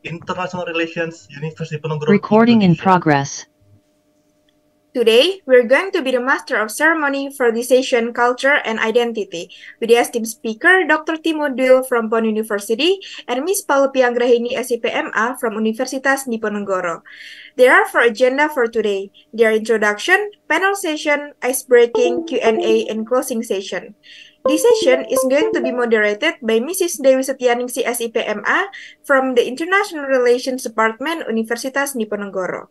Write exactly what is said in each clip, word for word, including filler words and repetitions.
International Relations, University Diponegoro, Recording in Indonesia. progress. Today, we're going to be the master of ceremony for this session, Culture and Identity, with the esteemed speaker, Doctor Timo Duile from Bonn University, and Miss Palupi Anggraheni S I P M A from Universitas Diponegoro. There are four agenda for today: their introduction, panel session, ice-breaking, Q and A, and closing session. This session is going to be moderated by Missus Dewi Setianingsih S I P M A from the International Relations Department, Universitas Diponegoro.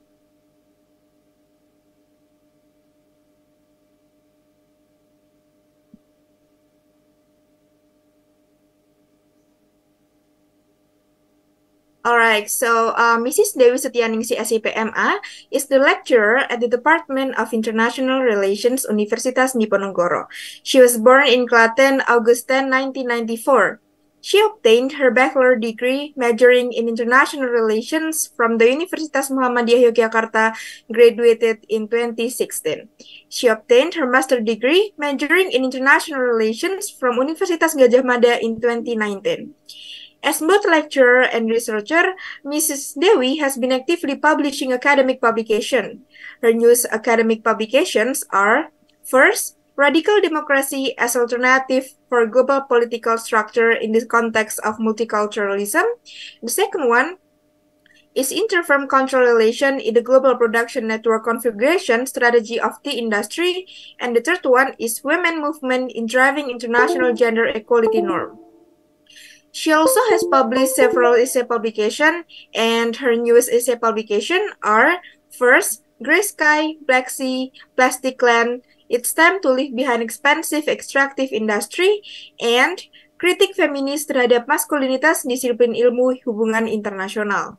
Alright, so uh, Missus Dewi Setianingsih S I P M A is the lecturer at the Department of International Relations, Universitas Diponegoro. She was born in Klaten, August tenth, nineteen ninety-four. She obtained her bachelor degree majoring in international relations from the Universitas Muhammadiyah Yogyakarta, graduated in twenty sixteen. She obtained her master degree majoring in international relations from Universitas Gadjah Mada in twenty nineteen. As both lecturer and researcher, Missus Dewi has been actively publishing academic publications. Her newest academic publications are, first, Radical Democracy as Alternative for Global Political Structure in the Context of Multiculturalism. The second one is Interfirm Control Relation in the Global Production Network Configuration Strategy of the Industry. And the third one is Women Movement in Driving International Gender Equality Norm. She also has published several essay publications, and her newest essay publications are, first, Gray Sky, Black Sea, Plastic Land, It's Time to Leave Behind Expensive Extractive Industry, and Kritik Feminis Terhadap Maskulinitas di Disiplin Ilmu Hubungan Internasional.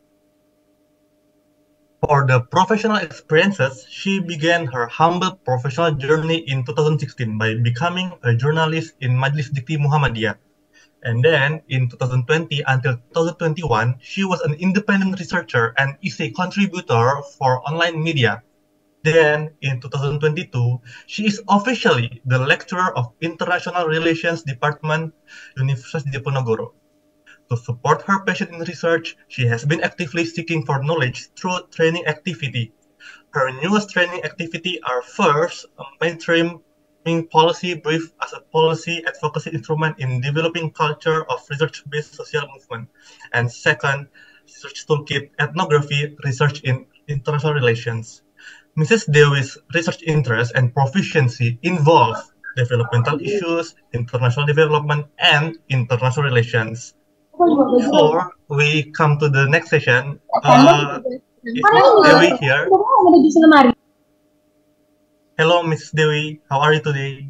For the professional experiences, she began her humble professional journey in two thousand sixteen by becoming a journalist in Majelis Dikti Muhammadiyah. And then, in two thousand twenty until two thousand twenty-one, she was an independent researcher and essay contributor for online media. Then, in two thousand twenty-two, she is officially the lecturer of International Relations Department, Universitas Diponegoro. To support her passion in research, she has been actively seeking for knowledge through training activity. Her newest training activity are, first, a mainstream policy brief as a policy advocacy instrument in developing culture of research-based social movement. And second, research toolkit ethnography research in international relations. Missus Dewi's research interest and proficiency involve developmental issues, international development, and international relations. Before we come to the next session, uh, is Missus Dewi here? Hello, Missus Dewi. How are you today?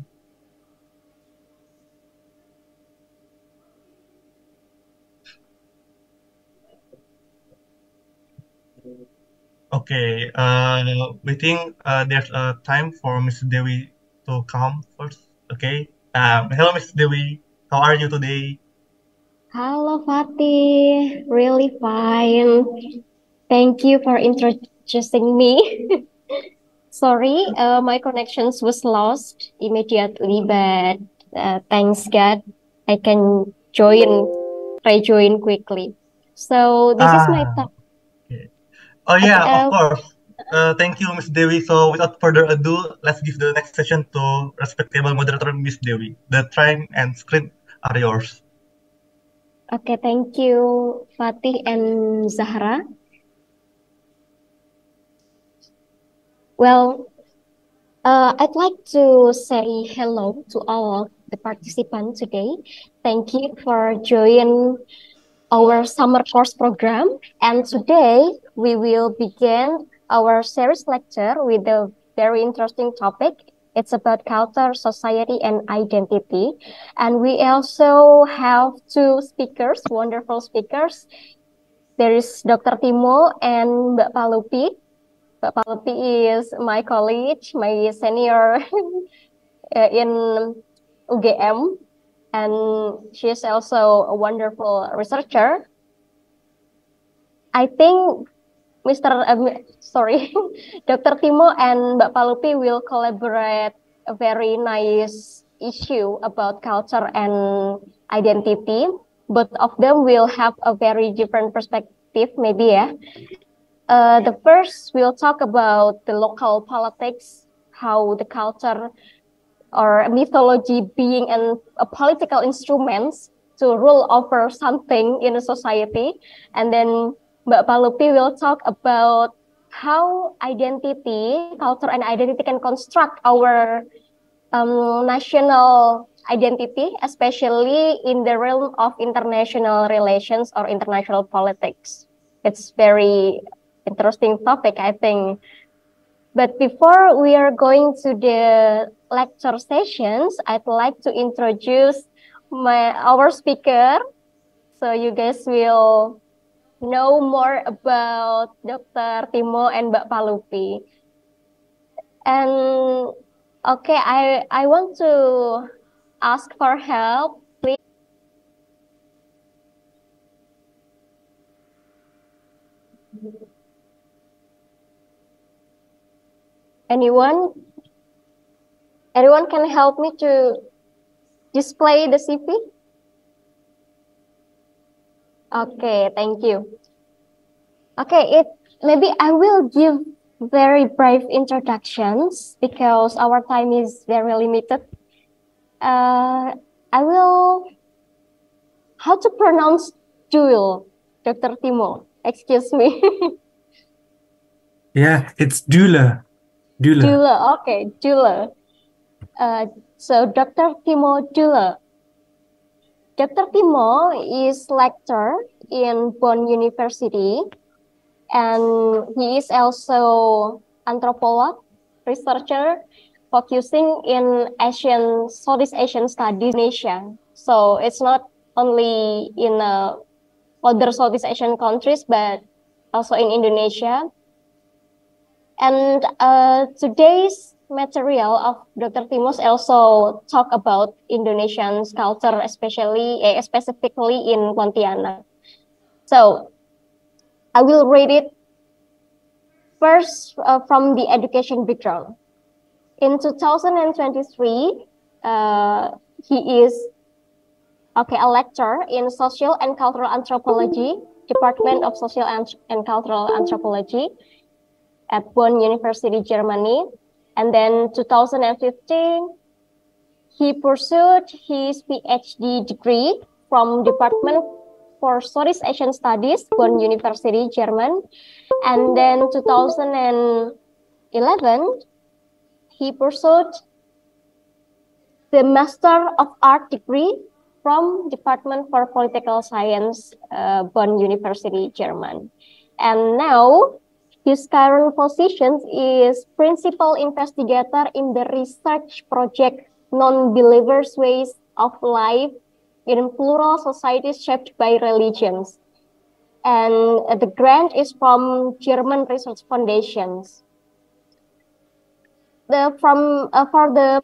Okay. Uh, we think uh, there's a time for Missus Dewi to come first. Okay. Um, hello, Missus Dewi. How are you today? Hello, Fatih. Really fine. Thank you for introducing me. Sorry, uh, my connections was lost immediately, but uh, thanks God, I can join, rejoin quickly. So this ah. is my talk. Okay. Oh yeah, okay, uh, of course. Uh, thank you, Miss Dewi. So without further ado, let's give the next session to respectable moderator, Miss Dewi. The time and screen are yours. Okay, thank you, Fatih and Zahra. Well, uh, I'd like to say hello to all the participants today. Thank you for joining our summer course program. And today we will begin our series lecture with a very interesting topic. It's about culture, society, and identity. And we also have two speakers, wonderful speakers. There is Doctor Timo and Mbak Palupi. Mbak Palupi is my colleague, my senior in U G M, and she is also a wonderful researcher. I think Mister Uh, sorry, Doctor Timo and Mbak Palupi will collaborate a very nice issue about culture and identity. Both of them will have a very different perspective perspective, maybe yeah. Uh, the first, we'll talk about the local politics, how the culture or mythology being an, a political instruments to rule over something in a society. And then Mbak Palupi will talk about how identity, culture and identity can construct our um, national identity, especially in the realm of international relations or international politics. It's very interesting topic, I think. But before we are going to the lecture sessions, I'd like to introduce my our speaker, so you guys will know more about Doctor Timo and Mbak Palupi. And okay, I I want to ask for help, please. Anyone? Anyone can help me to display the C V? Okay, thank you. Okay, it maybe I will give very brief introductions because our time is very limited. Uh, I will, how to pronounce Duile, Doctor Timo? Excuse me. Yeah, it's Duile. Duile. Duile, okay, Duile. Uh, so Doctor Timo Duile. Doctor Timo is lecturer in Bonn University, and he is also anthropologist, researcher, focusing in Asian, Southeast Asian studies in Asia. So it's not only in uh, other Southeast Asian countries, but also in Indonesia. And uh, today's material of Doctor Timos also talk about Indonesian culture, especially eh, specifically in Pontianak. So I will read it first uh, from the education background. In two thousand twenty-three, uh, he is okay a lecturer in social and cultural anthropology, Department of Social and, and Cultural Anthropology at Bonn University, Germany. And then two thousand fifteen, he pursued his PhD degree from Department for Southeast Asian Studies, Bonn University, German. And then two thousand eleven, he pursued the Master of Art degree from Department for Political Science, uh, Bonn University, German. And now, his current position is principal investigator in the research project Non-Believers' Ways of Life in Plural Societies Shaped by Religions. And the grant is from German Research Foundations. The, from, uh, for the,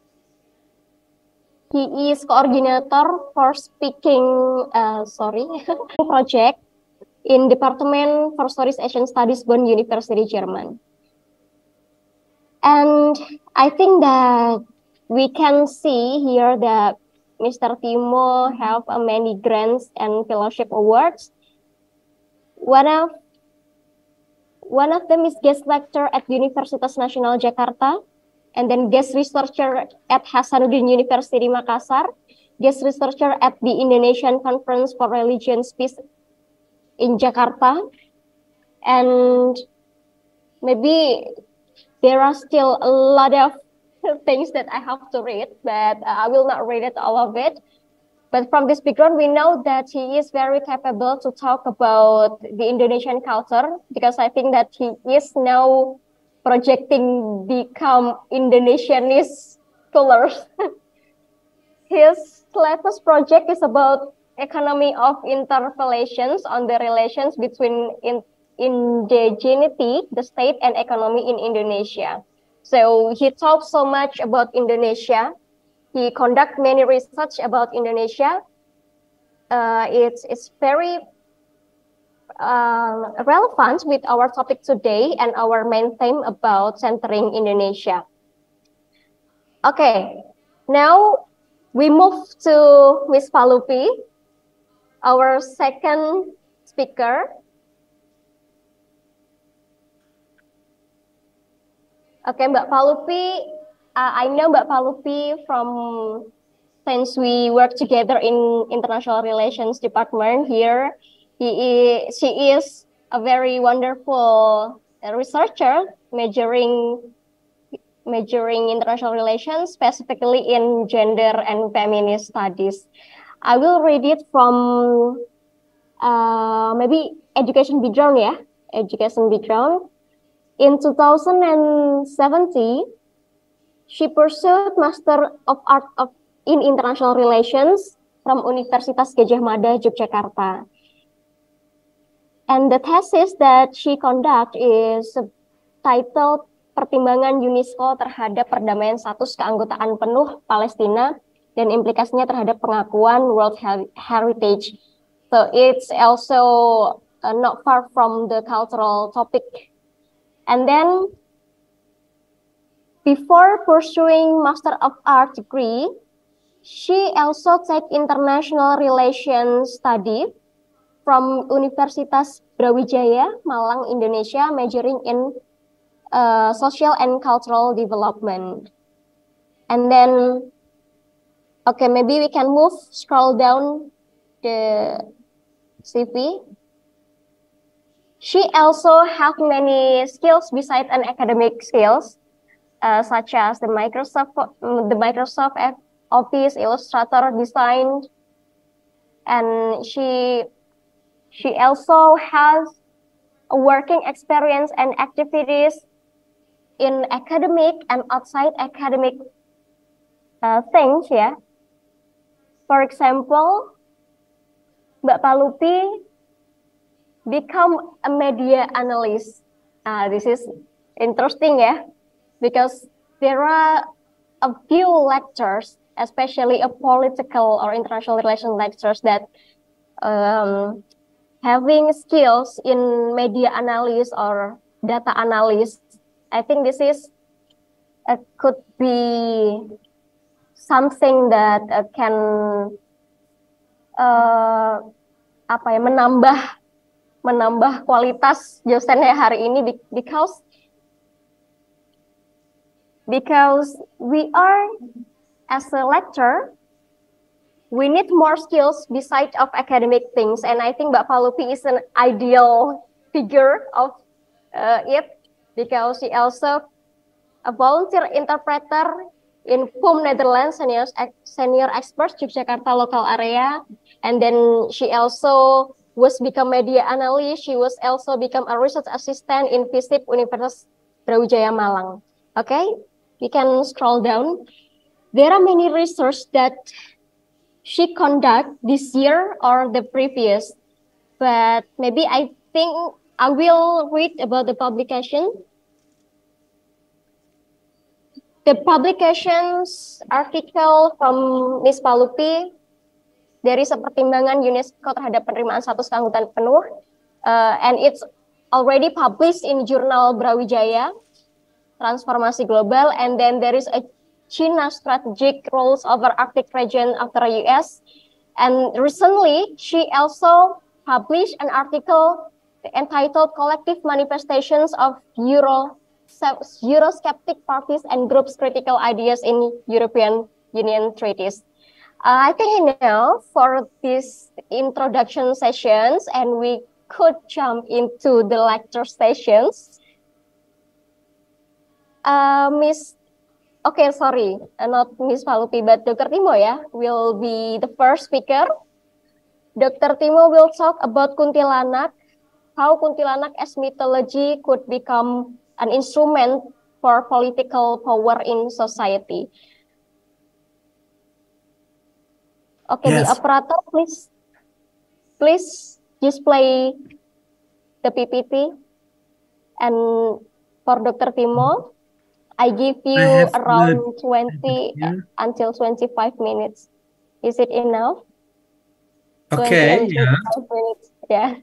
he is coordinator for speaking, uh, sorry, project in Department for Southeast Asian Studies, Bonn University, German. And I think that we can see here that Mister Timo have uh, many grants and fellowship awards. One of, one of them is guest lecturer at Universitas Nasional Jakarta, and then guest researcher at Hasanuddin University, Makassar, guest researcher at the Indonesian Conference for Religions Peace in Jakarta. And maybe there are still a lot of things that I have to read, but I will not read it all of it. But from this background, we know that he is very capable to talk about the Indonesian culture, because I think that he is now projecting become Indonesianist scholars. His latest project is about economy of interpolations on the relations between in, indigeneity, the state, and economy in Indonesia. So he talks so much about Indonesia. He conduct many research about Indonesia. Uh, it's, it's very uh, relevant with our topic today and our main theme about centering Indonesia. Okay, now we move to Miss Palupi, our second speaker. Okay, Mbak Palupi, uh, I know Mbak Palupi from since we work together in international relations department here. He is, she is a very wonderful researcher majoring majoring international relations, specifically in gender and feminist studies. I will read it from uh, maybe education background, yeah, education background. In two thousand seventeen, she pursued Master of Art of in International Relations from Universitas Gadjah Mada, Yogyakarta. And the thesis that she conduct is titled Pertimbangan UNESCO terhadap Perdamaian Status Keanggotaan Penuh Palestina dan implikasinya terhadap pengakuan World Heritage. So it's also uh, not far from the cultural topic. And then before pursuing Master of Art degree, she also take international relations study from Universitas Brawijaya, Malang, Indonesia, majoring in uh, social and cultural development. And then, okay, maybe we can move, scroll down the C V. She also have many skills besides an academic skills, uh, such as the Microsoft, the Microsoft Office, Illustrator design, and she she also has a working experience and activities in academic and outside academic uh, things, yeah. For example, Mbak Palupi become a media analyst. Uh, this is interesting, yeah, because there are a few lectures, especially a political or international relations lectures, that um, having skills in media analysis or data analysis. I think this is uh, could be something that uh, can uh, apa ya menambah menambah kualitas dosennya hari ini, because because we are as a lecturer, we need more skills besides of academic things, and I think Mbak Palupi is an ideal figure of uh, it, because she also a volunteer interpreter in P U M Netherlands senior senior experts Yogyakarta local area, and then she also was become media analyst. She was also become a research assistant in FISIP Universitas Brawijaya Malang. Okay, we can scroll down. There are many research that she conduct this year or the previous, but maybe I think I will read about the publication. The publications article from Miz Palupi, there is a pertimbangan UNESCO terhadap penerimaan status keanggotaan penuh, uh, and it's already published in Jurnal Brawijaya, Transformasi Global, and then there is a China strategic roles over Arctic region after U S, and recently she also published an article entitled Collective Manifestations of Euro Eurosceptic parties and groups' critical ideas in European Union treaties. Uh, I think enough for these introduction sessions, and we could jump into the lecture sessions. Uh, Miss, okay, sorry, uh, not Miss Palupi, but Doctor Timo, yeah, will be the first speaker. Doctor Timo will talk about Kuntilanak, how Kuntilanak as mythology could become an instrument for political power in society. Okay, yes. The operator, please, please display the P P T. And for Doctor Timo, I give you I around twenty until twenty-five minutes. Is it enough? Okay, yeah. Minutes. Yeah.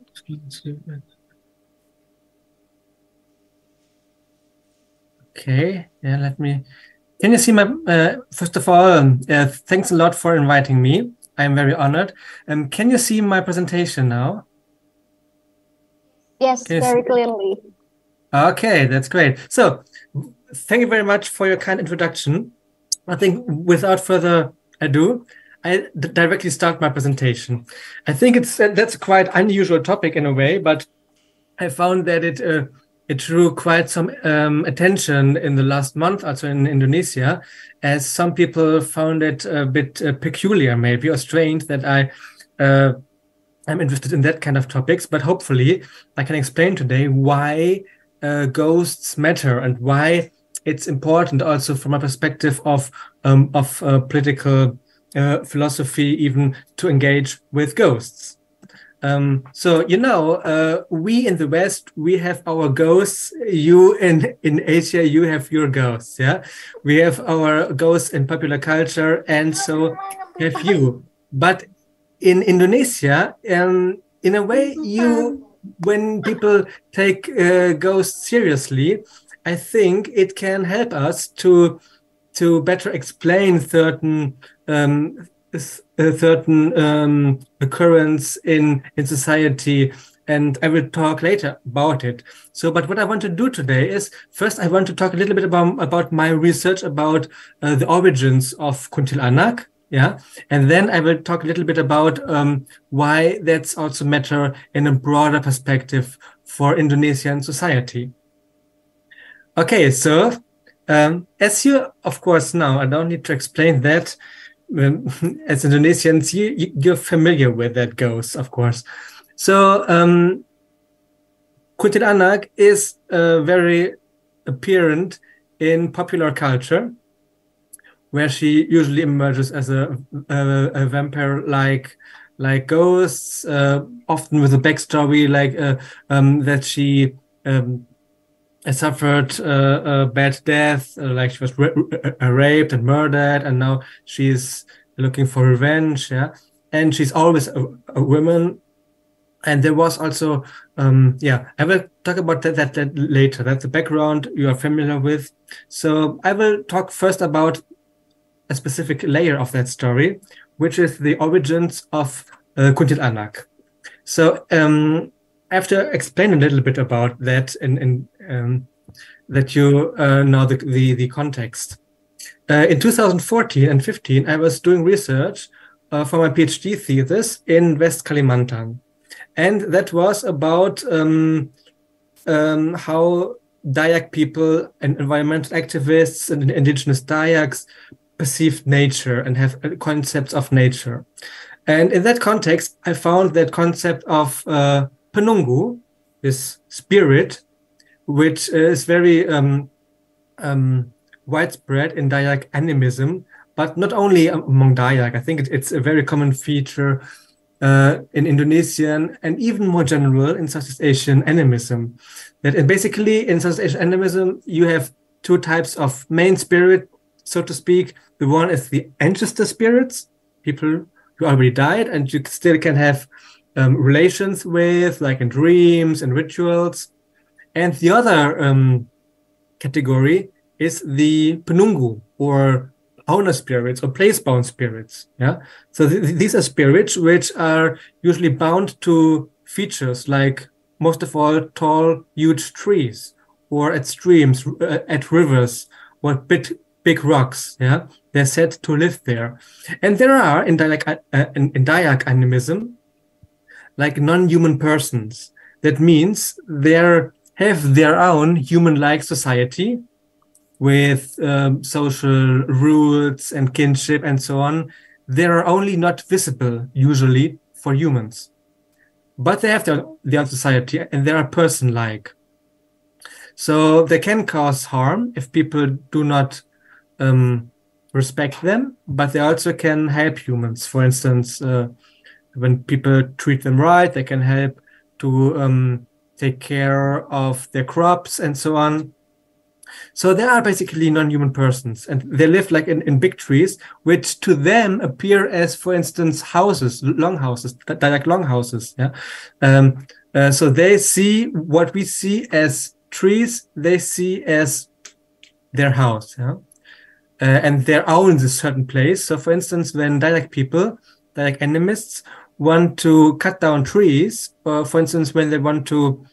Okay, yeah, let me, can you see my, uh, first of all, um, uh, thanks a lot for inviting me. I'm very honored. Um, can you see my presentation now? Yes, very clearly. Okay, that's great. So, thank you very much for your kind introduction. I think without further ado, I directly start my presentation. I think it's that's a quite unusual topic in a way, but I found that it uh, it drew quite some um, attention in the last month, also in Indonesia, as some people found it a bit uh, peculiar, maybe, or strange that I uh, am interested in that kind of topics. But hopefully, I can explain today why uh, ghosts matter and why it's important, also from a perspective of um, of uh, political uh, philosophy, even to engage with ghosts. Um, so, you know, uh, we in the West, we have our ghosts. You in, in Asia, you have your ghosts, yeah? We have our ghosts in popular culture, and so have you. But in Indonesia, um, in a way, you, when people take uh, ghosts seriously, I think it can help us to, to better explain certain um, a certain um, occurrence in, in society, and I will talk later about it. So, but what I want to do today is, first I want to talk a little bit about, about my research about uh, the origins of kuntilanak, yeah, and then I will talk a little bit about um, why that's also matter in a broader perspective for Indonesian society. Okay, so um, as you, of course, know, I don't need to explain that. Um, as Indonesians, you, you, you're familiar with that ghost, of course. So, um, kuntilanak is uh, very apparent in popular culture, where she usually emerges as a, a, a vampire-like like ghosts, uh, often with a backstory like uh, um, that she um, suffered uh, a bad death, uh, like she was ra uh, raped and murdered, and now she's looking for revenge. Yeah, and she's always a, a woman. And there was also, um, yeah, I will talk about that, that that later. That's the background you are familiar with. So I will talk first about a specific layer of that story, which is the origins of uh, kuntilanak. So um, after explaining a little bit about that and, and um, that you uh, know the, the, the context. Uh, in two thousand fourteen and fifteen, I was doing research uh, for my PhD thesis in West Kalimantan. And that was about um, um, how Dayak people and environmental activists and indigenous Dayaks perceive nature and have concepts of nature. And in that context, I found that concept of uh, penunggu, this spirit, which is very um, um, widespread in Dayak animism, but not only among Dayak. I think it, it's a very common feature uh, in Indonesian and even more general in Southeast Asian animism. That and basically in Southeast Asian animism, you have two types of main spirit, so to speak. The one is the ancestor spirits, people who already died and you still can have um, relations with, like in dreams and rituals. And the other um, category is the penunggu, or owner spirits or place-bound spirits. Yeah, so th these are spirits which are usually bound to features like, most of all, tall, huge trees, or at streams, uh, at rivers, or big, big rocks. Yeah, they're said to live there. And there are in Dayak, uh, in, in Dayak animism, like non-human persons. That means they have their own human-like society with um, social rules and kinship and so on. They are only not visible usually for humans, but they have their, their own society and they are person-like. So they can cause harm if people do not um, respect them, but they also can help humans. For instance, uh, when people treat them right, they can help to um, take care of their crops and so on. So they are basically non-human persons, and they live like in, in big trees, which to them appear as, for instance, houses, longhouses, like longhouses. Yeah. Um, uh, so they see what we see as trees, they see as their house. Yeah. Uh, and they own a certain place. So, for instance, when Dayak people, Dayak animists, want to cut down trees, or for instance, when they want to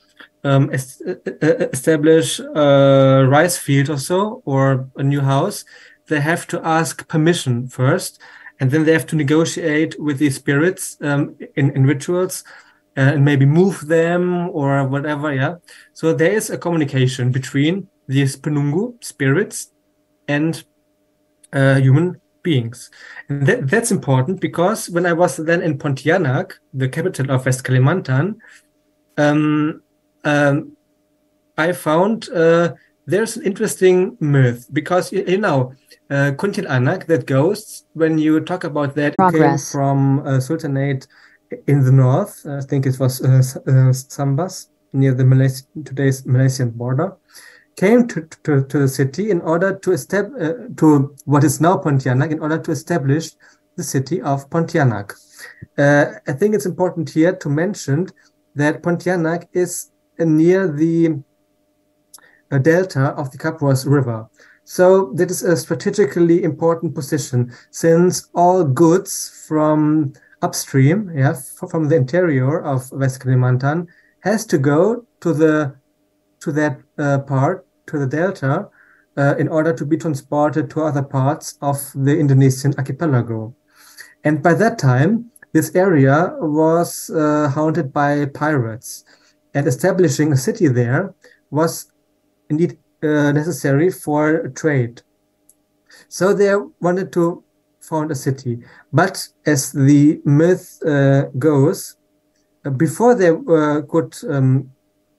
um, es establish a rice field or so, or a new house, they have to ask permission first, and then they have to negotiate with the spirits um, in, in rituals, uh, and maybe move them or whatever, yeah. So there is a communication between these Penungu spirits and uh, human beings. And that, that's important because when I was then in Pontianak, the capital of West Kalimantan, um, um, I found uh, there's an interesting myth because, you, you know, uh, Kuntilanak, that ghosts, when you talk about that, came Progress. from a sultanate in the north. I think it was uh, uh, Sambas, near the Malaysia, today's Malaysian border, came to, to, to the city in order to establish, uh, to what is now Pontianak, in order to establish the city of Pontianak. Uh, I think it's important here to mention that Pontianak is uh, near the uh, delta of the Kapwas River. So that is a strategically important position, since all goods from upstream, yeah, from the interior of West Kalimantan, has to go to the to that uh, part, to the delta, uh, in order to be transported to other parts of the Indonesian archipelago. And by that time, this area was uh, haunted by pirates, and establishing a city there was indeed uh, necessary for trade. So they wanted to found a city. But as the myth uh, goes, uh, before they uh, could um,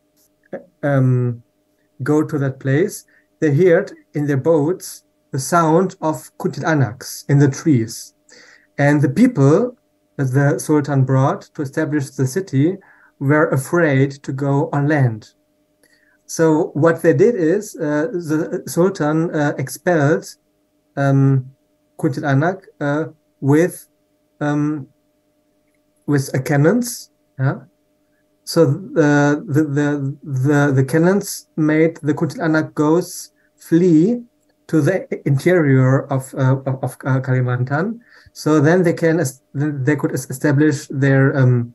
um, go to that place, they heard in their boats the sound of kuntilanaks in the trees. And the people that the Sultan brought to establish the city were afraid to go on land. So what they did is uh, the Sultan uh, expelled um, kuntilanak uh, with um, with uh, cannons. Yeah? So uh, the, the the the cannons made the kuntilanak ghosts flee to the interior of uh, of, of uh, Kalimantan. So then they can they could establish their um,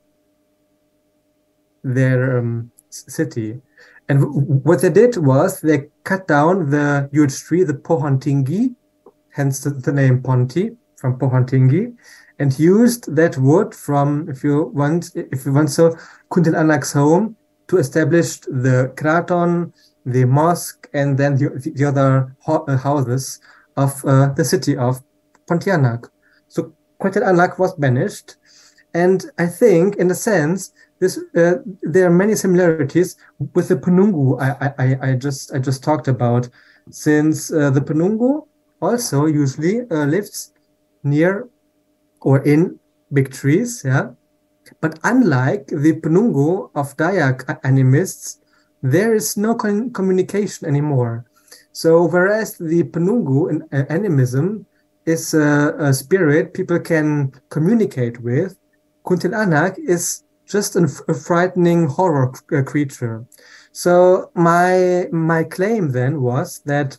their um, city. And what they did was they cut down the huge tree, the pohon tinggi, hence the, the name Ponti from pohon tinggi, and used that wood from, if you want, if you want so, kuntilanak's home to establish the kraton, the mosque, and then the, the other ho houses of uh, the city of Pontianak. So Kuntilanak was banished, and I think, in a sense, this uh, there are many similarities with the Penungu I, I, I just I just talked about, since uh, the Penungu also usually uh, lives near or in big trees, yeah. But unlike the Penungu of Dayak animists, there is no con communication anymore. So whereas the Penungu in uh, animism is uh, a spirit people can communicate with, Kuntilanak is just a, a frightening horror uh, creature. So my my claim then was that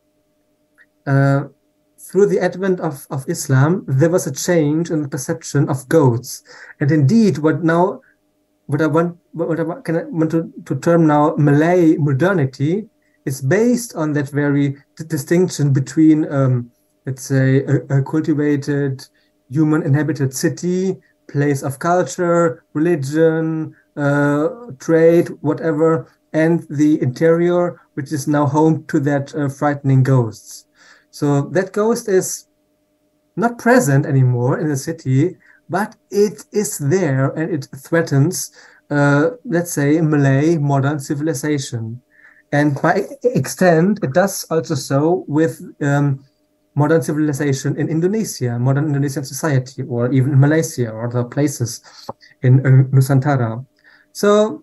uh, through the advent of, of Islam, there was a change in the perception of ghosts. And indeed, what now, what I want, what I can I want to, to term now Malay modernity is based on that very distinction between, um, let's say, a, a cultivated human inhabited city, place of culture, religion, uh, trade, whatever, and the interior, which is now home to that uh, frightening ghosts. So that ghost is not present anymore in the city, but it is there and it threatens, uh, let's say, Malay modern civilization. And by extent, it does also so with um, modern civilization in Indonesia, modern Indonesian society, or even in Malaysia or other places in uh, Nusantara. So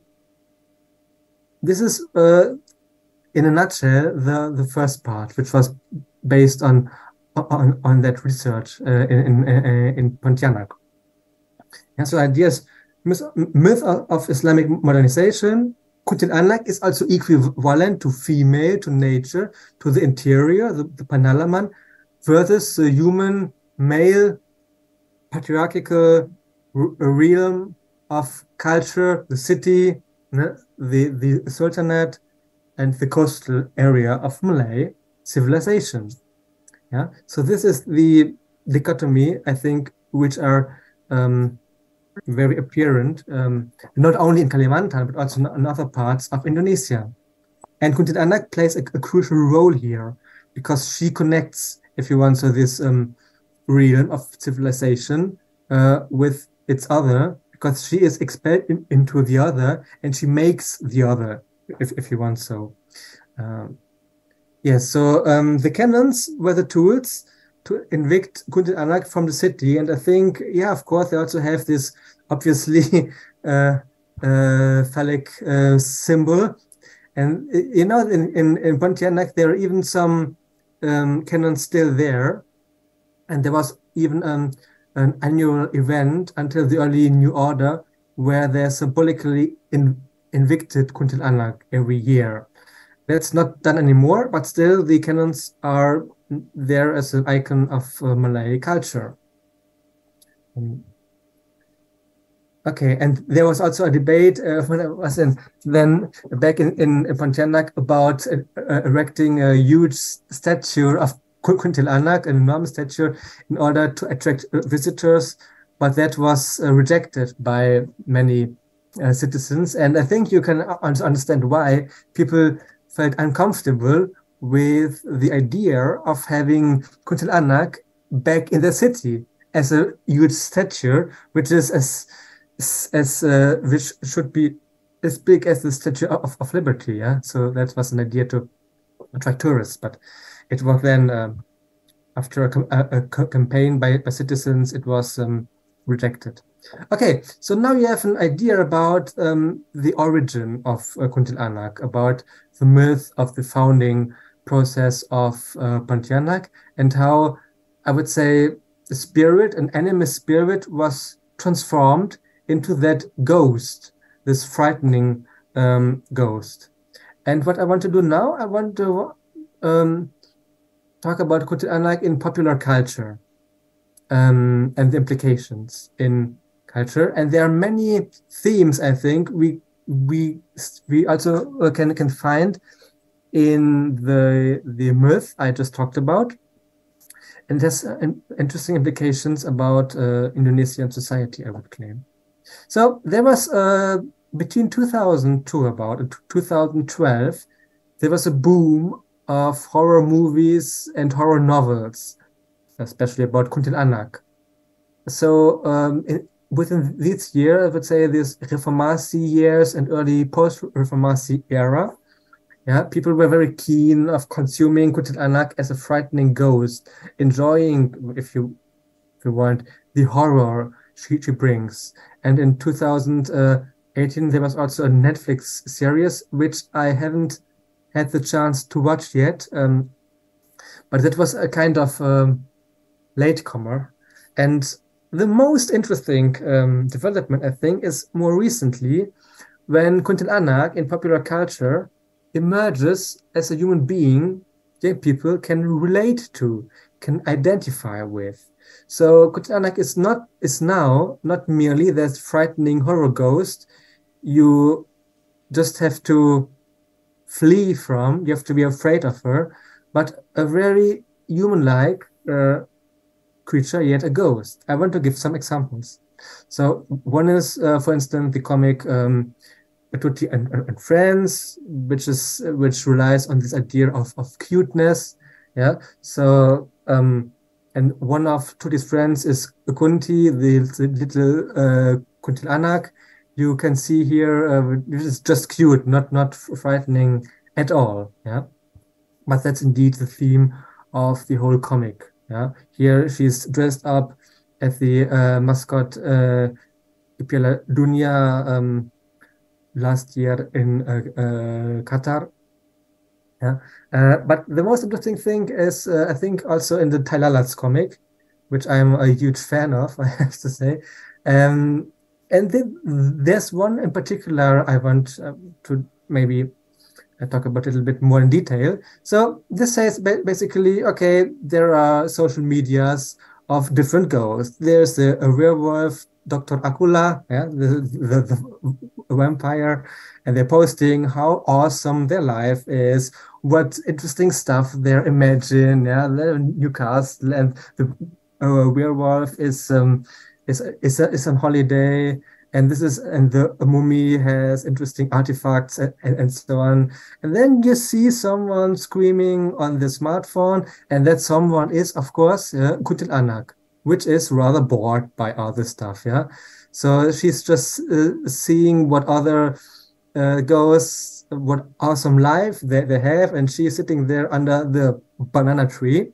this is, uh, in a nutshell, the, the first part, which was based on on, on that research uh, in, in, in Pontianak. Yeah, so ideas, myth, myth of Islamic modernization, Kuntilanak is also equivalent to female, to nature, to the interior, the, the Panalaman, versus the human, male, patriarchal realm of culture, the city, the, the, the Sultanate and the coastal area of Malay civilization. Yeah, so this is the dichotomy, I think, which are um, very apparent, um, not only in Kalimantan, but also in other parts of Indonesia. And Kuntilanak plays a, a crucial role here because she connects, if you want, so this um, realm of civilization uh, with its other, because she is expelled in, into the other and she makes the other, if, if you want so. Um, yes, so um, the cannons were the tools to evict Kuntilanak from the city. And I think, yeah, of course, they also have this obviously uh, uh, phallic uh, symbol. And, you know, in, in, in Pontianak, there are even some um, cannons still there. And there was even um, an annual event until the early New Order where they symbolically in, invicted Kuntilanak every year. That's not done anymore, but still the cannons are there as an icon of uh, Malay culture. Um, Okay, and there was also a debate uh, when I was in then back in, in Pontianak about uh, uh, erecting a huge statue of Kuntilanak, an enormous statue, in order to attract uh, visitors, but that was uh, rejected by many uh, citizens. And I think you can understand why people felt uncomfortable with the idea of having Kuntilanak back in the city as a huge statue, which is as as uh, which should be as big as the Statue of, of Liberty. Yeah, so that was an idea to attract tourists, but it was then um, after a, a, a campaign by, by citizens, it was um, rejected. Okay, so now you have an idea about um, the origin of uh, Kuntilanak, about the myth of the founding process of uh, Pontianak, and how I would say the spirit, an animal spirit, was transformed into that ghost, this frightening um, ghost. And what I want to do now, I want to um, talk about Kuntilanak in popular culture um, and the implications in culture. And there are many themes, I think, we we we also can can find in the the myth I just talked about, and there's uh, interesting implications about uh, Indonesian society, I would claim. So there was, uh, between two thousand two about and two thousand twelve, there was a boom of horror movies and horror novels, especially about Kuntilanak. So um, in, within this year, I would say this Reformasi years and early post-Reformasi era, yeah, people were very keen of consuming Kuntilanak as a frightening ghost, enjoying, if you, if you want, the horror she, she brings. And in two thousand eighteen, there was also a Netflix series, which I haven't had the chance to watch yet. Um, but that was a kind of um, latecomer. And the most interesting um, development, I think, is more recently when Kuntilanak in popular culture emerges as a human being young people can relate to, can identify with. So Kuntilanak is not is now not merely that frightening horror ghost you just have to flee from, you have to be afraid of her, but a very human-like uh, creature, yet a ghost. I want to give some examples. So one is, uh, for instance, the comic um, Tutti and, and Friends, which is which relies on this idea of, of cuteness. Yeah. So um, and one of Tutti's friends is Kunti, the, the little uh, Kuntilanak. You can see here, uh, this is just cute, not not frightening at all. Yeah. But that's indeed the theme of the whole comic. Yeah. Here she's dressed up as the uh, mascot uh, Piala Dunia um, last year in uh, uh, Qatar. Yeah. Uh, but the most interesting thing is, uh, I think, also in the Tailalats comic, which I'm a huge fan of, I have to say. Um, and the, there's one in particular I want uh, to maybe uh, talk about a little bit more in detail. So this says ba basically, okay, there are social medias of different ghosts. There's a, a werewolf Doctor Akula, yeah, the, the, the vampire, and they're posting how awesome their life is, what interesting stuff they're imagine, yeah, the new castle, and the uh, werewolf is um is is is on holiday, and this is and the mummy has interesting artifacts and, and, and so on. And then you see someone screaming on the smartphone, and that someone is, of course, uh, Kutil Anak, which is rather bored by other stuff, yeah. So she's just uh, seeing what other uh, ghosts, what awesome life they, they have, and she's sitting there under the banana tree,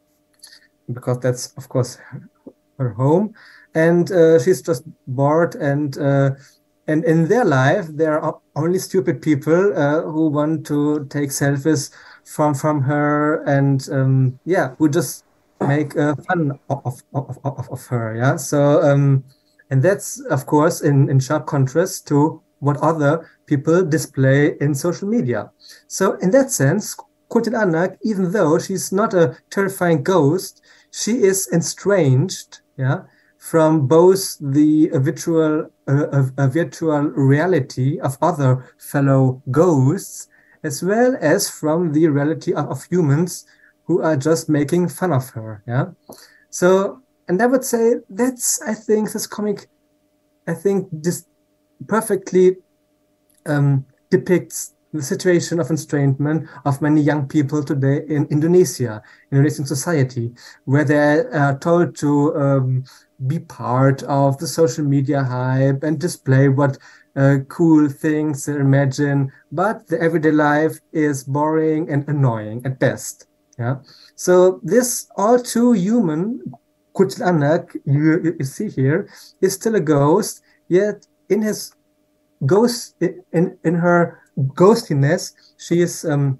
because that's, of course, her home, and uh, she's just bored, and uh, and in their life there are only stupid people uh, who want to take selfies from from her, and um, yeah, who just make uh, fun of, of, of, of her, yeah. So um, and that's, of course, in, in sharp contrast to what other people display in social media. So in that sense, Kutil Anak, even though she's not a terrifying ghost, she is estranged, yeah, from both the uh, virtual uh, uh, virtual reality of other fellow ghosts, as well as from the reality of, of humans who are just making fun of her, yeah. So, and I would say that's, I think, this comic, I think, this perfectly um, depicts the situation of estrangement of many young people today in Indonesia, Indonesian society, where they're uh, told to um, be part of the social media hype and display what uh, cool things they imagine, but the everyday life is boring and annoying at best. Yeah. So this all too human Kutil Anak you, you see here is still a ghost, yet in his ghost in in her ghostiness, she is um,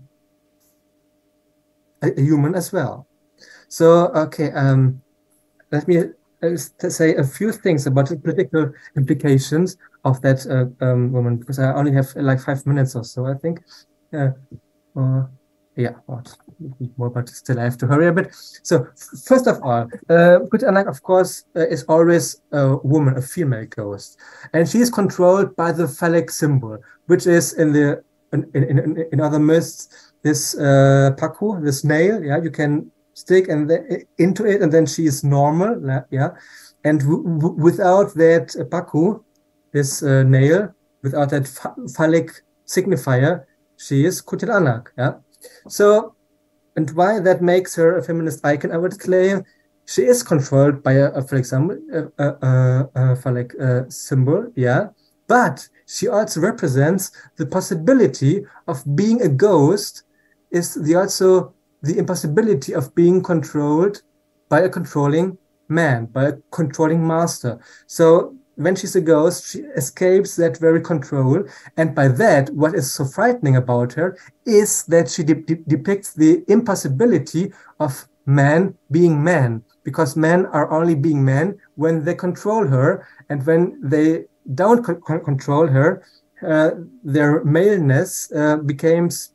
a, a human as well. So okay, um, let me uh, say a few things about the political implications of that uh, um, woman, because I only have like five minutes or so, I think. Uh, uh, yeah, more, but still I have to hurry a bit. So first of all, uh, Kutil Anak, of course, uh, is always a woman, a female ghost, and she is controlled by the phallic symbol, which is in the in in, in, in other myths this uh, paku, this nail. Yeah, you can stick and into it, and then she is normal. Yeah, and without that uh, paku, this uh, nail, without that phallic signifier, she is Kutil Anak. Yeah. So, and why that makes her a feminist icon, I would claim she is controlled by, a, a for example, a, a, a phallic uh, symbol, yeah, but she also represents the possibility of being a ghost, is the also the impossibility of being controlled by a controlling man, by a controlling master. So when she's a ghost, she escapes that very control. And by that, what is so frightening about her is that she de de depicts the impossibility of man being man, because men are only being men when they control her. And when they don't co control her, uh, their maleness uh, becomes,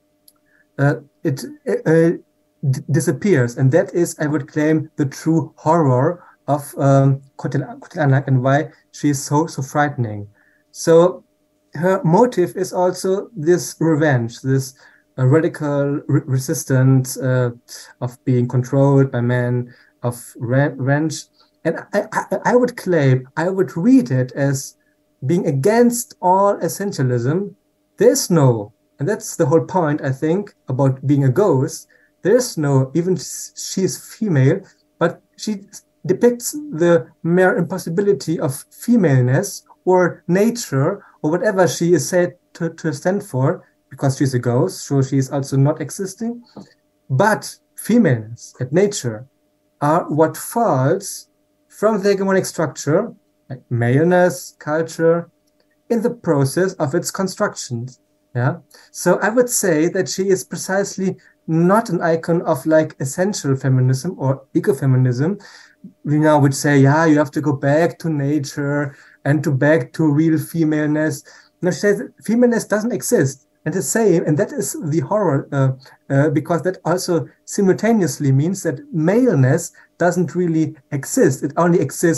uh, it uh, disappears. And that is, I would claim, the true horror of um, Kutil Anak, and why she is so so frightening. So her motive is also this revenge, this uh, radical re resistance uh, of being controlled by men, of revenge. And I, I, I would claim, I would read it as being against all essentialism. There's no, and that's the whole point, I think, about being a ghost. There's no, even she's female, but she depicts the mere impossibility of femaleness or nature or whatever she is said to, to stand for, because she's a ghost, so she is also not existing. But femaleness and nature are what falls from the hegemonic structure, like maleness, culture, in the process of its construction. Yeah. So I would say that she is precisely not an icon of like essential feminism or ecofeminism. We now would say, yeah, you have to go back to nature and to back to real femaleness. No, she says femaleness doesn't exist. And the same, and that is the horror, uh, uh, because that also simultaneously means that maleness doesn't really exist. It only exists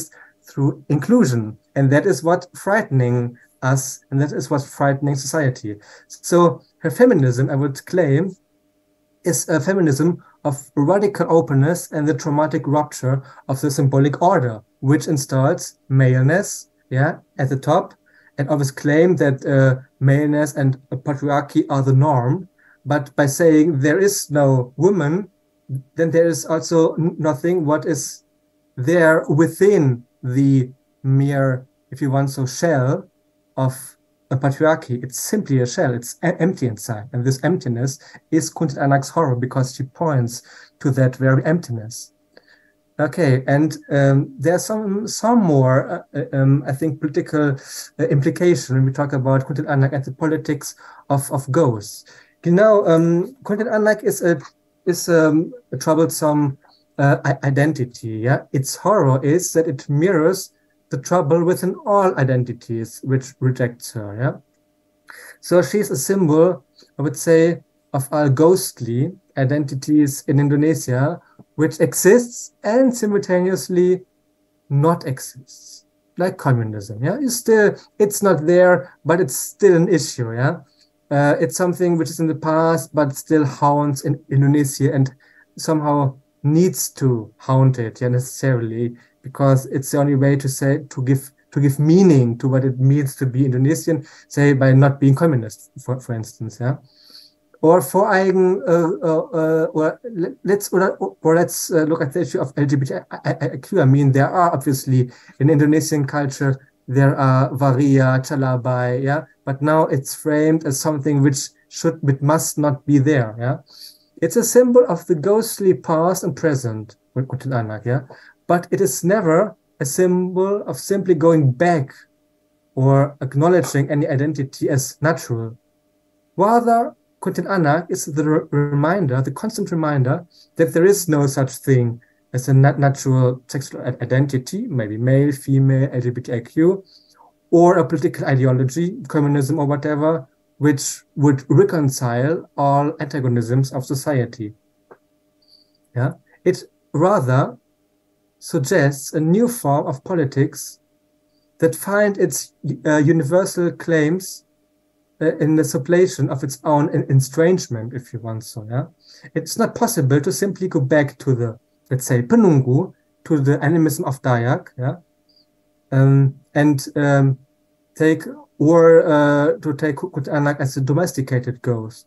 through inclusion. And that is what frightening us, and that is what's frightening society. So her feminism, I would claim, is a feminism of radical openness and the traumatic rupture of the symbolic order, which installs maleness, yeah, at the top, and always claim that uh, maleness and patriarchy are the norm. But by saying there is no woman, then there is also nothing what is there within the mere, if you want so, shell of a patriarchy. It's simply a shell. It's empty inside. And this emptiness is Kuntit Anak's horror, because she points to that very emptiness. Okay, and um, there's some some more, uh, um, I think, political uh, implication when we talk about Kuntit Anak and the politics of, of ghosts. You know, um, Kuntit Anak is a is um, a troublesome uh, identity. Yeah, its horror is that it mirrors the trouble within all identities which rejects her. Yeah, so she's a symbol, I would say, of all ghostly identities in Indonesia, which exists and simultaneously not exists, like communism. Yeah, it's still it's not there, but it's still an issue. Yeah, uh, it's something which is in the past, but still haunts in Indonesia and somehow needs to haunt it. Yeah, necessarily, because it's the only way to say to give to give meaning to what it means to be Indonesian, say by not being communist, for for instance. Yeah. Or for eigen, uh, uh, uh, or let's or, or let's uh, look at the issue of L G B T Q. I mean, there are obviously in Indonesian culture there are waria, calabai, yeah, but now it's framed as something which should, which must not be there. Yeah, it's a symbol of the ghostly past and present, Kuntit Anak, yeah, but it is never a symbol of simply going back or acknowledging any identity as natural. Rather, Kuntit Anak is the re reminder, the constant reminder, that there is no such thing as a nat natural sexual identity, maybe male, female, L G B T Q, or a political ideology, communism or whatever, which would reconcile all antagonisms of society. Yeah, it rather suggests a new form of politics that find its uh, universal claims in the sublation of its own estrangement, if you want so, yeah? It's not possible to simply go back to the, let's say, penunggu, to the animism of Dayak, yeah? Um, and um, take, or uh, to take Kuntit Anak as a domesticated ghost.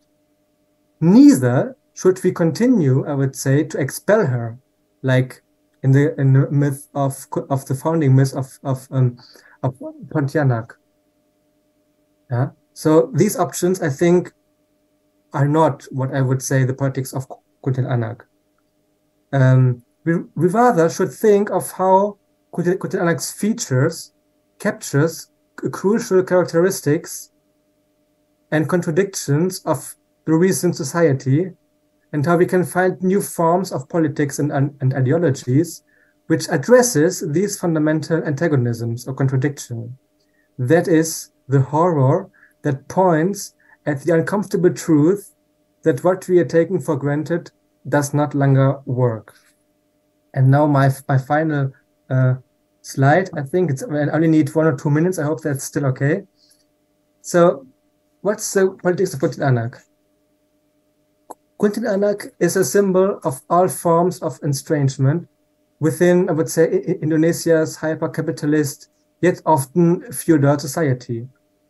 Neither should we continue, I would say, to expel her, like in the in the myth of of the founding myth of of um, of Pontianak. Yeah. So these options, I think, are not what I would say the politics of Kuntit Anak. Um, we, we rather should think of how Kuntit, Kuntit Anak's features captures crucial characteristics and contradictions of the recent society, and how we can find new forms of politics and, and, and ideologies which addresses these fundamental antagonisms or contradiction. That is the horror that points at the uncomfortable truth that what we are taking for granted does not longer work. And now my my final uh, slide. I think it's I only need one or two minutes. I hope that's still okay. So, what's the politics of Kuntit Anak? Kuntit Anak is a symbol of all forms of estrangement within, I would say, Indonesia's hyper-capitalist yet often feudal society.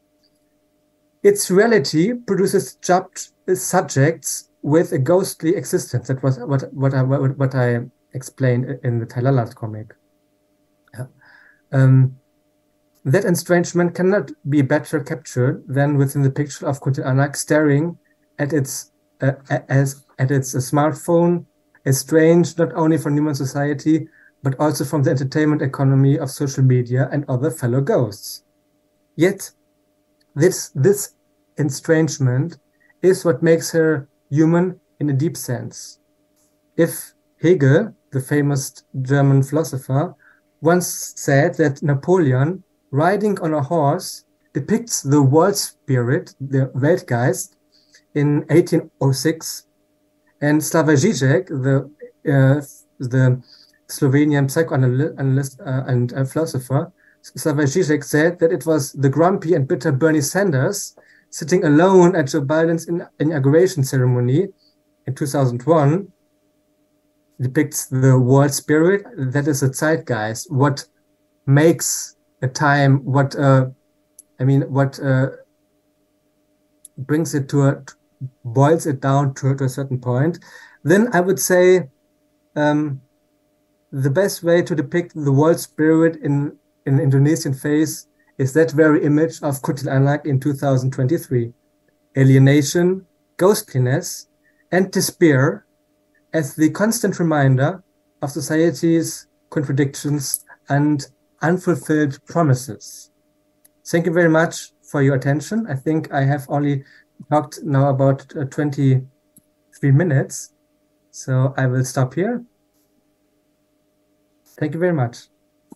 Its reality produces subjects with a ghostly existence. That was what what I what I explained in the Tailalat comic. Yeah. Um, that estrangement cannot be better captured than within the picture of Kuntit Anak staring at its uh, as at its uh, smartphone, estranged not only from human society but also from the entertainment economy of social media and other fellow ghosts. Yet, this this estrangement is what makes her human in a deep sense. If Hegel, the famous German philosopher, once said that Napoleon, riding on a horse, depicts the world spirit, the Weltgeist, in eighteen oh six, and Slavoj Žižek, the uh, the Slovenian psychoanalyst uh, and uh, philosopher, Slavoj Žižek, said that it was the grumpy and bitter Bernie Sanders sitting alone at Joe Biden's in inauguration ceremony in two thousand one depicts the world spirit that is a zeitgeist. What makes a time, what uh, I mean, what uh, brings it to a, boils it down to, to a certain point. Then I would say um, the best way to depict the world spirit in in Indonesian face is that very image of Kuntilanak in two thousand twenty-three. Alienation, ghostliness, and despair as the constant reminder of society's contradictions and unfulfilled promises. Thank you very much for your attention. I think I have only talked now about uh, twenty-three minutes, so I will stop here. Thank you very much.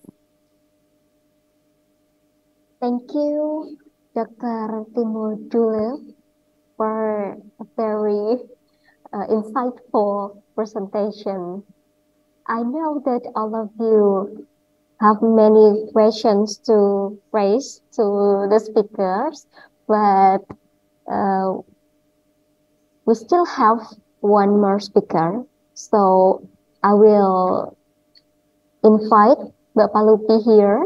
Thank you, Doctor Timo Duile, for a very uh, insightful presentation. I know that all of you have many questions to raise to the speakers, but uh, we still have one more speaker. So I will invite Mbak Palupi here.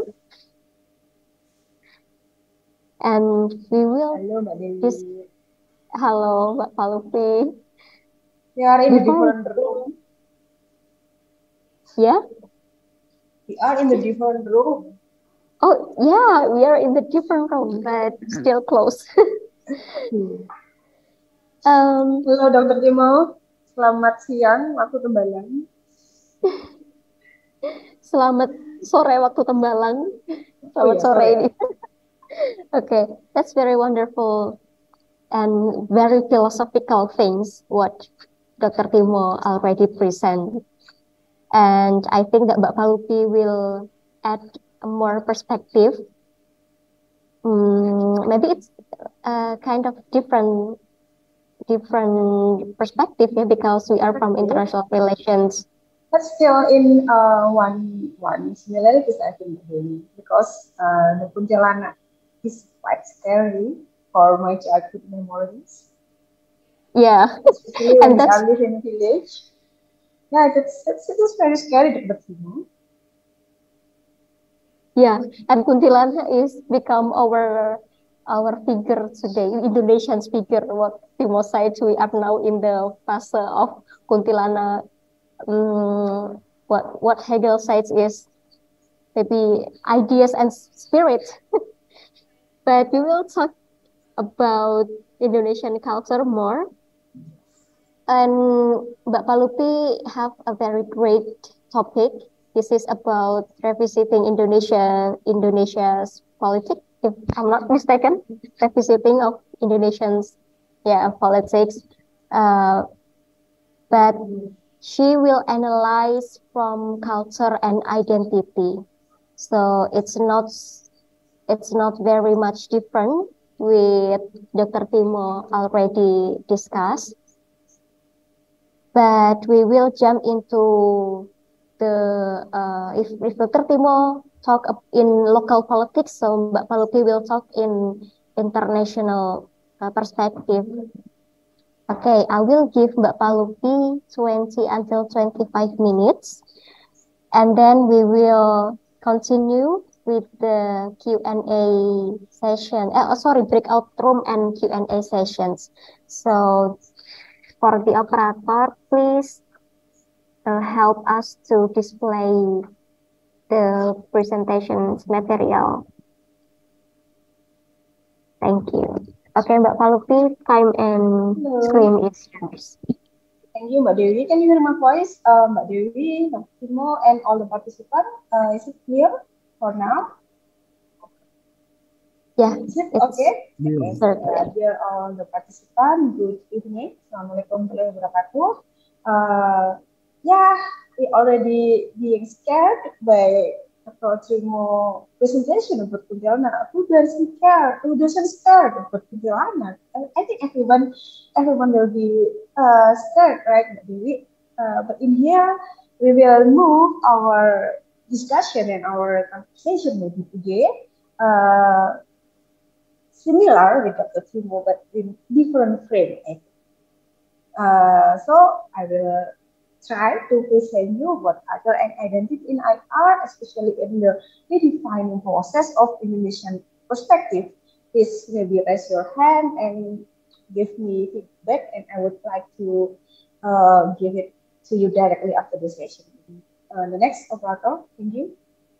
And we will Hello, Mbak Dewi. Dis Hello, Mbak Palupi. We are in a Before... different room. Yeah? We are in the different room. Oh, yeah, we are in the different room, but still close. hmm. um, Halo, Dokter Timo. Selamat siang, waktu Tembalang. Selamat sore waktu Tembalang. Selamat oh, ya, sore sore ini. Okay, that's very wonderful and very philosophical things what Doctor Timo already present. And I think that Mbak Palupi will add more perspective. Um, maybe it's a kind of different different perspective, yeah, because we are from international relations. But still in uh, one one similarities, I think, because uh, the Kuntilanak is quite scary for my childhood memories. Yeah, especially when and that's... I live in a village. Yeah, it's it's it is very scary, but you know. Yeah, and Kuntilanak is become our our figure today, Indonesian figure. What Timo said, we are now in the phase of Kuntilanak. Um, what what Hegel says is maybe ideas and spirit. But we will talk about Indonesian culture more. And Mbak Palupi have a very great topic. This is about revisiting Indonesia, Indonesia's politics, if I'm not mistaken, revisiting of Indonesians, yeah, politics. Uh, but she will analyze from culture and identity. So it's not it's not very much different with Doctor Timo already discussed. But we will jump into the uh, if, if Doctor Timo talk in local politics, so Mbak Palupi will talk in international uh, perspective. Okay, I will give Mbak Palupi twenty until twenty-five minutes, and then we will continue with the Q and A session. Uh, sorry, breakout room and Q and A sessions. So for the operator, please uh, help us to display the presentation material. Thank you. Okay, Mbak Palupi, time and Hello. screen is yours. Thank you, Mbak Dewi. Can you hear my voice? Uh, Mbak Dewi, Mbak Timo, and all the participants. Uh, is it clear for now? Yeah, is it it's okay? Yeah. Okay. Uh, dear all the participants, good evening. Assalamualaikum warahmatullahi wabarakatuh. Uh, yeah, we already being scared by Doctor Timo presentation about Kuntilanak. Who doesn't care? Who doesn't scared about Kuntilanak? I, I think everyone, everyone will be uh, scared, right, Mbak Dewi? Uh, but in here, we will move our discussion and our conversation maybe today uh, similar with Doctor Timo, but in different frame. I think. Uh, so I will try to present you what culture and identity in I R, especially in the redefining process of Indonesian perspective. Please maybe raise your hand and give me feedback, and I would like to uh, give it to you directly after the session. Uh, the next operator, thank you.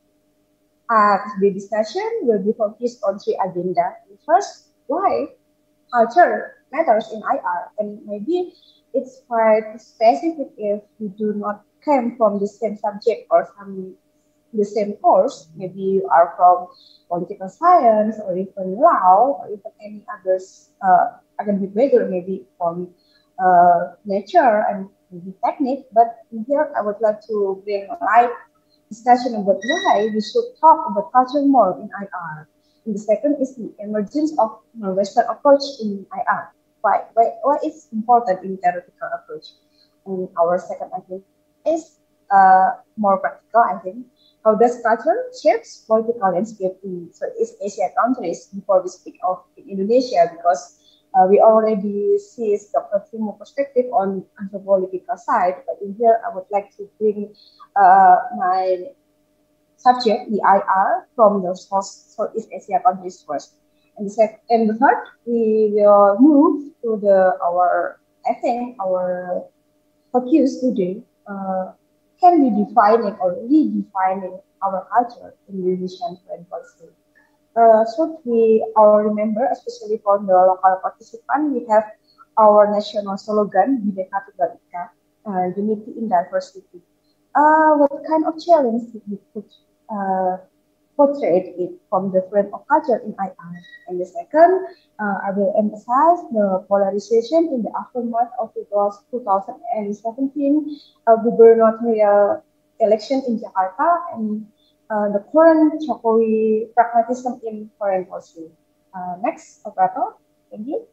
Uh, the discussion will be focused on three agenda. First, why culture matters in I R, and maybe it's quite specific if you do not come from the same subject or some the same course. Maybe you are from political science or even law or even any others uh, academic background, maybe from uh, nature and maybe technique. But here I would like to bring light discussion about why we should talk about culture more in I R. And the second is the emergence of Western approach in I R. Why? Why, why it's important in theoretical approach? And our second agenda is uh, more practical, I think. How does culture shapes political landscape in Southeast Asia countries before we speak of in Indonesia? Because uh, we already see Doctor Timo perspective on anthropological side, but in here I would like to bring uh, my subject, the I R, from the Southeast Asia countries first. And the, sec and the third, we will move to the our, I think, our focus today uh, can be defining or redefining our culture in Indonesian foreign policy. Uh, so we all remember, especially for the local participant, we have our national slogan, Bhinneka Tunggal Ika, uh, unity in diversity. Uh, what kind of challenge did we put uh, portray it from the frame of culture in I R? And the second, uh, I will emphasize the polarization in the aftermath of the twenty seventeen uh, gubernatorial election in Jakarta and uh, the current Jokowi pragmatism in foreign policy. Uh, next, operator, thank you.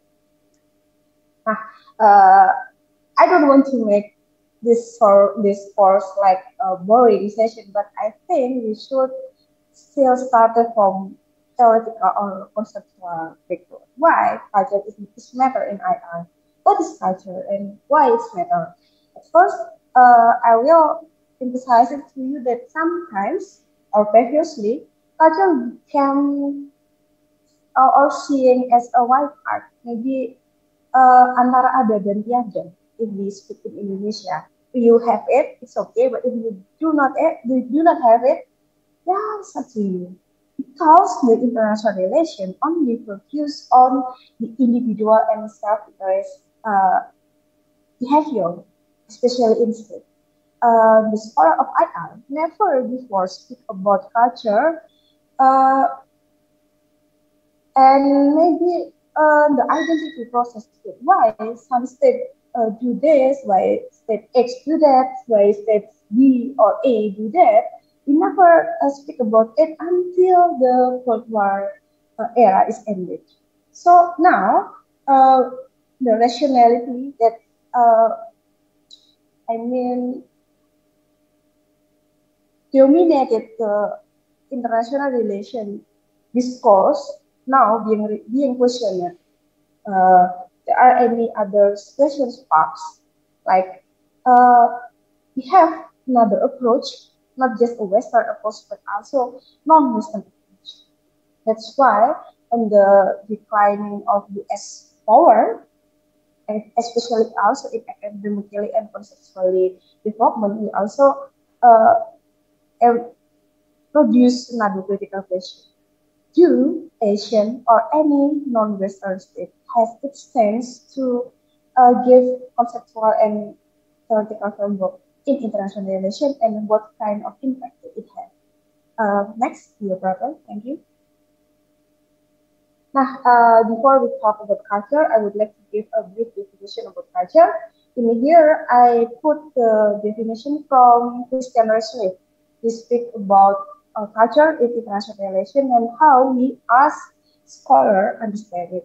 Nah, uh, I don't want to make this for this course like a boring session, but I think we should still start from theoretical or conceptual background. Why culture is, is matter in I R? What is culture and why it's matter? At first, uh, I will emphasize it to you that sometimes or previously culture can uh, or seeing as a white part, maybe uh, antara ada dan tiada if we speak in Indonesia. If you have it, it's okay. But if you do not, do, do not have it, yeah, it's up to you. Because the international relation only focus on the individual and self-interest uh, behavior, especially in state. Uh, the scholar of I R never before speak about culture uh, and maybe uh, the identity process. Why some states uh, do this, why state X do that, why state B or A do that. We never uh, speak about it until the Cold War uh, era is ended. So now uh, the rationality that uh, I mean dominated the international relation discourse now being being questioned. Uh, there are any other question sparks like uh, we have another approach, not just a Western approach, but also non-Western approach. That's why on the declining of U S power, and especially also in academically and conceptually development, we also uh, produce another critical question. Do Asian or any non-Western state has its stance to uh, give conceptual and theoretical framework in international relations and what kind of impact it has? Uh, next, your brother, thank you. Now, uh, before we talk about culture, I would like to give a brief definition about culture. In here, I put the definition from Christian Resnick. We speak about uh, culture in international relation and how we as scholars understand it.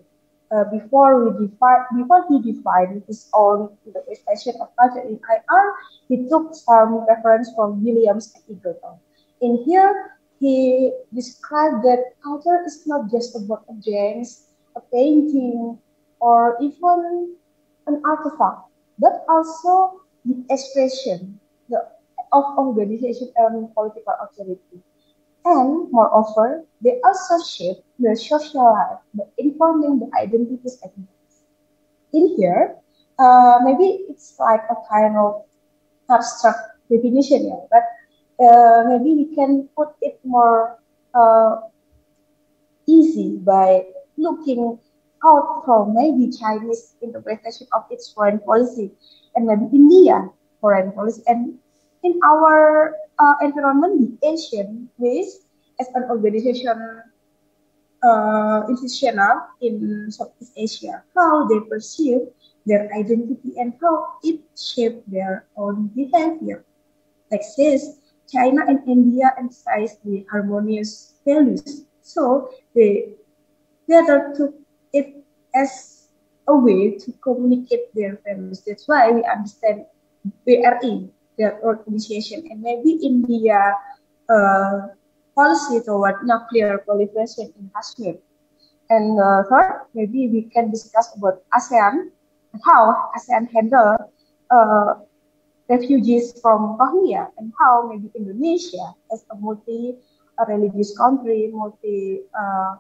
Uh, before we define, before he defined his own interpretation of culture in I R, he took some reference from Williams and Egerton. In here, he described that culture is not just about a dance, a painting, or even an artifact, but also the expression the, of organization and political authority. And moreover, they also shape the social life by informing the identities and interests. In here, uh, maybe it's like a kind of abstract definition, yeah, but uh, maybe we can put it more uh, easy by looking out from maybe Chinese interpretation of its foreign policy and maybe India foreign policy. And in our uh, environment, the Asian ways as an organization uh, institutional in Southeast Asia, how they perceive their identity and how it shaped their own behavior. Like this, China and India emphasize the harmonious values. So they rather took it as a way to communicate their values. That's why we understand B R I, their organization, and maybe India uh, policy toward nuclear proliferation in Kashmir. And uh, third, maybe we can discuss about ASEAN and how ASEAN handle uh, refugees from Rohingya and how maybe Indonesia as a multi-religious country, multi uh,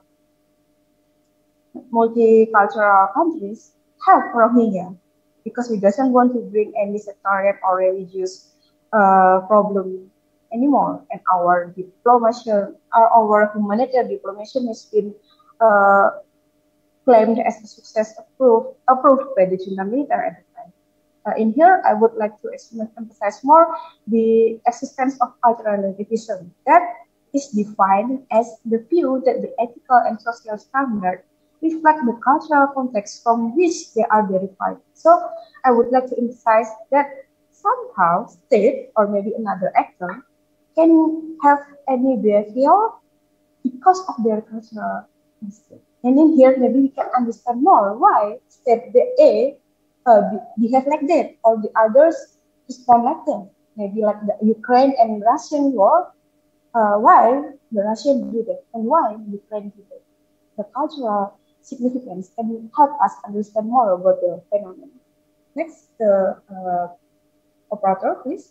multicultural countries help Rohingya because we doesn't want to bring any sectarian or religious uh, problem anymore. And our diplomacy, our, our humanitarian diplomacy has been uh, claimed as a success approved, approved by the China military at the time. Uh, in here, I would like to emphasize more the existence of cultural relativism that is defined as the view that the ethical and social standard reflect the cultural context from which they are derived. So I would like to emphasize that somehow state or maybe another actor can have any behavior because of their cultural instinct. And in here, maybe we can understand more why state the A uh, behave like that, or the others respond like that. Maybe like the Ukraine and Russian war, uh, why the Russian do that, and why Ukraine do that. The cultural significance can help us understand more about the phenomenon. Next, the uh, operator, please.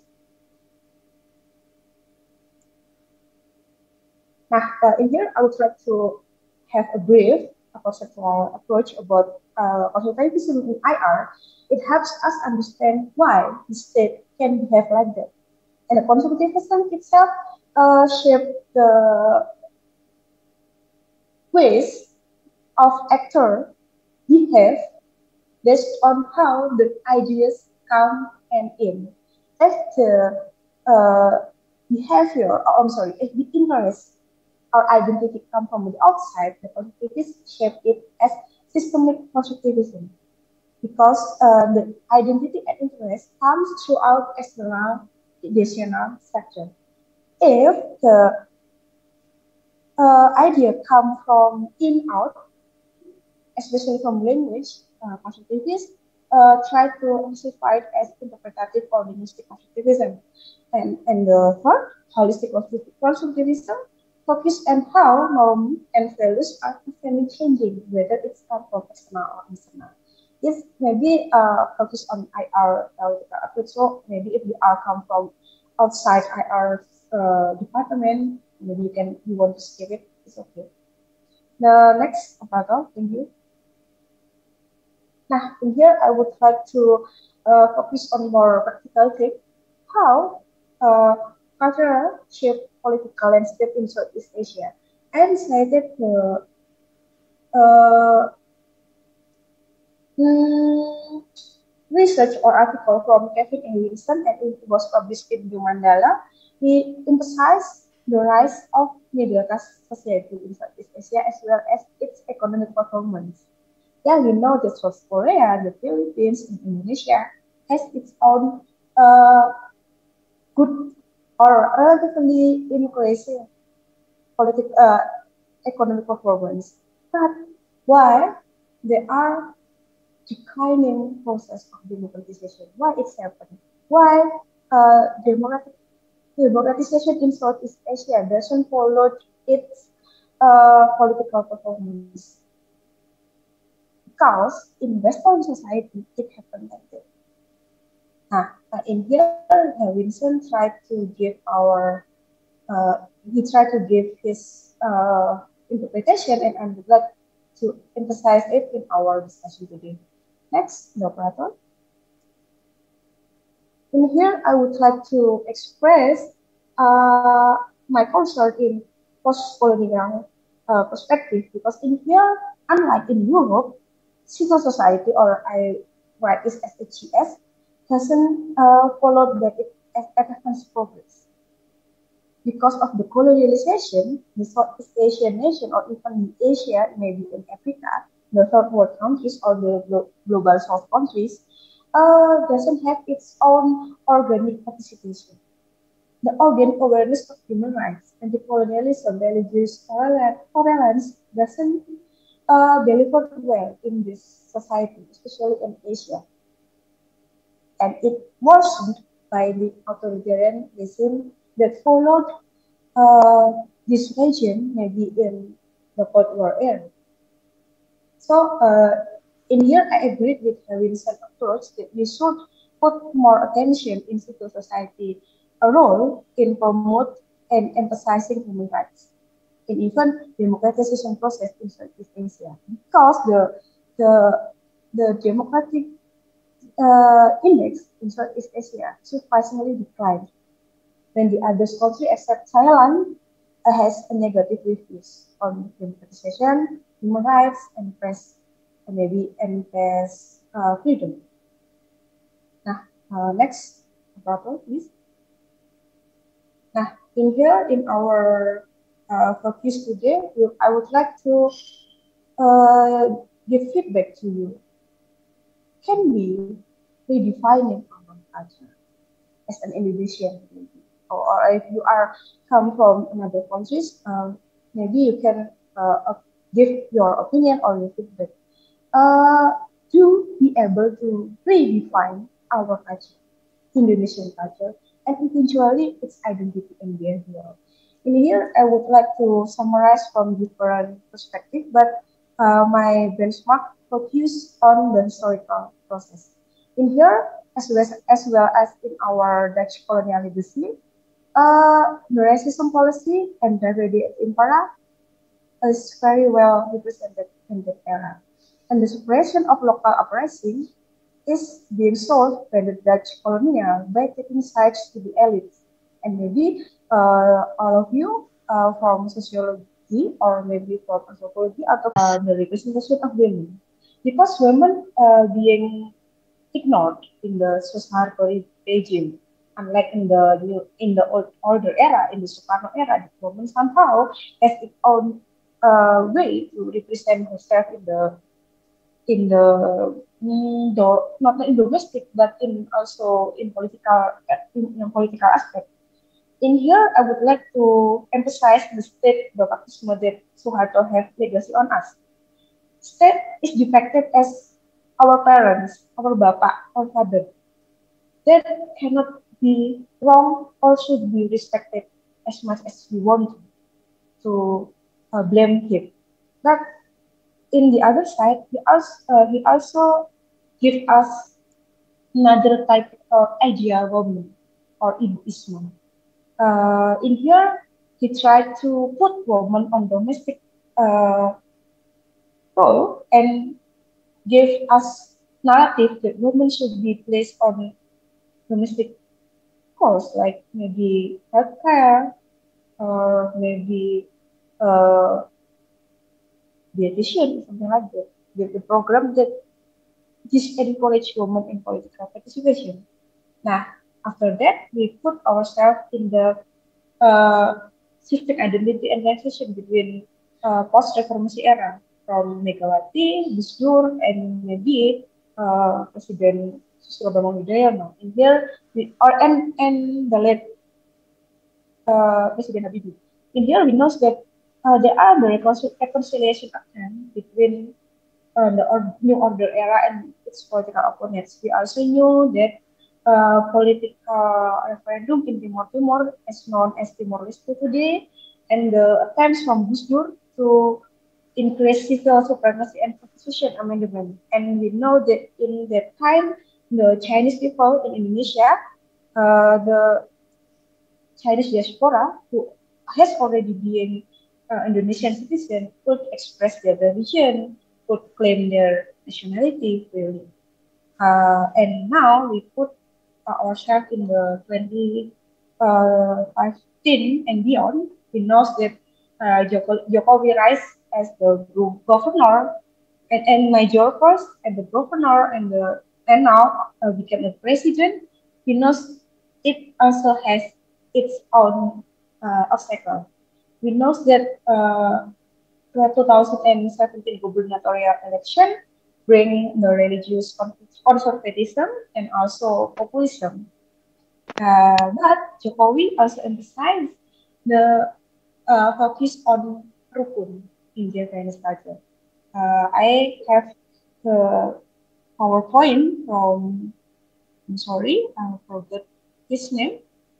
Now, uh, in here, I would like to have a brief conceptual approach about uh, conservatism in I R. It helps us understand why the state can behave like that. And the conservatism itself uh, shaped the ways of actor behave based on how the ideas come and in. As the uh, behavior, oh, I'm sorry, if the interest or identity come from the outside, the constructivists shape it as systemic constructivism because uh, the identity and interest comes throughout external ideational structure. If the uh, idea come from in out, especially from language, uh, constructivists uh, try to amplify it as interpretative or linguistic constructivism. And, and the third, holistic constructivism focus on how norms and values are constantly changing, whether it's come from external or internal. If maybe uh, focus on I R theoretical approach, so maybe if you are come from outside I R uh, department, maybe you can you want to skip it, it's okay. The next operator, thank you. Now, in here, I would like to uh, focus on more practical thing, how uh, cultural shape political landscape in Southeast Asia. I decided to uh, mm, research or article from Kevin A. Wilson, and it was published in New Mandala. He emphasized the rise of middle class society in Southeast Asia as well as its economic performance. Yeah, we know that South Korea, the Philippines, and Indonesia has its own uh, good or relatively increasing political uh, economic performance. But why there are declining process of democratization. Why it's happening? Why uh, democratic democratization in Southeast Asia doesn't follow its uh, political performance? Because in Western society, it happened like that. Nah, uh, in here, uh, Winston tried to give our, uh, he tried to give his uh, interpretation, and I'm glad to emphasize it in our discussion today. Next, the operator. In here, I would like to express uh, my concern in post-colonial uh, perspective, because in here, unlike in Europe, civil society, or I write this as a G S, doesn't uh, follow that it as advanced progress. Because of the colonialization, the Southeast Asian nation, or even Asia, maybe in Africa, the third world countries or the glo global south countries, uh, doesn't have its own organic participation. The organic awareness of human rights, anti-colonialism, religious tolerance doesn't uh, deliver well in this society, especially in Asia. And it worsened by the authoritarian regime that followed uh, this region, maybe in the Cold War era. So uh, in here, I agree with Winston's approach that we should put more attention in civil society a role in promote and emphasizing human rights, and even democratization process in Southeast Asia, because the the the democratic uh, index in Southeast Asia surprisingly declined when the other country except Thailand uh, has a negative reviews on democratization, human rights, and press, uh, maybe and press uh, freedom. Nah, uh, next, Bravo, please. Nah, in here, in our uh, focus today, I would like to uh, give feedback to you. Can we redefining our culture as an Indonesian, maybe? Or, or if you are come from another countries, um, maybe you can uh, give your opinion or your feedback. Uh, to be able to redefine our culture, Indonesian culture, and eventually its identity and behavior. In here, I would like to summarize from different perspectives, but uh, my benchmark focus on the historical process. In here, as well as, as, well as in our Dutch colonial legacy, uh, the racism policy and degraded impera is very well represented in that era. And the suppression of local uprising is being solved by the Dutch colonial by taking sides to the elites. And maybe uh, all of you uh, from sociology or maybe from anthropology atau uh, the representation of women. Because women uh, being ignored in the societal regime, unlike in the in the old, older era, in the Soekarno era, the woman somehow has its own uh, way to represent herself in the in the mm, do, not in domestic but in also in political in, in political aspect. In here, I would like to emphasize the state dogmatism that Suharto have legacy on us. State is depicted as our parents, our bapak, our father. That cannot be wrong or should be respected as much as we want to uh, blame him. But in the other side, he also, uh, he also give us another type of idea woman or Ibuism. Uh, in here, he tried to put woman on domestic uh, role and give us narrative that women should be placed on domestic course, like maybe healthcare or maybe uh, dietitian, something like that. The, the program that just encourage women in political participation. Now, after that, we put ourselves in the uh, shifting identity and transition between uh, post-reformasi era from Megawati, Gus Dur, and maybe uh, President Susilo Bambang Yudhoyono. And here, we, or and and the late uh, President Habibie. In here, we know that uh, there are the reconciliation attempt between uh, the or, New Order era and its political opponents. We also knew that uh, political referendum in Timor Timor, as known as Timor-Leste today, and the attempts from Gus Dur to increase civil supremacy and constitution amendment. And we know that in that time, the Chinese people in Indonesia, uh, the Chinese diaspora who has already been uh, Indonesian citizen could express their religion, could claim their nationality freely. Uh, and now we put uh, ourselves in the twenty fifteen and beyond. We know that uh, Joko, Jokowi rise as the governor and, and major first and the governor and the and now uh, became the president. We know it also has its own uh, obstacle. We know that uh, the two thousand seventeen gubernatorial election bring the religious conservatism and also populism. Uh, but Jokowi also emphasized the uh, focus on rukun in Japanese culture. Uh, I have the PowerPoint from, I'm sorry, I forgot his name,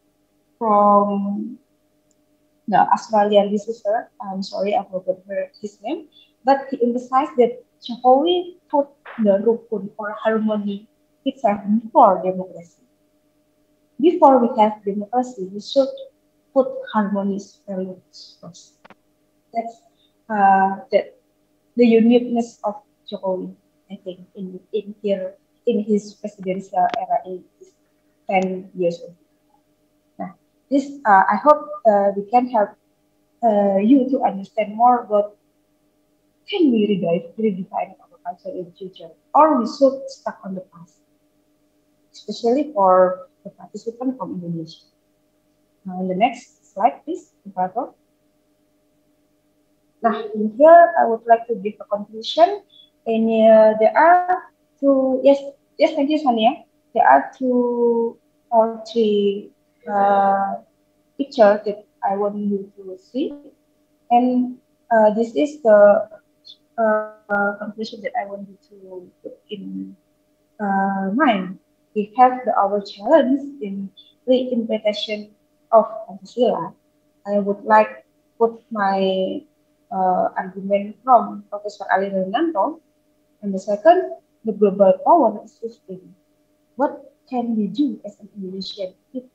from the Australian researcher. I'm sorry, I forgot her, his name. But he emphasized that Jokowi put the rukun or harmony itself before democracy. Before we have democracy, we should put harmonious values first. That's uh, that the uniqueness of Jokowi, I think, in in here in his presidential era in his ten years ago. Now, this uh, I hope uh, we can help uh, you to understand more about can we redefine, redefine our culture in the future, or we should stuck on the past, especially for the participant from Indonesia. Now, in the next slide, please, Imperator. Now, in here, I would like to give a conclusion. And uh, there are two, yes, yes, thank you, Sonia. There are two or three uh, pictures that I want you to see. And uh, this is the uh, conclusion that I want you to put in uh, mind. We have the, our challenge in reinterpretation of Pancasila. I would like put my uh, argument from Professor Ali Renanto. And the second, the global power is shifting. What can we do as an Indonesian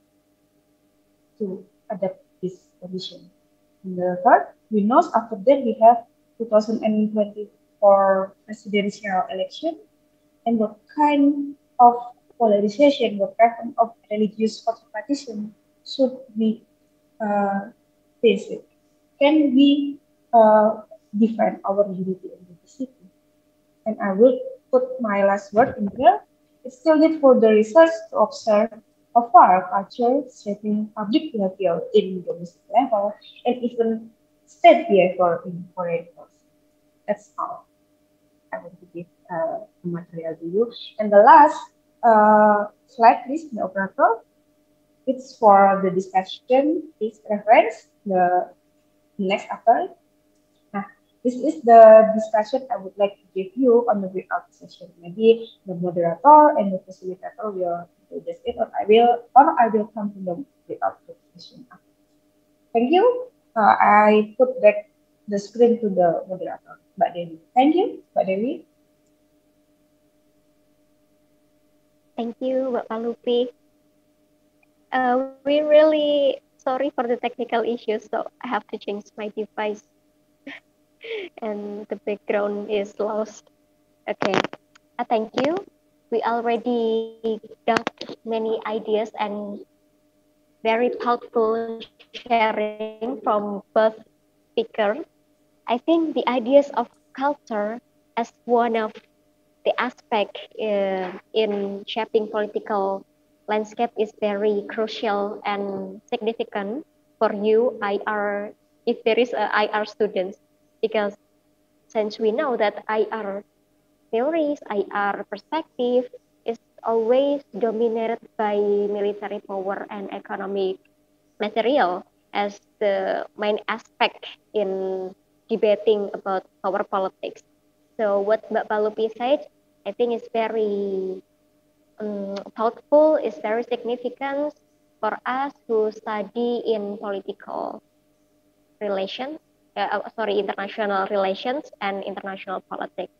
to adapt this condition? And the third, we know after that we have two thousand twenty-four presidential election and what kind of polarization, what kind of religious conservatism should we uh, face it? Can we uh, defend our unity and diversity? And I will put my last word in here. It's still need for the research to observe how far culture shaping public behavior in domestic level and even state behavior in foreign policy. That's all I want to give uh, material to you. And the last uh, slide, please, the operator. It's for the discussion. Please reference the next after. Nah, this is the discussion I would like to give you on the breakout session. Maybe the moderator and the facilitator will do this it, or I will, or I will come to the breakout session. Thank you. Uh, I put back the screen to the moderator, Mbak Dewi. Thank you, Mbak Dewi. Thank you, Mbak Palupi. Uh, we're really sorry for the technical issues, so I have to change my device. And the background is lost. Okay, uh, thank you. We already got many ideas and very thoughtful sharing from both speakers. I think the ideas of culture as one of the aspect uh, in shaping political landscape is very crucial and significant for you I R, if there is a I R students, because since we know that I R theories, I R perspective is always dominated by military power and economic material as the main aspect in debating about power politics. So what Mbak Palupi said, I think is very um, thoughtful, is very significant for us who study in political relations, uh, sorry, international relations and international politics.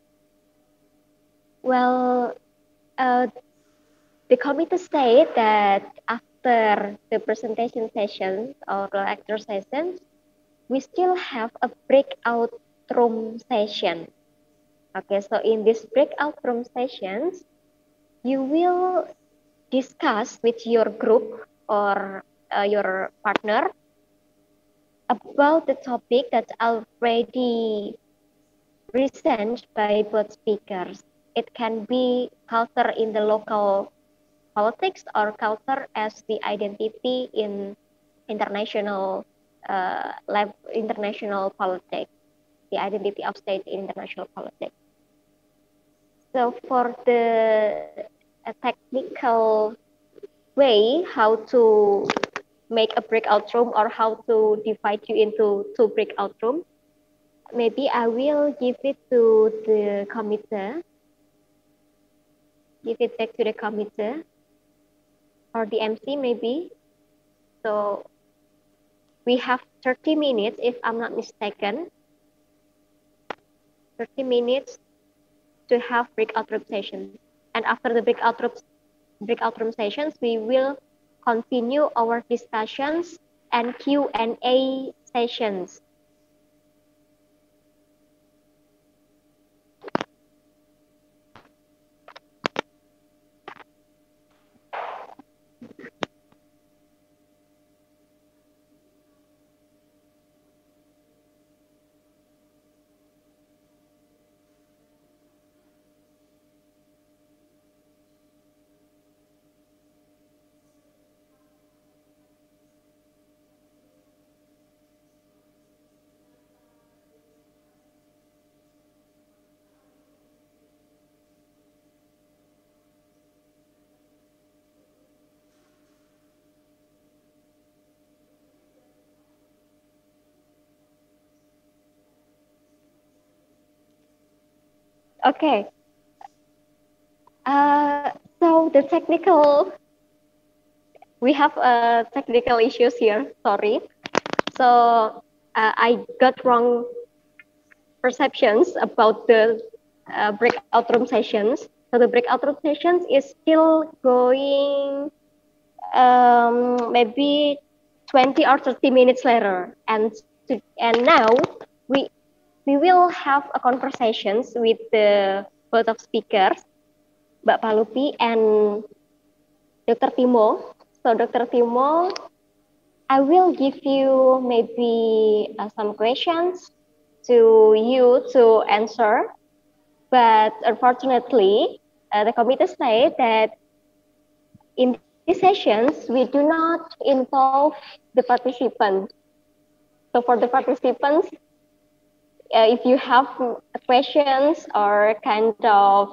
Well, uh, the committee said that after the presentation sessions or lecture sessions, we still have a breakout room session. Okay, so in this breakout room sessions, you will discuss with your group or uh, your partner about the topic that's already presented by both speakers. It can be culture in the local politics or culture as the identity in international uh, level, international politics, the identity of state in international politics. So for the uh, technical way how to make a breakout room or how to divide you into two breakout rooms, maybe I will give it to the committee, give it back to the committee or the M C maybe. So we have thirty minutes, if I'm not mistaken, thirty minutes to have breakout room sessions. And after the breakout room, breakout room sessions, we will continue our discussions and Q and A sessions. Okay. Uh, so the technical, we have uh, technical issues here, sorry. So uh, I got wrong perceptions about the uh, breakout room sessions. So the breakout room sessions is still going um, maybe twenty or thirty minutes later. And, to, and now we, we will have a conversations with the both of speakers, Mbak Palupi and Doctor Timo. So Doctor Timo, I will give you maybe uh, some questions to you to answer. But unfortunately, uh, the committee said that in these sessions, we do not involve the participants. So for the participants, uh, if you have questions or kind of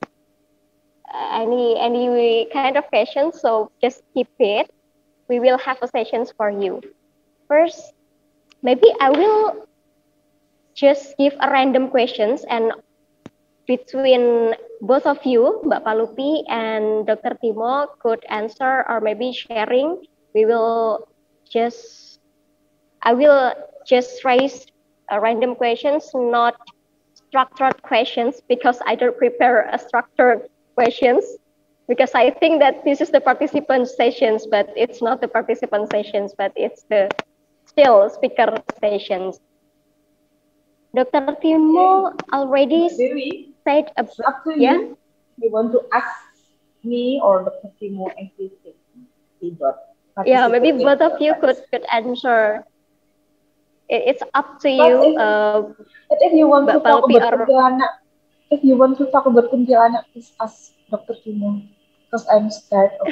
uh, any any kind of questions, so just keep it. We will have a sessions for you. First, maybe I will just give a random questions and between both of you, Mbak Palupi and Doctor Timo could answer or maybe sharing. We will just, I will just raise uh, random questions, not structured questions, because I don't prepare a structured questions, because I think that this is the participant sessions, but it's not the participant sessions, but it's the still speaker sessions. Doctor Timo already Dewi, said it's about, up to yeah? you. You want to ask me or Doctor Timo anything? Yeah, maybe both of you could could answer. It, it's up to But you, if, uh, but if you want to Mbak talk Palupi about or kuntilanak, if you want to talk about kuntilanak, please ask Doctor Timo, because I'm scared of.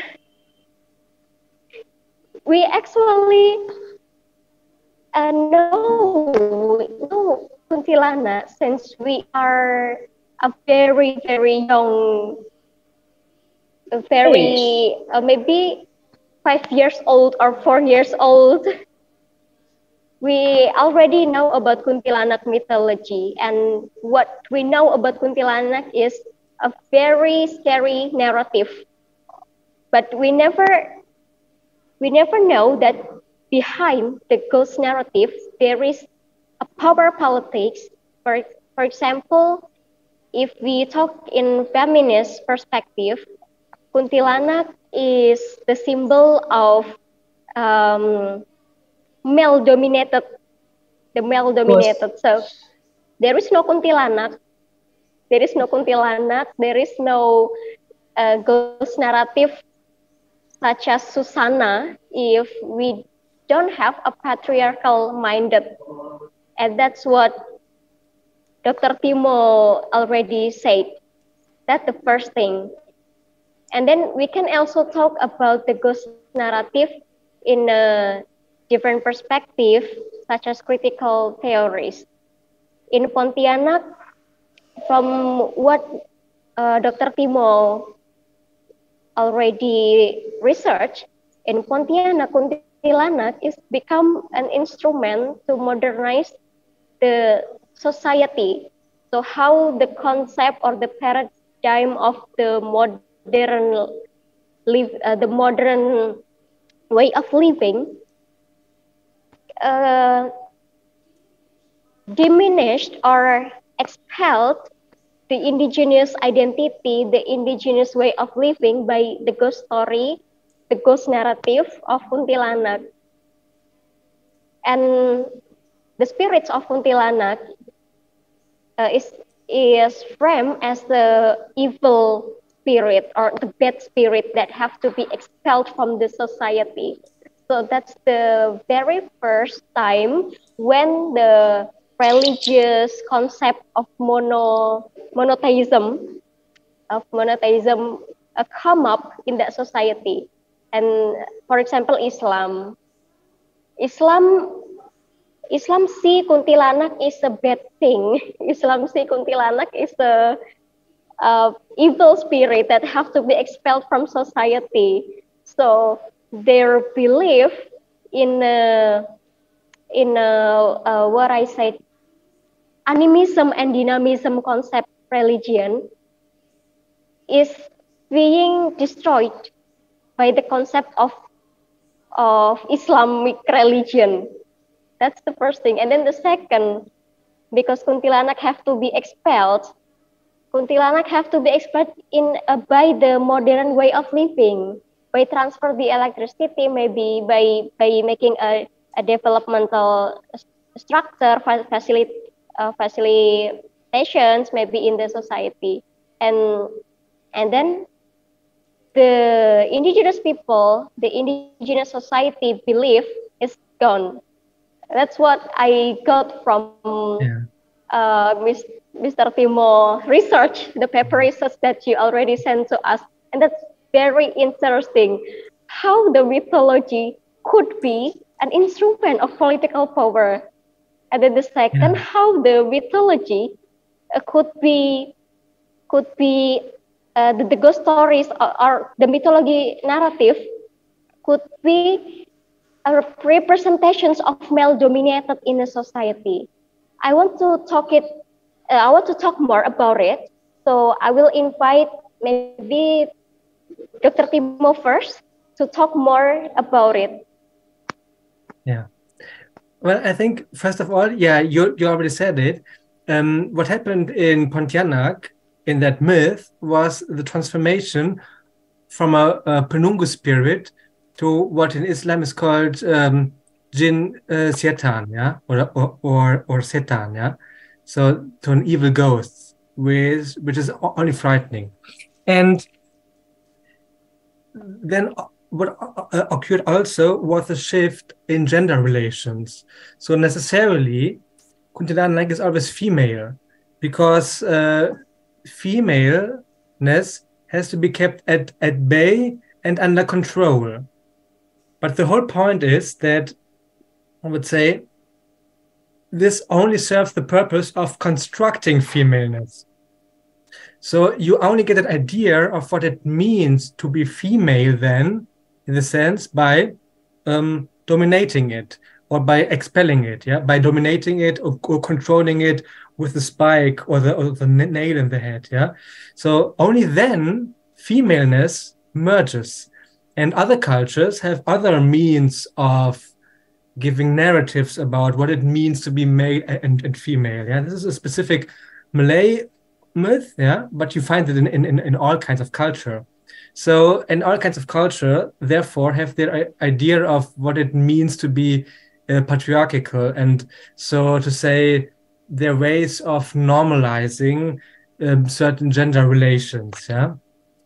we actually uh, know know kuntilanak since we are a very very young, a Age. very uh, maybe five years old or four years old. we already know about Kuntilanak mythology, and what we know about Kuntilanak is a very scary narrative. But we never, we never know that behind the ghost narrative there is a power politics. For for example, if we talk in feminist perspective, Kuntilanak is the symbol of um, male-dominated, the male-dominated. So there is no Kuntilanak, there is no Kuntilanak, there is no uh, ghost narrative such as Susana if we don't have a patriarchal minded. And that's what Doctor Timo already said. That's the first thing. And then we can also talk about the ghost narrative in a different perspective, such as critical theories. In Pontianak, from what uh, Doctor Timo already researched, in Pontianak, Kuntilanak is become an instrument to modernize the society. So how the concept or the paradigm of the modern live, uh, the modern way of living uh, diminished or expelled the indigenous identity, the indigenous way of living by the ghost story, the ghost narrative of Kuntilanak. And the spirits of Kuntilanak uh, is, is framed as the evil spirit or the bad spirit that have to be expelled from the society. So that's the very first time when the religious concept of mono monotheism of monotheism uh, come up in that society. And for example, Islam. Islam Islam see Kuntilanak is a bad thing. Islam see Kuntilanak is a uh, evil spirit that have to be expelled from society. So their belief in a, in a, uh, what I said, animism and dynamism concept religion is being destroyed by the concept of of Islamic religion. That's the first thing. And then the second, because Kuntilanak have to be expelled, Kuntilanak have to be expelled in uh, by the modern way of living, by transfer the electricity, maybe by by making a, a developmental structure, facility, uh, facilitations, maybe in the society, and and then the indigenous people, the indigenous society belief is gone. That's what I got from yeah. uh, Mister Timo research, the paper research that you already sent to us. And that's very interesting, how the mythology could be an instrument of political power. And then the second, yeah. how the mythology uh, could be, could be uh, the, the ghost stories or, or the mythology narrative could be uh, representations of male dominated in a society. I want to talk it. Uh, I want to talk more about it. So I will invite maybe Doctor Timo first to talk more about it. Yeah. Well, I think first of all, yeah, you you already said it. Um, what happened in Pontianak in that myth was the transformation from a, a Penungu spirit to what in Islam is called um, Jinn uh, Setan, yeah, or or or, or Setan, yeah. So to an evil ghost, which which is only frightening, and then what occurred also was a shift in gender relations. So necessarily, Kuntilanak is always female, because uh, femaleness has to be kept at, at bay and under control. But the whole point is that, I would say, this only serves the purpose of constructing femaleness. So you only get an idea of what it means to be female then, in the sense, by um, dominating it, or by expelling it, yeah, by dominating it or, or controlling it with the spike or the, or the nail in the head, yeah. So only then femaleness merges, and other cultures have other means of giving narratives about what it means to be male and, and female. Yeah, this is a specific Malay myth, yeah, but you find it in, in, in all kinds of culture. So, in all kinds of culture, therefore, have their idea of what it means to be uh, patriarchal, and so to say, their ways of normalizing um, certain gender relations, yeah,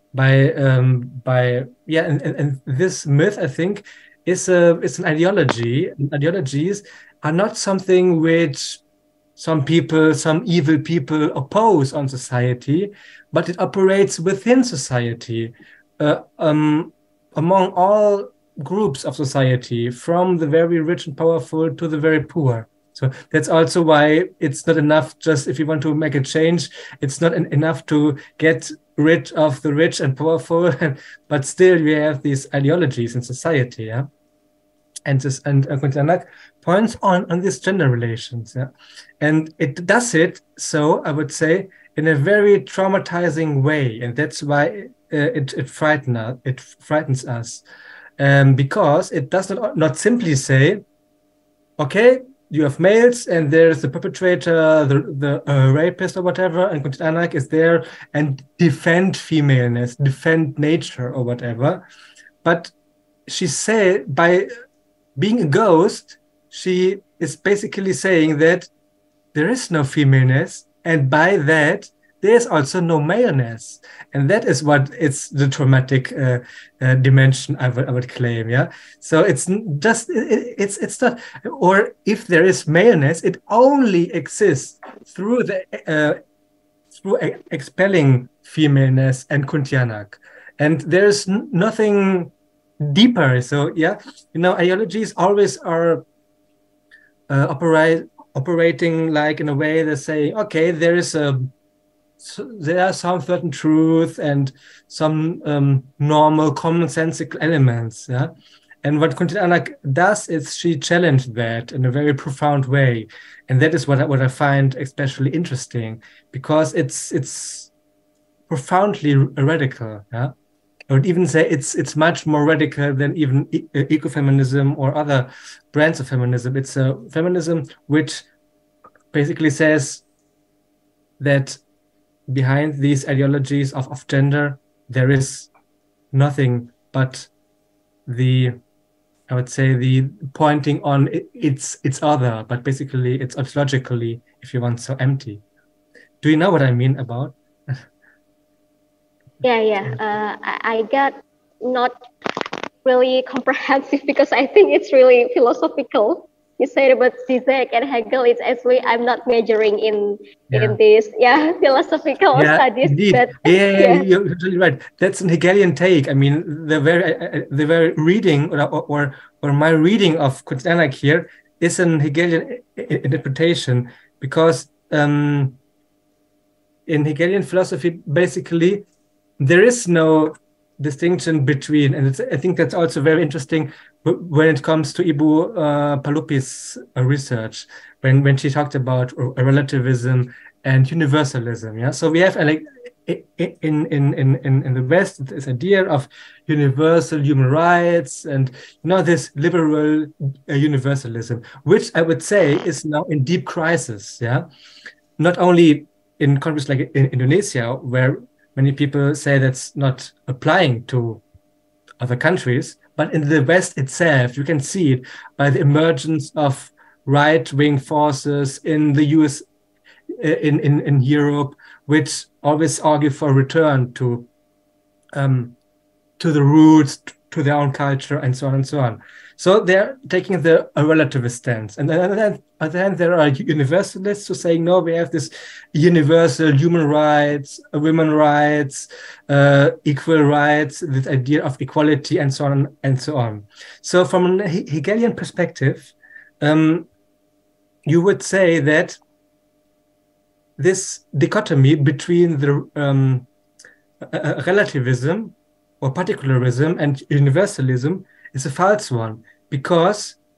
by um, by yeah, and, and, and this myth, I think, is a is an ideology. And ideologies are not something which some people, some evil people oppose on society, but it operates within society, uh, um, among all groups of society, from the very rich and powerful to the very poor. So that's also why it's not enough just if you want to make a change, it's not en enough to get rid of the rich and powerful, but still we have these ideologies in society, yeah? And this and uh, points on on these gender relations, yeah, and it does it so I would say in a very traumatizing way, and that's why uh, it it frightens us. It frightens us, um, because it does not not simply say, okay, you have males and there's the perpetrator, the the uh, rapist or whatever, and Kuntilanak is there and defend femaleness, defend nature or whatever, but she said by being a ghost, she is basically saying that there is no femaleness, and by that, there's also no maleness. And that is what it's the traumatic uh, uh, dimension, I would, I would claim, yeah? So it's just, it, it's it's not, or if there is maleness, it only exists through the, uh, through expelling femaleness and Kuntilanak. And there's nothing deeper. So yeah, you know, ideologies always are uh, operate operating like in a way they're saying, okay, there is a so there are some certain truth and some um, normal commonsensical elements, yeah. And what Kuntilanak does is she challenged that in a very profound way, and that is what I, what I find especially interesting, because it's it's profoundly radical, yeah. I would even say it's it's much more radical than even e ecofeminism or other brands of feminism. It's a feminism which basically says that behind these ideologies of, of gender, there is nothing but the, I would say, the pointing on it, it's it's other, but basically it's ontologically, if you want, so empty. Do you know what I mean about? Yeah, yeah. Uh, I, I got not really comprehensive because I think it's really philosophical. You said about Zizek and Hegel. It's actually I'm not majoring in yeah. in this, yeah, philosophical yeah, studies. Indeed. But yeah, yeah, you're totally right. That's an Hegelian take. I mean, the very uh, the very reading or or or my reading of Kuntilanak here is an Hegelian interpretation, because um, in Hegelian philosophy, basically, there is no distinction between, and it's, I think that's also very interesting when it comes to Ibu uh, Palupi's uh, research, when when she talked about relativism and universalism. Yeah, so we have uh, like in in in in in the West this idea of universal human rights and you know this liberal uh, universalism, which I would say is now in deep crisis. Yeah, not only in countries like in Indonesia, where many people say that's not applying to other countries, but in the West itself, you can see it by the emergence of right-wing forces in the U S, in, in, in Europe, which always argue for a return to, um, to the roots, to their own culture, and so on and so on. So they're taking the a relativist stance. And then, then, and then there are universalists who are saying, no, we have this universal human rights, women rights, uh, equal rights, this idea of equality, and so on and so on. So from a Hegelian perspective, um, you would say that this dichotomy between the um, uh, relativism or particularism and universalism is a false one, because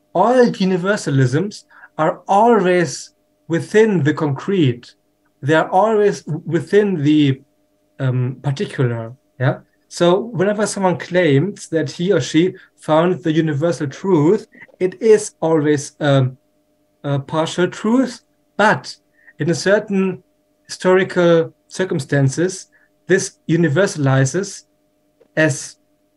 all universalisms are always within the concrete. They are always within the um, particular. Yeah. So whenever someone claims that he or she found the universal truth, it is always um, a partial truth, but in a certain historical circumstances, this universalizes as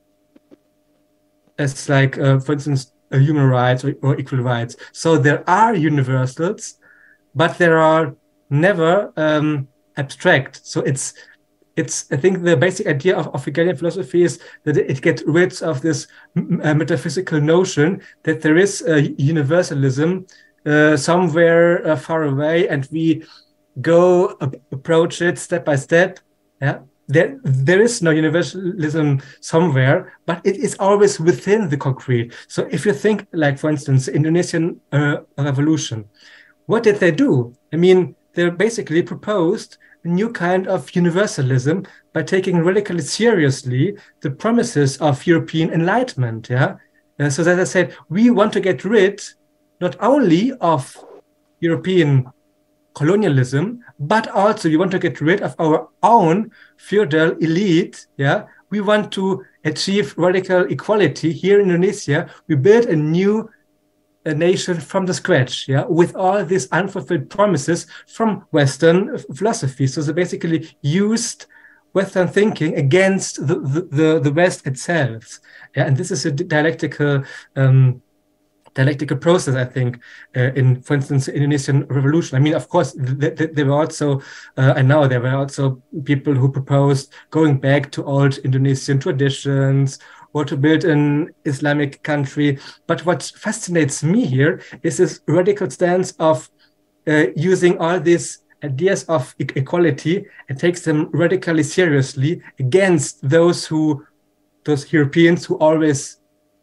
as like, uh, for instance, uh, human rights or, or equal rights. So there are universals, but there are never um, abstract. So it's it's I think the basic idea of, of Hegelian philosophy is that it gets rid of this uh, metaphysical notion that there is a universalism uh, somewhere uh, far away, and we go uh, approach it step by step. Yeah, there there is no universalism somewhere, but it is always within the concrete. So if you think, like, for instance, the Indonesian uh, revolution, what did they do? I mean, they basically proposed a new kind of universalism by taking radically seriously the promises of European enlightenment. Yeah, uh, so that I said, we want to get rid not only of European colonialism, but also we want to get rid of our own feudal elite. Yeah, we want to achieve radical equality here in Indonesia. We build a new a nation from the scratch, yeah, with all these unfulfilled promises from Western philosophy. So they basically used Western thinking against the the, the West itself. Yeah, and this is a dialectical um, dialectical process, I think, uh, in, for instance, the Indonesian revolution. I mean, of course, th th there were also, uh, and now there were also people who proposed going back to old Indonesian traditions or to build an Islamic country. But what fascinates me here is this radical stance of uh, using all these ideas of e equality and takes them radically seriously against those who, those Europeans who always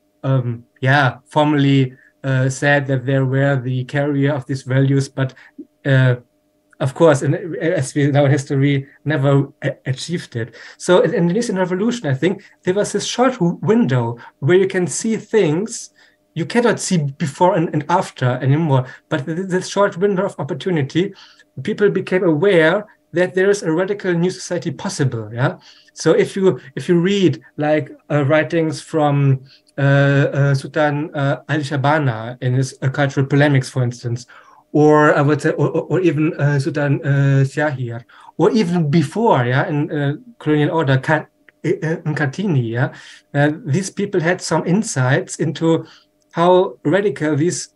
Um, yeah, formally uh, said that they were the carrier of these values, but uh, of course, and as we know in history, never achieved it. So in the Indonesian revolution, I think there was this short window where you can see things you cannot see before and, and after anymore, but this short window of opportunity, people became aware that there is a radical new society possible. Yeah. So if you if you read like uh, writings from uh, uh, Sultan uh, Ali Shabana in his uh, cultural polemics, for instance, or I would say, or, or even uh, Sultan uh, Syahir, or even before, yeah, in uh, colonial order, Kartini, yeah, uh, these people had some insights into how radical these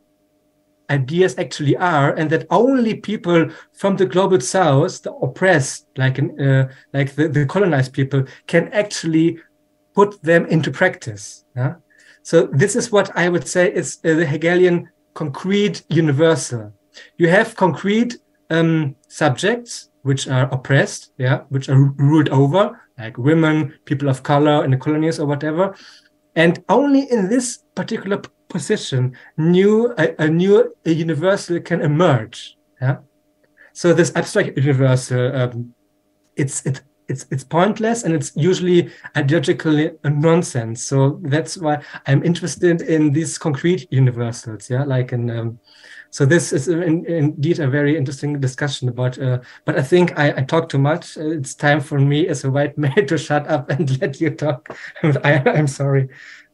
ideas actually are, and that only people from the global south, the oppressed, like in, uh, like the, the colonized people, can actually put them into practice. Yeah? So this is what I would say is uh, the Hegelian concrete universal. You have concrete um, subjects which are oppressed, yeah, which are ruled over, like women, people of color in the colonies or whatever, and only in this particular position, new a, a new a universal can emerge. Yeah. So this abstract universal, um, it's it it's it's pointless, and it's usually ideologically a nonsense. So that's why I'm interested in these concrete universals. Yeah, like in. Um, so this is in, indeed a very interesting discussion about. Uh, but I think I, I talk too much. It's time for me as a white male to shut up and let you talk. I, I'm sorry.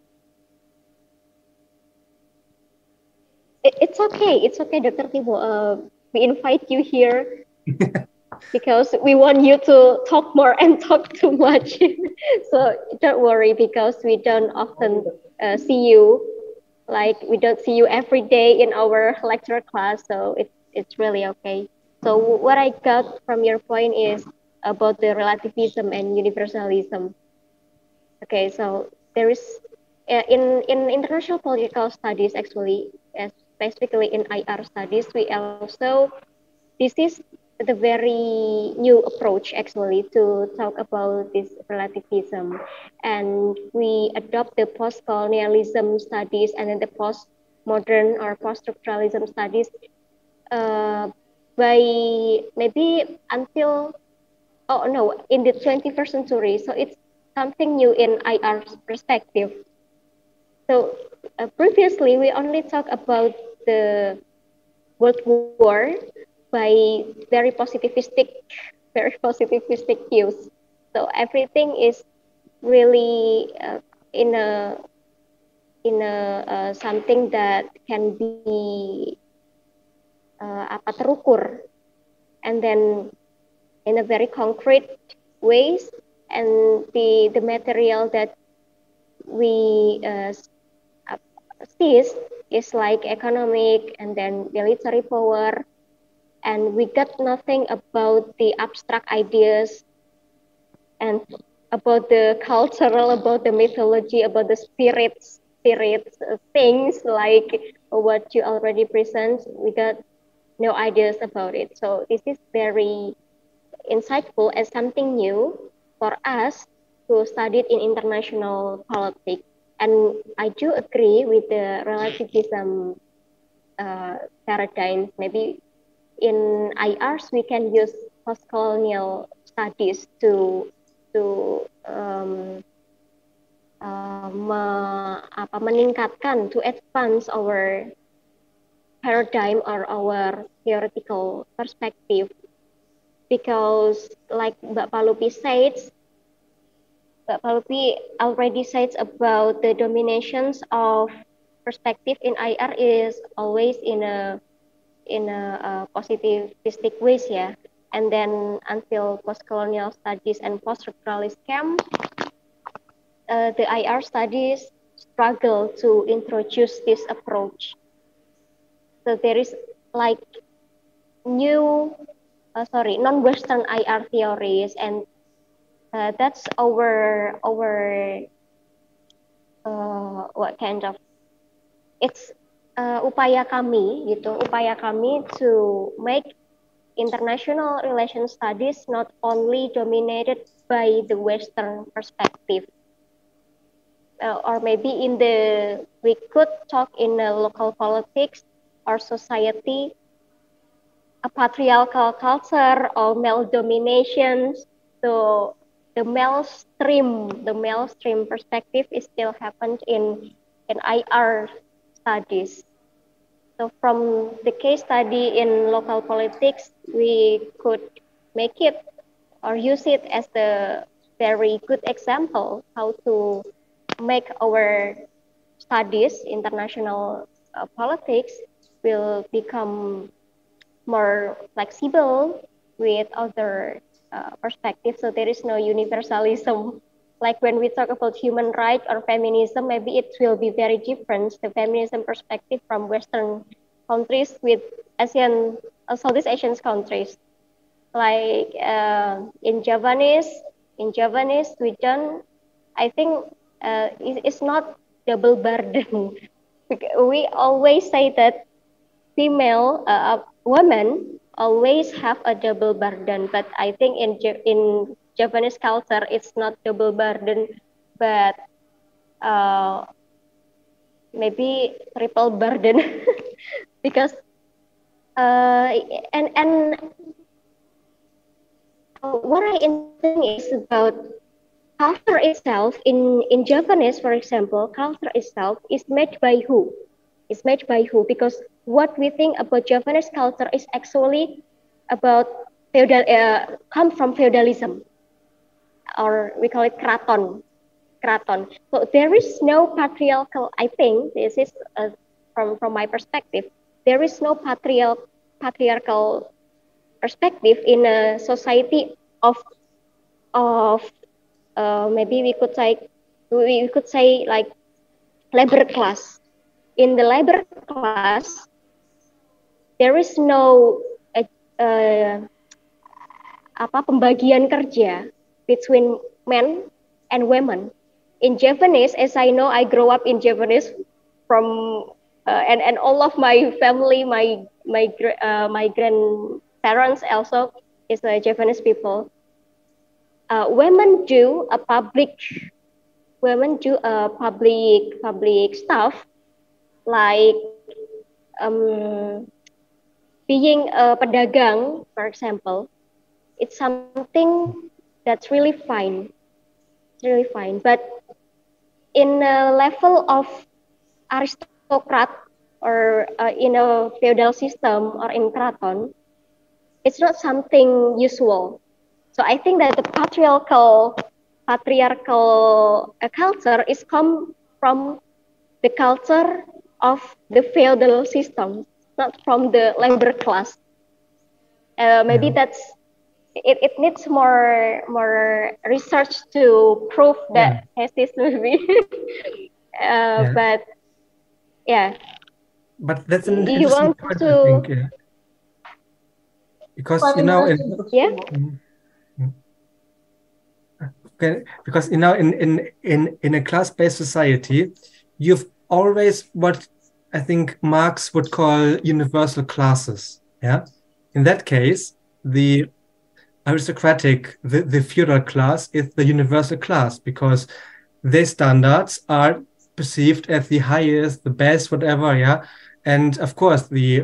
It's okay. It's okay, Doctor Timo. Uh, we invite you here because we want you to talk more and talk too much. So don't worry, because we don't often uh, see you. Like, we don't see you every day in our lecture class. So it, it's really okay. So what I got from your point is about the relativism and universalism. Okay, so there is uh, in in international political studies, actually, as specifically in I R studies, we also, this is the very new approach actually to talk about this relativism, and we adopt the post-colonialism studies and then the post-modern or post-structuralism studies uh, by maybe until, oh no, in the twenty-first century. So it's something new in I R perspective. So uh, previously we only talk about the World War by very positivistic, very positivistic views. So everything is really uh, in a in a uh, something that can be uh, apa terukur, and then in a very concrete ways, and the the material that we uh, sees is like economic and then military power, and we got nothing about the abstract ideas and about the cultural, about the mythology, about the spirits, spirits uh, things like what you already present. We got no ideas about it. So this is very insightful and something new for us to study it in international politics. And I do agree with the relativism uh, paradigm. Maybe in I Rs we can use post-colonial studies to to um, uh, me, apa, meningkatkan, to advance our paradigm or our theoretical perspective, because like Mbak Palupi said, Mbak Palupi already said about the dominations of perspective in I R is always in a in a uh, positivistic ways, yeah. And then until post-colonial studies and post-structuralist camp, uh, the I R studies struggle to introduce this approach. So there is like new, uh, sorry, non-Western I R theories, and uh, that's our our uh, what kind of, it's uh, upaya kami gitu, upaya kami to make international relation studies not only dominated by the Western perspective, uh, or maybe in the, we could talk in the local politics or society, a patriarchal culture or male dominations. So the male stream, the male stream perspective is still happened in in I R studies. So from the case study in local politics, we could make it or use it as the very good example how to make our studies, international uh, politics, will become more flexible with other uh, perspectives. So there is no universalism. Like when we talk about human rights or feminism, maybe it will be very different, the feminism perspective from Western countries with Asian, uh, Southeast Asian countries. Like uh, in Javanese, in Javanese, Sweden, I think uh, it, it's not double burden. We always say that female uh, women always have a double burden, but I think in in Japanese culture it's not double burden, but uh, maybe triple burden because uh, and and uh, what I interesting is about culture itself in in Japanese, for example, culture itself is made by who? It's made by who? Because what we think about Japanese culture is actually about feudal, uh, come from feudalism, or we call it kraton, kraton. So there is no patriarchal. I think this is uh, from from my perspective. There is no patriarchal patriarchal perspective in a society of of uh, maybe we could say we could say like labor class. In the labor class, there is no uh, uh, apa pembagian kerja between men and women. In Japanese, as I know, I grow up in Japanese from uh, and and all of my family, my my uh, my grandparents also is uh, Japanese people. Uh, women do a public women do a public public stuff like um, being a pedagang, for example. It's something that's really fine, it's really fine. But in a level of aristocrat or uh, in a feudal system or in Kraton, it's not something usual. So I think that the patriarchal patriarchal uh, culture is come from the culture of the feudal system, not from the labor class. Uh, maybe Yeah. that's it, it needs more more research to prove Yeah. that thesis maybe. uh, Yeah. but yeah, But that's an you interesting want point, I to think, yeah. Because Quite you know, in, interesting, Coach yeah Timo. mm, mm, okay, because you know, in in in in a class-based society, you've always what I think Marx would call universal classes. Yeah, in that case, the aristocratic, the, the feudal class is the universal class because their standards are perceived as the highest, the best, whatever. Yeah, and of course the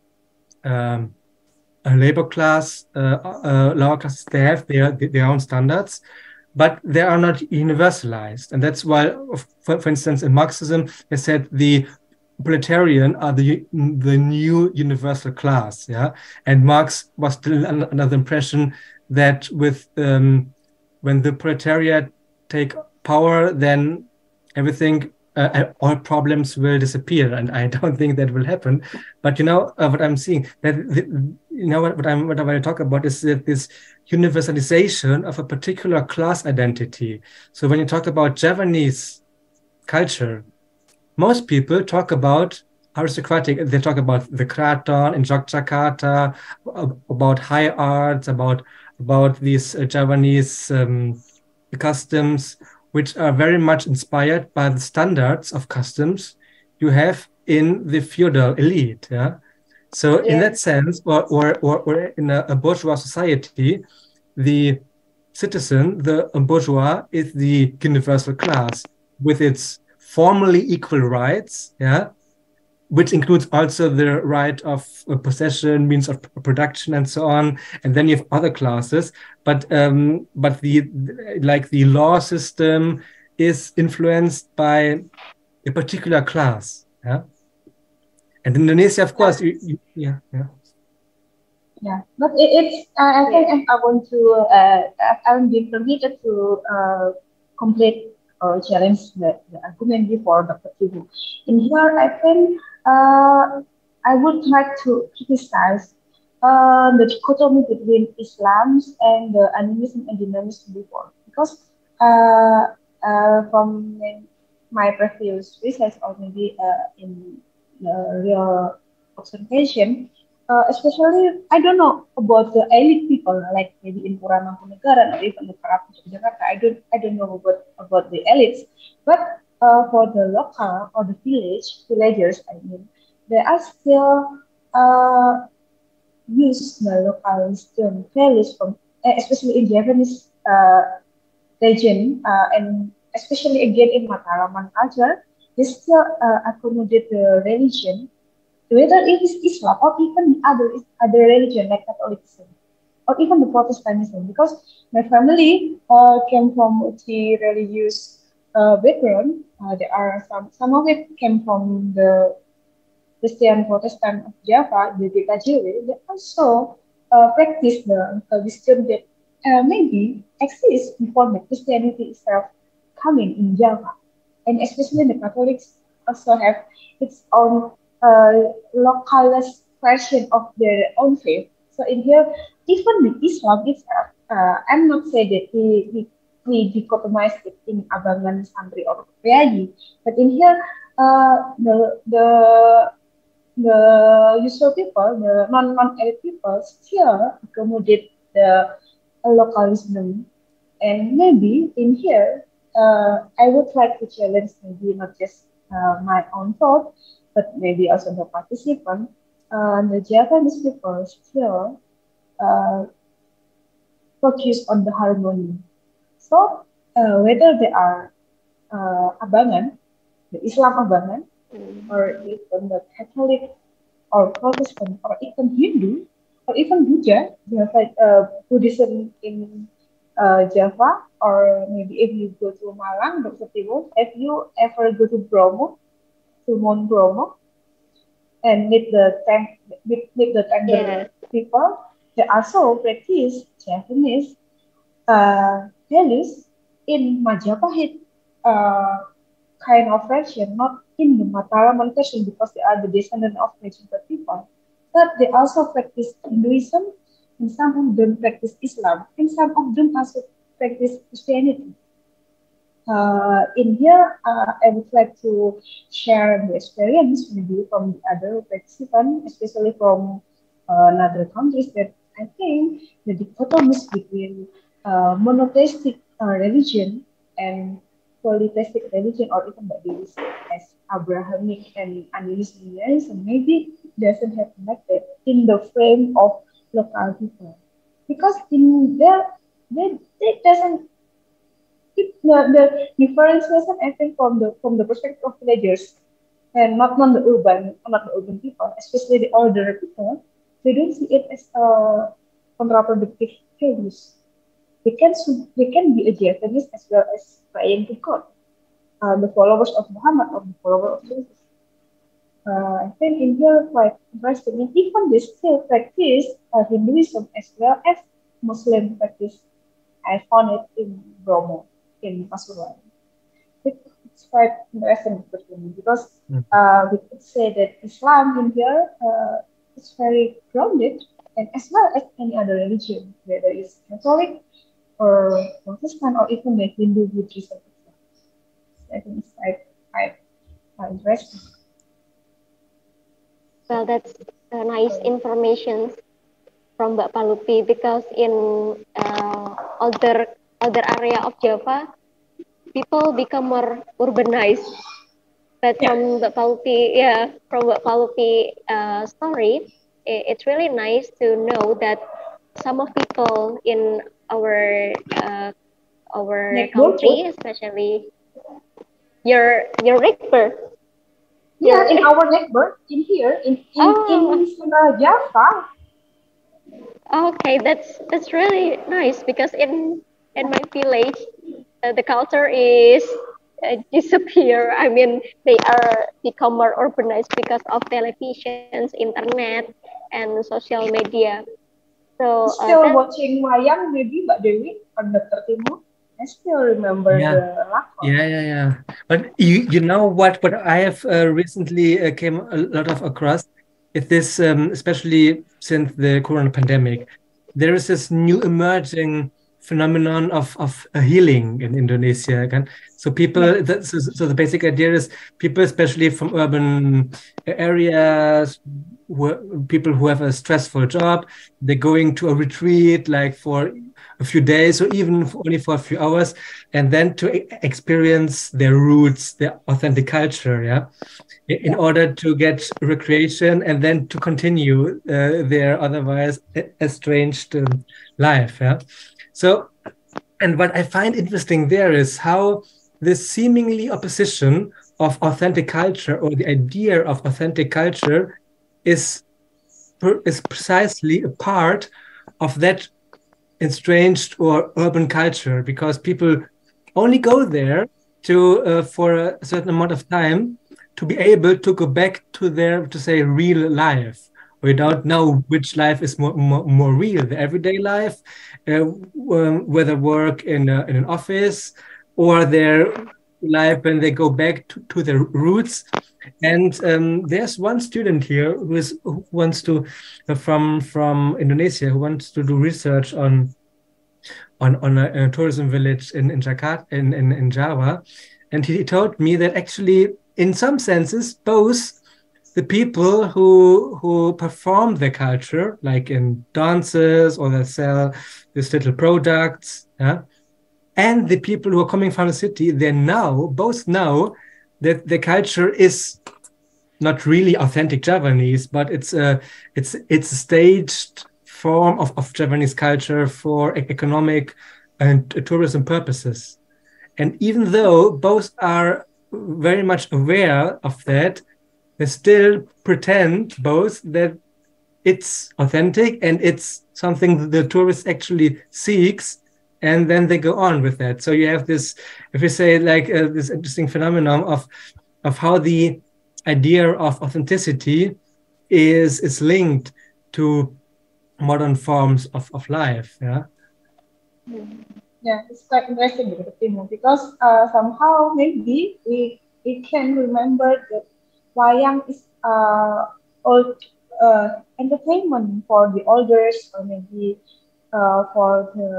um, a labor class, uh, uh, lower classes, they have their their own standards, but they are not universalized, and that's why, for, for instance, in Marxism, they said the proletarian are the the new universal class. Yeah, and Marx was still under the impression that with um, when the proletariat take power, then everything, uh, all problems will disappear, and I don't think that will happen. But you know uh, what I'm seeing, that the, you know what, what I'm what I want to talk about is that this universalization of a particular class identity. So when you talk about Javanese culture, most people talk about aristocratic. They talk about the Kraton in Yogyakarta, about high arts, about about these uh, Javanese um, customs, which are very much inspired by the standards of customs you have in the feudal elite. Yeah. So in yeah that sense, or or or, or in a, a bourgeois society, the citizen, the bourgeois, is the universal class with its formally equal rights, yeah, which includes also the right of uh, possession, means of production, and so on. And then you have other classes, but um, but the like the law system is influenced by a particular class, yeah. And in Indonesia, of Yeah, course, you, you, yeah, yeah, yeah. But it, it's, uh, I think yeah if I want to, uh, I- I'm being permitted to uh, complete or challenge the, the argument before Doctor Timo. In here, I think uh, I would like to criticize uh, the dichotomy between Islam and the animism and dynamism before. Because uh, uh, from my previous research or maybe uh, in the real observation, uh, especially I don't know about the elite people like maybe in Pura-Mangkunegaran or even the Palupi of Jakarta. I don't I don't know about about the elites, but uh, for the local or the village villagers, I mean, they are still uh, use the local wisdom values from eh, especially in Japanese uh, region uh, and especially again in Mataraman culture, they still uh, accommodate the religion whether it is Islam or even the other other religion like Catholicism or even the Protestantism, because my family uh, came from multi-religious uh, background. Uh, there are some some of it came from the Christian Protestant of Java, the Diponegoro. They also uh, practice the uh, wisdom that uh, maybe exists before the Christianity itself coming in Java, and especially the Catholics also have its own uh, localized version of their own faith. So in here, even the Islam itself, uh, I'm not saying that we, we, we dichotomize it in Abangan, Santri, or Priayi, but in here, uh, the the the usual people, the non non elite people, still accommodate the localism. And maybe in here, uh, I would like to challenge maybe not just uh, my own thought, but maybe also the participant. Uh, the Japanese people still uh, focus on the harmony. So uh, whether they are uh, Abangan, the Islam Abangan, mm. or even the Catholic or Protestant or even Hindu or even Buddha, there's like uh, Buddhism in uh, Java, or maybe if you go to Malang, Doctor Timo, have you ever go to Bromo, to Mount Bromo and meet the tank, meet, meet the Tangger Yeah. people. They also practice Japanese uh, values in Majapahit uh, kind of version, not in the Mataraman version because they are the descendant of Majapahit people. But they also practice Hinduism, and some of them practice Islam, and some of them also practice Christianity. Uh, in here, uh, I would like to share the experience maybe from the other participants, especially from uh, another countries that I think the dichotomies between uh, monotheistic uh, religion and polytheistic religion, or even what they say as Abrahamic and Annihilationism, maybe doesn't have connected in the frame of local people, because in there they, they doesn't it, the, the differentiation I think from the from the perspective of villagers and not not the urban not the urban people, especially the older people, they don't see it as a counterproductive values. They can they can be a Japanese as well as praying to God, uh, the followers of Muhammad or the followers of Jesus. Uh, I think in here quite interesting. And even they still practice uh, Hinduism as well as Muslim practice. I found it in Bromo, in Pasuruan. It's quite interesting because Mm. uh, we could say that Islam in here uh, is very grounded, and as well as any other religion, whether it's Catholic or Protestant or even the Hindu Buddhism. I think it's quite, quite, quite interesting. Well, that's a nice information from Mbak Palupi, because in uh, other other area of Java, people become more urbanized. But Yeah. from Mbak Palupi, yeah, from Mbak Palupi uh, story, it, it's really nice to know that some of people in our uh, our Neighborhood. country, especially your your neighbor, Yeah, your in our neighbor, in here, in in oh, in uh, Java. okay, that's that's really nice, because in in my village, uh, the culture is uh, disappear. I mean, they are become more urbanized because of televisions, internet, and social media. So uh, Still that watching wayang maybe Mbak Dewi on Doctor Timo. I still remember Yeah. the lakon. Yeah, yeah, yeah. But you you know what what I have uh, recently uh, came a lot of across is this, um, especially since the corona pandemic, there is this new emerging phenomenon of of uh, healing in Indonesia. Kan? So people, Yeah. that, so, so the basic idea is people, especially from urban areas, who, people who have a stressful job, they're going to a retreat like for a few days or even only for a few hours, and then to e- experience their roots, their authentic culture, yeah, in Yeah. order to get recreation and then to continue uh, their otherwise estranged um, life, yeah. So, and what I find interesting there is how this seemingly opposition of authentic culture, or the idea of authentic culture, is is precisely a part of that estranged or urban culture, because people only go there to uh, for a certain amount of time to be able to go back to their, to say, real life. We don't know which life is more more, more real, the everyday life, uh, whether work in, a, in an office, or their life when they go back to, to their roots. And um, there's one student here who is who wants to uh, from from Indonesia, who wants to do research on on on a, a tourism village in in Jakarta, in, in in Java, and he told me that actually, in some senses, both the people who who perform the culture, like in dances or that sell these little products, yeah, and the people who are coming from the city, they now both know that the culture is not really authentic Javanese, but it's a it's it's a staged form of, of Javanese culture for e- economic and tourism purposes. And even though both are very much aware of that, they still pretend both that it's authentic and it's something that the tourist actually seeks, and then they go on with that. So you have this, if you say, like uh, this interesting phenomenon of of how the idea of authenticity is is linked to modern forms of, of life. Yeah. Yeah, it's quite interesting because uh, somehow maybe we we can remember that wayang is uh, old uh, entertainment for the elders or maybe uh, for the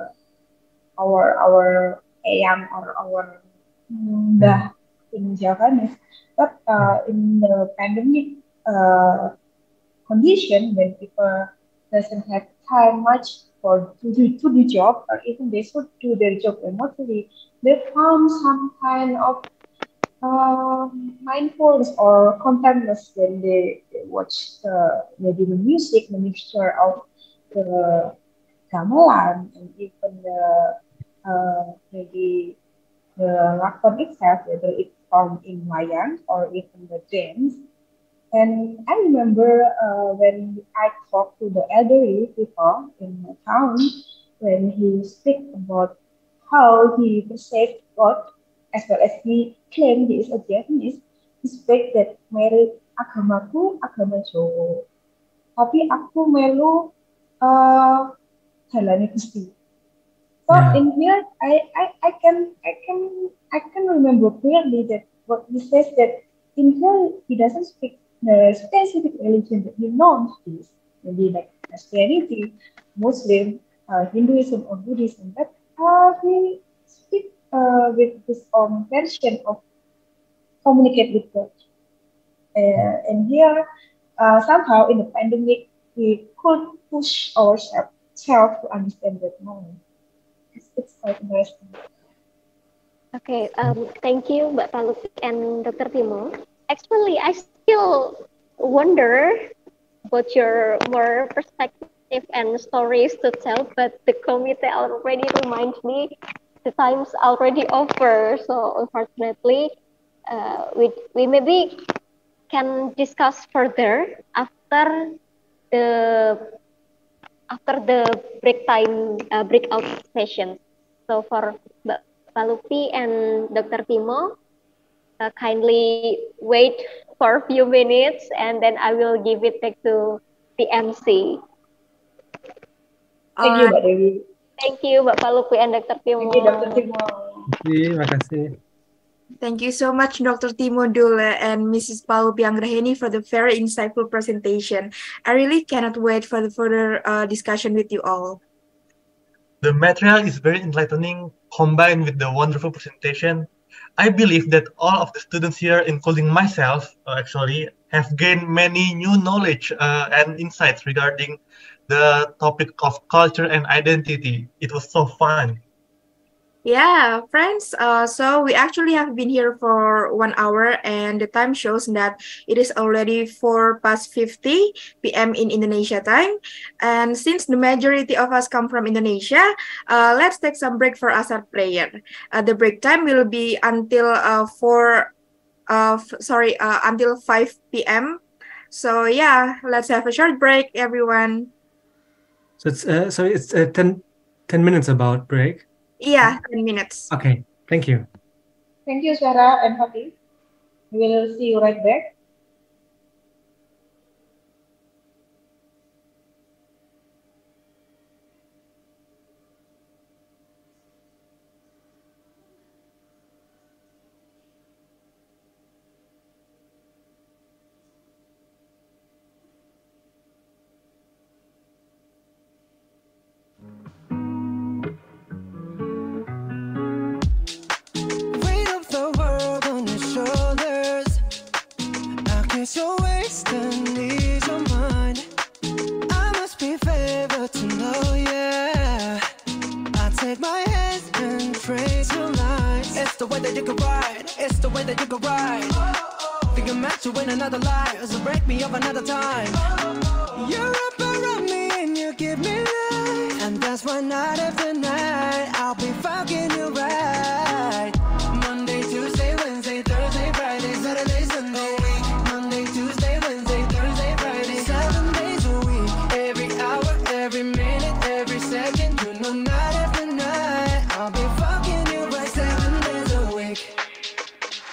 our our ayam or our mbah in Javanese. But uh, in the pandemic uh, condition when people doesn't have time much for to do to do job or even they should do their job remotely, they found some kind of uh, mindfulness or contentness when they, they watch the maybe the music, the mixture of the gamelan and even the uh, maybe the lakon itself, whether it's formed in wayang or even the dance. And I remember uh, when I talked to the elderly people in my town, when he speak about how he perceived God, as well as he claimed he is a Japanese, he speak that melu agamaku agama Jawa, tapi aku melu uh, jalani Gusti. So Yeah. in here, I, I, I can I can I can remember clearly that what he says that in here he doesn't speak the specific religion that he knows is maybe like Christianity, Muslim, uh, Hinduism or Buddhism, but uh, he speak uh, with his own version of communicate with God. Uh, and here uh, somehow in the pandemic we could push ourselves to understand that more. It's, it's quite interesting. Okay, um, thank you, Mbak Palupi and Doctor Timo. Actually, I still wonder about your more perspective and stories to tell, but the committee already reminds me the time's already over. So unfortunately, uh, we we maybe can discuss further after the after the break time uh, breakout session. So for Mbak Palupi and Doctor Timo, uh, kindly wait for a few minutes and then I will give it back to the M C. Thank you, Mbak Dewi. Thank you, Mbak Palupi and Doctor Timo. Thank you, Doctor Timo. Terima kasih. Thank you so much, Doctor Timo, Duile, and Missus Palupi Anggraheni for the very insightful presentation. I really cannot wait for the further uh, discussion with you all. The material is very enlightening, combined with the wonderful presentation. I believe that all of the students here, including myself, uh, actually, have gained many new knowledge uh, and insights regarding the topic of culture and identity. It was so fun. Yeah, friends, uh, so we actually have been here for one hour and the time shows that it is already four past fifty p m in Indonesia time. And since the majority of us come from Indonesia, uh, let's take some break for Asar prayer. Uh, the break time will be until uh, four, uh, sorry, uh, until five p m So yeah, let's have a short break, everyone. So it's uh, so it's uh, ten, ten minutes about break. Yeah, ten minutes. Okay, thank you. Thank you, Sarah and Happy. We will see you right back. You're wasting ease of mind. I must be favored to know, yeah. I take my hands and trace your lines. It's the way that you can ride. It's the way that you can ride. Think I'm meant to win another life, so break me up another time. You're up around me and you give me life, and that's why night after night I'll be fucking you right. Monday, Tuesday, Wednesday, Thursday, Friday, Saturday, Sunday. Every minute, every second, you know, night after night, I'll be fucking you right seven days a week.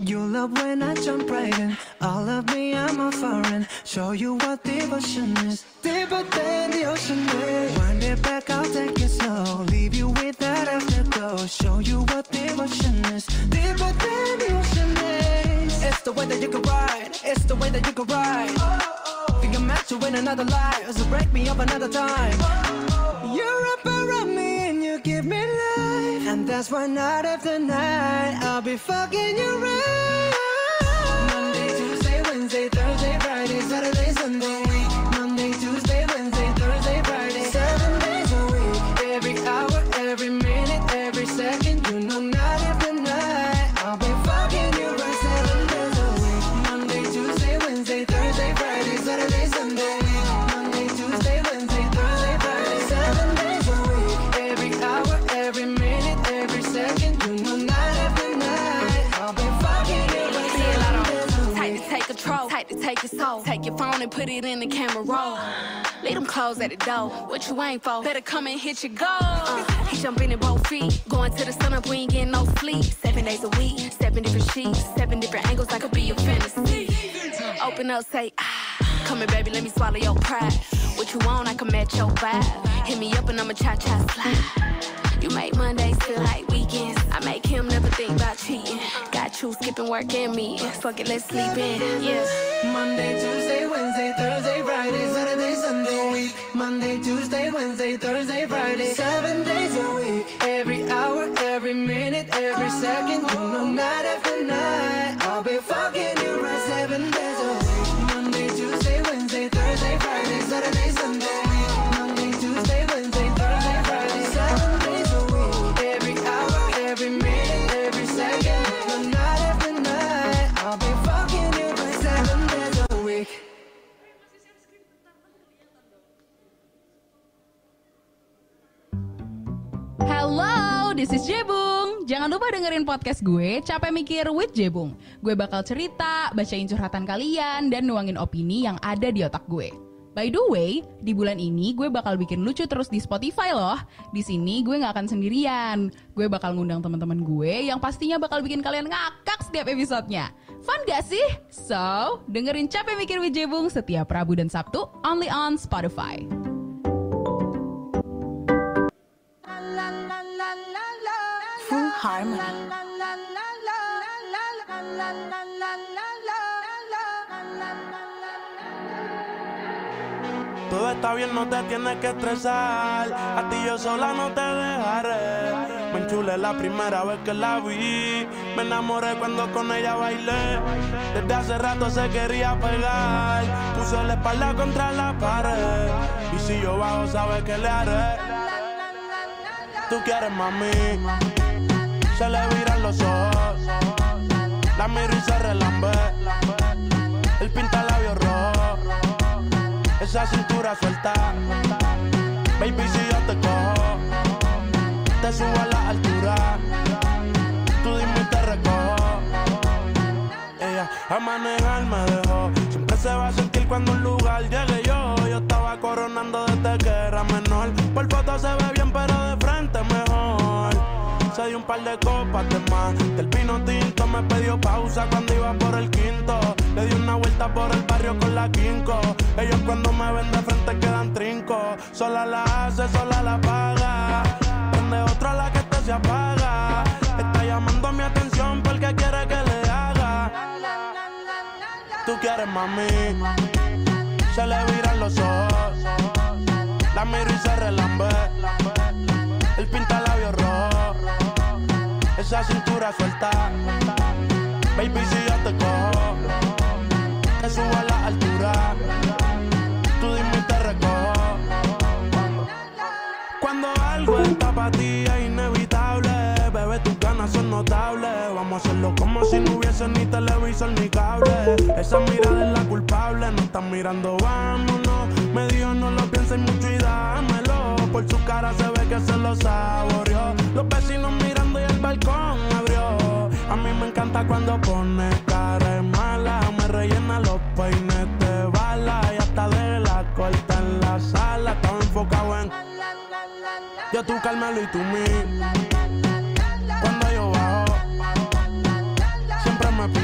You love when I jump right in. All of me, I'm a foreign. Show you what devotion is. Deeper than the ocean is. Wind it back, I'll take it slow. Leave you with that afterglow. Show you what devotion is. Deeper than the ocean is. It's the way that you can ride. It's the way that you can ride. Oh, oh. Think I'm meant to win another life. So break me up another time. Oh, you're up around me and you give me life. And that's why night after night I'll be fucking you right. Monday, Tuesday, Wednesday, Thursday, Friday, Saturday, Sunday. Monday, Tuesday, Wednesday, Thursday, Friday. Seven days a week. Every hour, every minute, every second. You know night after night I'll be fucking you right. Seven days a week. Monday, Tuesday, Wednesday, Thursday, Friday, Saturday, Sunday. Monday, Tuesday, Wednesday, Thursday, Friday. Seven days a week. Every hour, every minute, every second. You know night after night I'll be fucking you right. Seven days a week. Tight to take control, tight to take your soul. Take your phone and put it in the camera roll. Leave them clothes at the door. What you ain't for? Better come and hit your goal. Uh, he jumping in both feet. Going to the sun up, we ain't getting no sleep. Seven days a week, seven different sheets, seven different angles. I could be your fantasy. Open up, say ah. Come here, baby, let me swallow your pride. What you want, I can match your vibe. Hit me up and I'ma cha-cha slide. You make Mondays feel like weekends. I make him never think about cheating. Got you skipping work and me. Fuck it, let's sleep in, yeah. Monday, Tuesday, Wednesday, Thursday, Friday, Saturday, Sunday. Monday, Tuesday, Wednesday, Thursday, Friday. Seven days a week. Every hour, every minute, every second. You know night after night I'll be fucking you right. Seven days a week. Monday, Tuesday, Wednesday, Thursday, Friday, Saturday, Sunday. Monday, Tuesday, Wednesday, Thursday, Friday. Seven days a week. Every hour, every minute, every second. You know night after night I'll be fucking you right. Seven days a week. Hello, this is Jebung. Jangan lupa dengerin podcast gue, Capek Mikir with Jebung. Gue bakal cerita, bacain curhatan kalian, dan nuangin opini yang ada di otak gue. By the way, di bulan ini gue bakal bikin lucu terus di Spotify loh. Di sini gue gak akan sendirian. Gue bakal ngundang teman-teman gue yang pastinya bakal bikin kalian ngakak setiap episodenya. Fun gak sih? So, dengerin Capek Mikir with Jebung setiap Rabu dan Sabtu only on Spotify. Full harmony. Todo está bien, no te tienes que estresar. A ti yo sola no te dejaré. Me enchulé la primera vez que la vi. Me enamoré cuando con ella bailé. Desde hace rato se quería pegar. Puso la espalda contra la pared. Y si yo bajo, sabes que le haré. Tú quieres, mami. Se le viran los ojos. La miro y se relambe. Él pinta labios rojos. Esa cintura suelta. Baby, si yo te cojo, te subo a la altura. Tú dime y te recojo. Ella a manejar me dejó. Siempre se va a sentir cuando un lugar llegue yo. Yo estaba coronando desde que era menor. Por foto se ve bien, pero de frente mejor. Se dio un par de copas de más. Del vino tinto me pidió pausa cuando iba por el quinto. Le di una vuelta por el barrio con la quinco. Ellos cuando me ven de frente quedan trinco. Sola la hace, sola la paga. Prende otra a la que esta se apaga. Está llamando mi atención porque quiere que le haga. Tú quieres, mami. Se le viran los ojos. La miro y se relambe. Él pinta labios rojos. Esa cintura suelta. Baby, si yo te cojo, te subo a la altura. Tú dime y te recojo. Cuando algo está para ti es inevitable. Bebé, tus ganas son notables. Vamos a hacerlo como si no hubiese ni televisor ni cable. Esa mirada es la culpable. No están mirando, vámonos. Me dijo no lo pienses mucho y dámelo. Por su cara se ve que se lo saboreó. Los vecinos mirando y el balcón abrió. A mí me encanta cuando pone cara de mala. Me rellena los peines de bala. Y hasta de la corta en la sala. Estaba enfocado en yo, tú, Carmelo y tú, mí. Cuando yo bajo siempre me pido.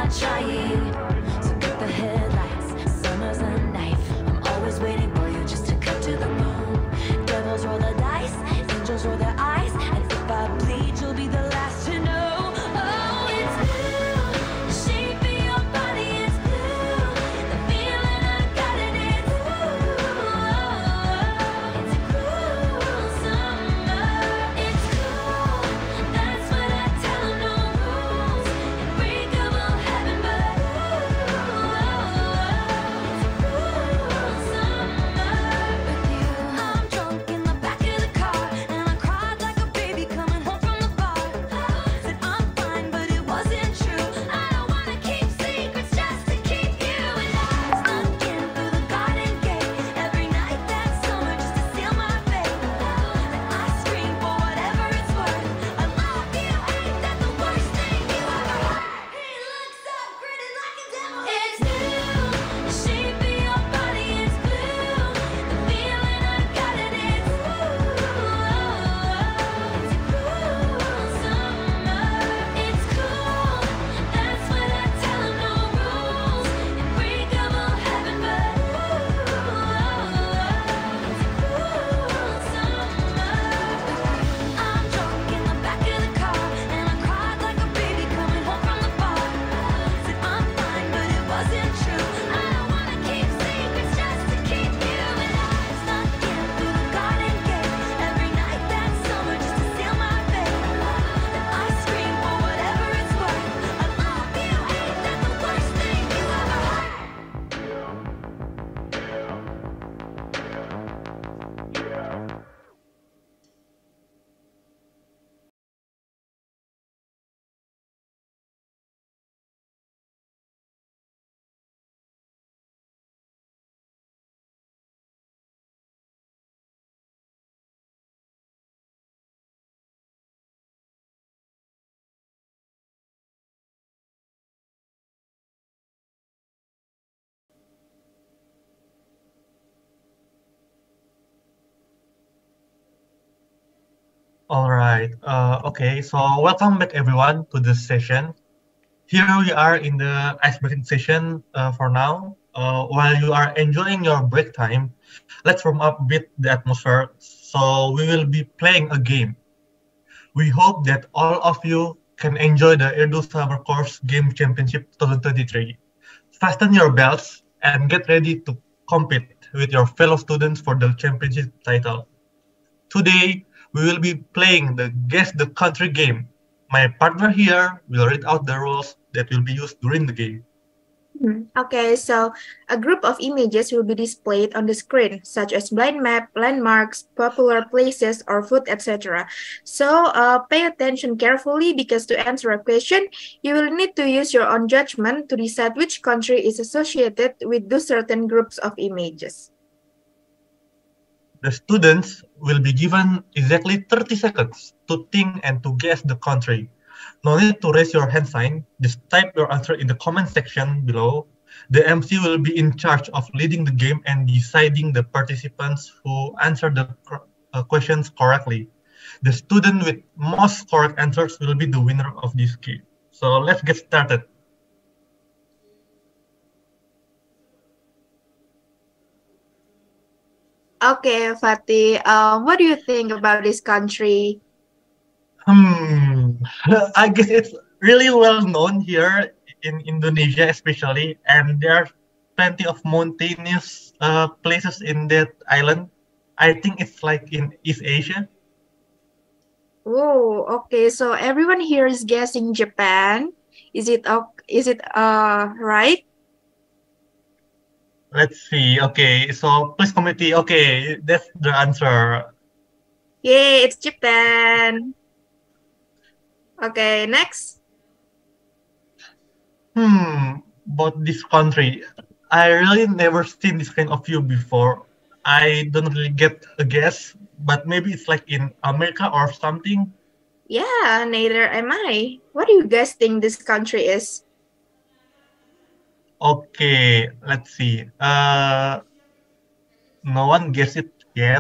not trying. So get the headlights, summer's a knife. I'm always waiting for you just to cut to the bone. Devils roll the dice, angels roll their eyes, and if I bleed, you'll be the last to know. Oh, it's blue, the shape of your body is blue. The feeling I got it is blue. It's a cruel summer. It's cool, that's what I tell 'em, no rules. Unbreakable heaven, but ooh, it's a cruel summer with you. I'm drunk in the back of the car, and I cried like a baby coming home from the bar. Said I'm fine, but it wasn't true. I don't wanna keep secrets just to keep you. And I snuck in through the garden gate every night that summer just to seal my fate. And I scream for whatever it's worth. I love you, ain't that the worst thing you ever heard? He looks so pretty like a devil. It's blue, the shape of your body is blue. The feeling I got it is blue. It's a cruel summer. It's cool, that's what I tell 'em, no rules. Unbreakable heaven, but ooh, it's a cruel summer. I'm drunk in the back of the car, and I cried like a baby coming home from the bar. Said I'm fine, but it wasn't true. I don't wanna keep secrets just to keep you. And I snuck in through the garden gate every night that summer just to seal my fate. And I scream for whatever it's worth. I love you, ain't that the worst thing you ever heard? All right. Uh, okay. So welcome back everyone to this session. Here we are in the icebreaking session uh, for now. Uh, while you are enjoying your break time, let's warm up a bit the atmosphere. So we will be playing a game. We hope that all of you can enjoy the Edu Summer Course Game Championship twenty twenty-three. Fasten your belts and get ready to compete with your fellow students for the championship title. Today, we will be playing the Guess the Country game. My partner here will read out the rules that will be used during the game. Hmm, Okay, so a group of images will be displayed on the screen, such as blind map, landmarks, popular places, or food, et cetera. So uh, pay attention carefully because to answer a question, you will need to use your own judgment to decide which country is associated with those certain groups of images. The students will be given exactly thirty seconds to think and to guess the country. No need to raise your hand sign, just type your answer in the comment section below. The M C will be in charge of leading the game and deciding the participants who answer the uh, questions correctly. The student with most correct answers will be the winner of this game. So let's get started. Okay, Fatih, um, what do you think about this country? Hmm, I guess it's really well known here in Indonesia, especially, and there are plenty of mountainous uh, places in that island. I think it's like in East Asia. Oh, okay. So everyone here is guessing Japan. Is it ok- is it uh right? Let's see. Okay, so please committee. Okay, that's the answer. Yay, it's Japan. Okay, next. Hmm, about this country, I really never seen this kind of view before. I don't really get a guess, but maybe it's like in America or something. Yeah, neither am I. What do you guys think this country is? Okay, let's see. Uh, no one guessed it yet.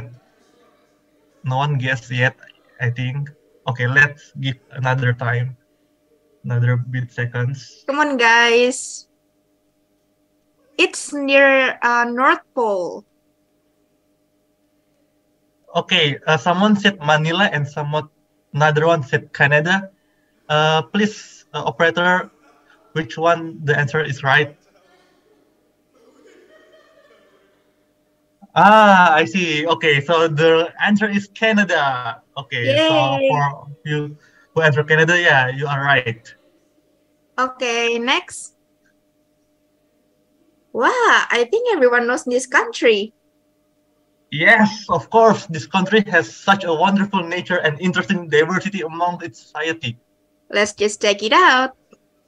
No one guessed yet, I think. Okay, let's give another time. Another bit seconds. Come on, guys. It's near uh, North Pole. Okay, uh, someone said Manila and someone another one said Canada. Uh, please, uh, operator, which one the answer is right? Ah, I see. Okay, so the answer is Canada. Okay, so Yay. for you who answer Canada, yeah, you are right. Okay, next. Wow, I think everyone knows this country. Yes, of course, this country has such a wonderful nature and interesting diversity among its society. Let's just check it out.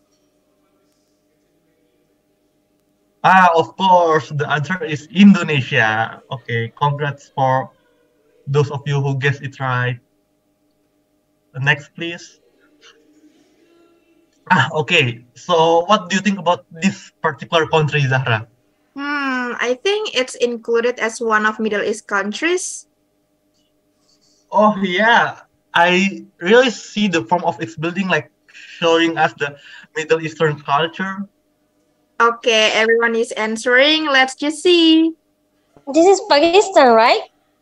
Ah, of course, the answer is Indonesia. Okay, congrats for those of you who guessed it right. Next, please. Ah, okay. So, what do you think about this particular country, Zahra? Hmm, I think it's included as one of Middle East countries. Oh, yeah. I really see the form of its building, like showing us the Middle Eastern culture. Okay, everyone is answering. Let's just see. This is Pakistan, right?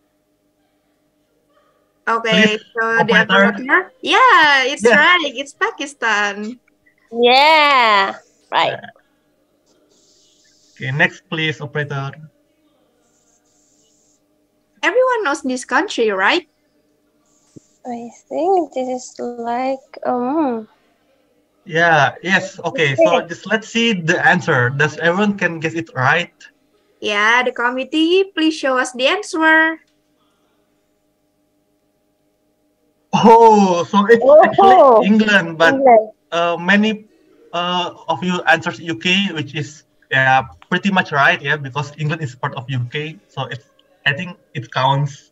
Okay, Please, so the operator. operator. Yeah, it's Yes. right. It's Pakistan. Yeah, right. Okay, next, please, operator. Everyone knows this country, right? I think this is like um. Yeah, yes, okay. So just let's see the answer. Does everyone can guess it right? Yeah, the committee, please show us the answer. Oh, so it's Oh, actually England, but England. uh, many uh, of you answers U K, which is yeah pretty much right, yeah, because England is part of U K, so it's I think it counts.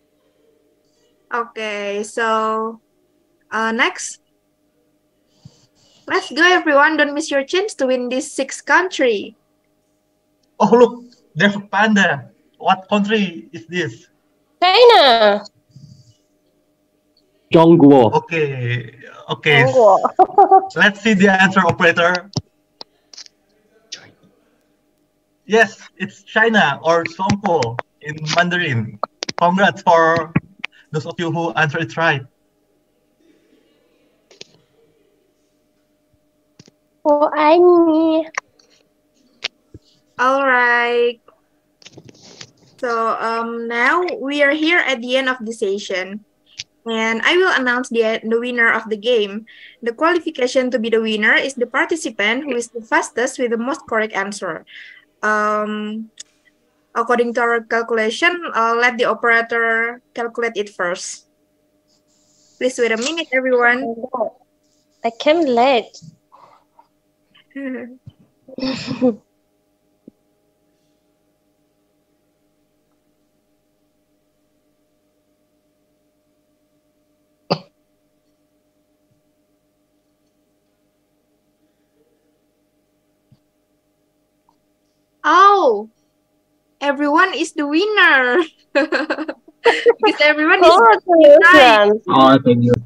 Okay, so uh, next. Let's go, everyone. Don't miss your chance to win this sixth country. Oh, look, there's a panda. What country is this? China. Jongguo. Okay, okay. Jongguo. Let's see the answer, operator. Yes, it's China or Zhongguo in Mandarin. Congrats for those of you who answered it right. Oh, I need. All right. So um, now we are here at the end of the session. And I will announce the, the winner of the game. The qualification to be the winner is the participant who is the fastest with the most correct answer. Um, according to our calculation, uh, let the operator calculate it first. Please wait a minute, everyone. I came late. Oh, everyone is the winner. Because everyone is right. Oh, thank you.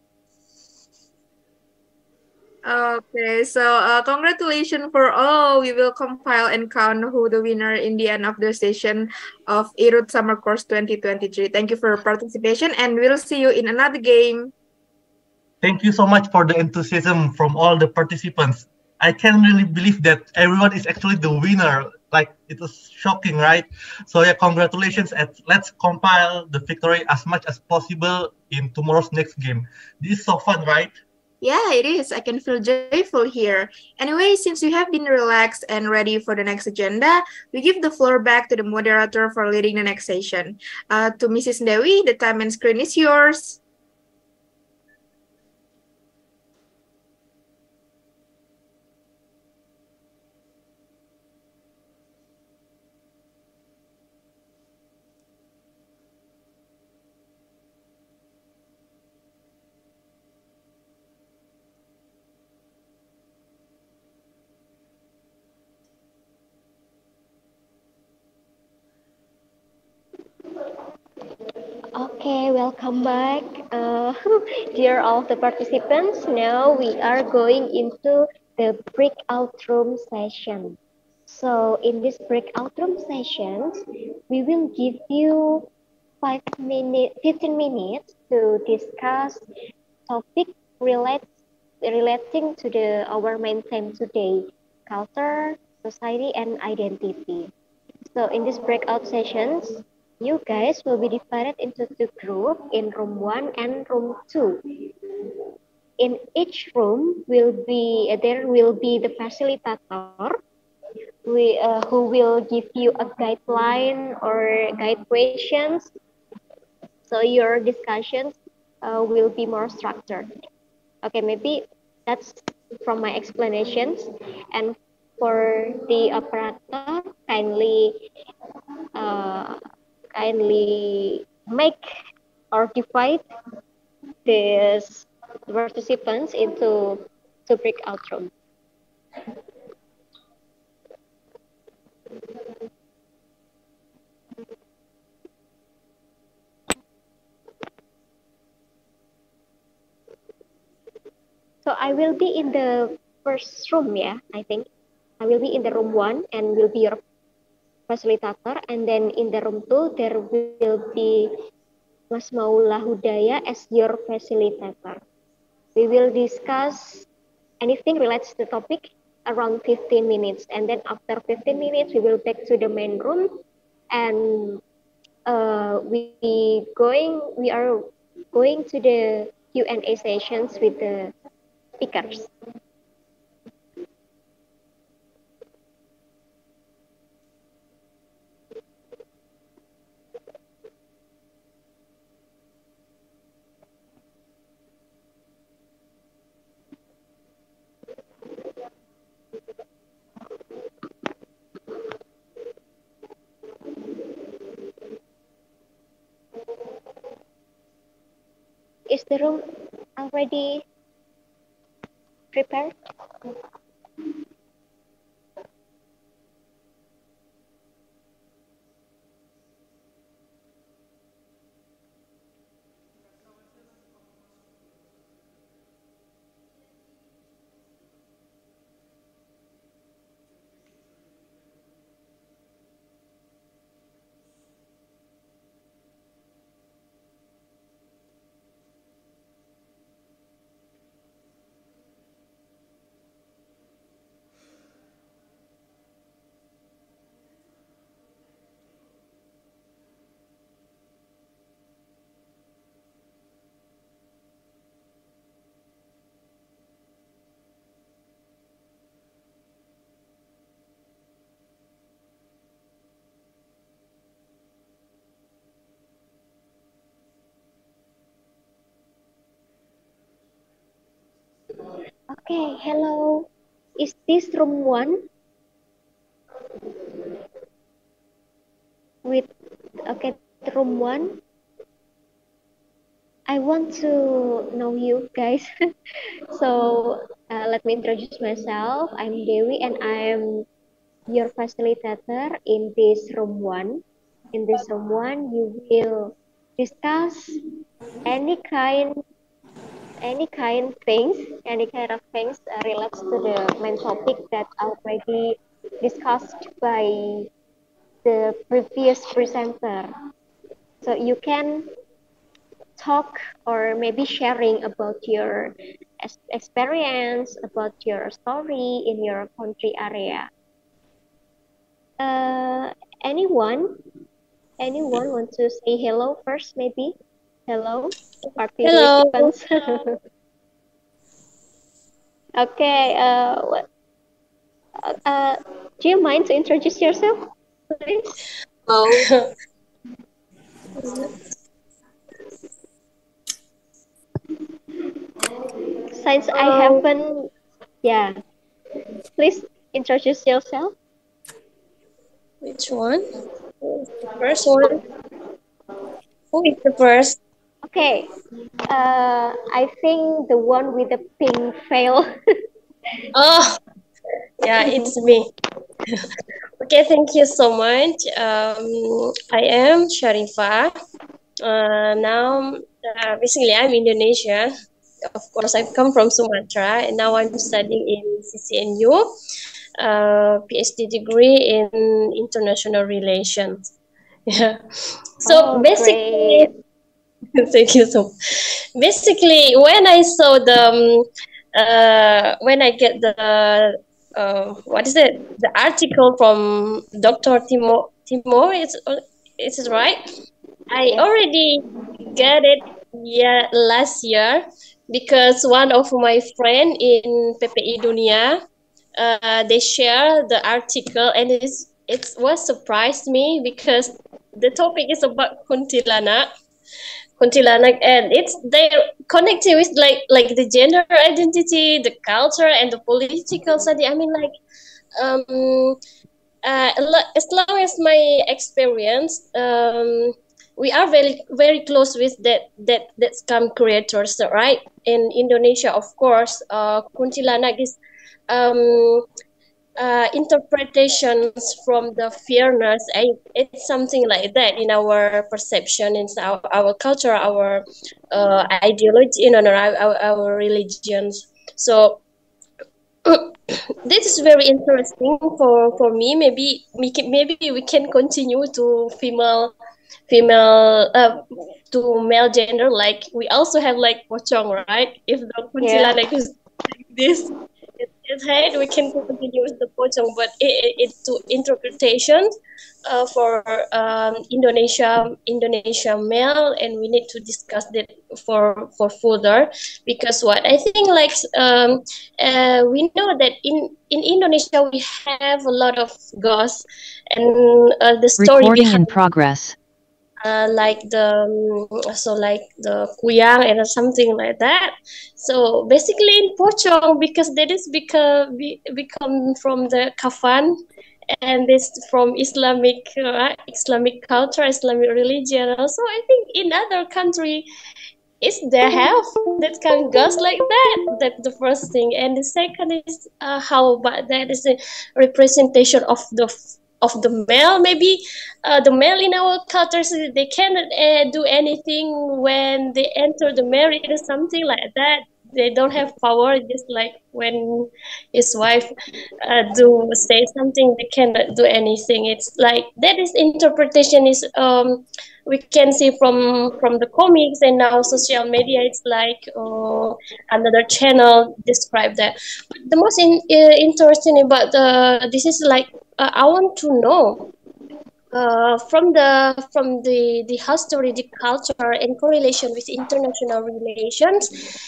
Okay, so uh, congratulations for all. We will compile and count who the winner in the end of the session of I R U D Summer Course twenty twenty-three. Thank you for your participation, and we'll see you in another game. Thank you so much for the enthusiasm from all the participants. I can't really believe that everyone is actually the winner. Like, it was shocking, right? So yeah, congratulations, and let's compile the victory as much as possible in tomorrow's next game. This is so fun, right? Yeah, it is. I can feel joyful here. Anyway, since you have been relaxed and ready for the next agenda, we give the floor back to the moderator for leading the next session. Uh, to Missus Dewi, the time and screen is yours. Okay. Okay, welcome back, uh, dear all the participants. Now we are going into the breakout room session. So in this breakout room sessions, we will give you five minutes, fifteen minutes to discuss topic relate, relating to the our main theme today, culture, society, and identity. So in this breakout sessions, you guys will be divided into two groups in room one and room two. In each room will be there will be the facilitator we, uh, who will give you a guideline or guide questions. So your discussions uh, will be more structured. Okay, maybe that's from my explanations. And for the operator, kindly uh, kindly make or divide these participants into two breakout rooms. So I will be in the first room, yeah, I think. I will be in the room one and will be your facilitator. And then in the room two, there will be Mas Maula Hudaya as your facilitator. We will discuss anything related to the topic around fifteen minutes. And then after fifteen minutes, we will back to the main room. And uh, we going, we are going to the Q and A sessions with the speakers. Is the room already prepared? Okay, hello. Is this room one? With okay, room one. I want to know you guys. So uh, let me introduce myself. I'm Dewi and I'm your facilitator in this room one. In this room one, you will discuss any kind any kind things, any kind of things uh, relates to the main topic that already discussed by the previous presenter. So you can talk or maybe sharing about your experience, about your story in your country area. Uh, anyone? Anyone want to say hello first, maybe? Hello, Hello. participants. Okay. Uh, what? Uh, do you mind to introduce yourself, please? Oh. Since I Um, haven't, yeah, please introduce yourself. which one? Who is the first one? Who is the first? Okay. Uh, I think the one with the pink veil. Oh, yeah, it's me. Okay, thank you so much. Um, I am Sharifah. uh, now uh, basically I'm Indonesia. Of course, I've come from Sumatra, and now I'm studying in C C N U, uh, PhD degree in international relations. Yeah. So Oh, basically, great. thank you so. Basically, when I saw the, um, uh, when I get the, uh, what is it? The article from Doctor Timo. Timo, it's it's right. I Yes. already get it, yeah, last year, because one of my friend in P P I Dunia, uh, they share the article, and it's it was surprised me because the topic is about kuntilanak, kuntilanak, and it's they're connected with like like the gender identity, the culture, and the political study. I mean, like um uh, as long as my experience, um, we are very very close with that that that scam creators, right? In Indonesia, of course, uh, kuntilanak is um, uh, interpretations from the fairness. I, it's something like that in our perception, in our, our culture, our uh, ideology, you know, our, our, our religions. So this is very interesting for for me. Maybe we can, maybe we can continue to female female uh, to male gender. Like we also have like pocong, right? If the Yeah. kuntilanak is like this, it, its head, we can continue with the pocong, but it, it, it to interpretation uh, for um, Indonesia Indonesia male, and we need to discuss that for for further, because what I think like um, uh, we know that in in Indonesia we have a lot of ghosts, and uh, the story Recording in behind progress. uh, like the um, so like the kuyang and something like that. So basically in pocong, because that is become be, become from the kafan, and this from Islamic uh, Islamic culture, Islamic religion. Also, I think in other country is they have that kind of girls like that. That's the first thing, and the second is uh, how about that is a representation of the of the male. Maybe uh, the male in our cultures, they cannot uh, do anything when they enter the marriage or something like that. They don't have power, just like when his wife uh, do say something, they cannot do anything. It's like that is interpretation is um we can see from from the comics, and now social media. It's like uh, another channel describe that. But the most in, uh, interesting about the this is like uh, I want to know uh, from the from the the history, the culture, and correlation with international relations.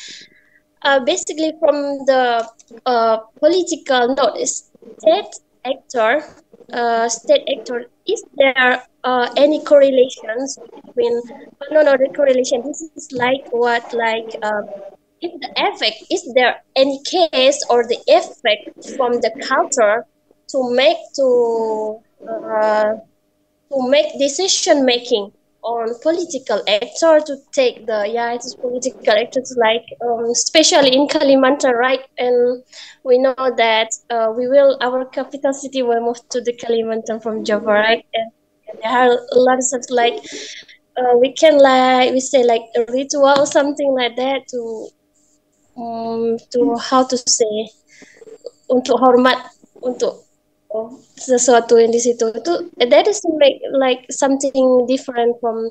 Uh, basically, from the uh, political note, state actor, uh, state actor, is there uh, any correlations between? Oh, no, no, the correlation. This is like what, like uh, if the effect, is there any case or the effect from the culture to make to uh, to make decision making on political actor to take the yeah it is political actors like um, especially in Kalimantan, right? And we know that uh, we will our capital city will move to the Kalimantan from Java, right? And, and there are lots of like uh, we can like we say like a ritual something like that to um, to how to say untuk hormat untuk oh, sesuatu yang di situ itu that is make like something different from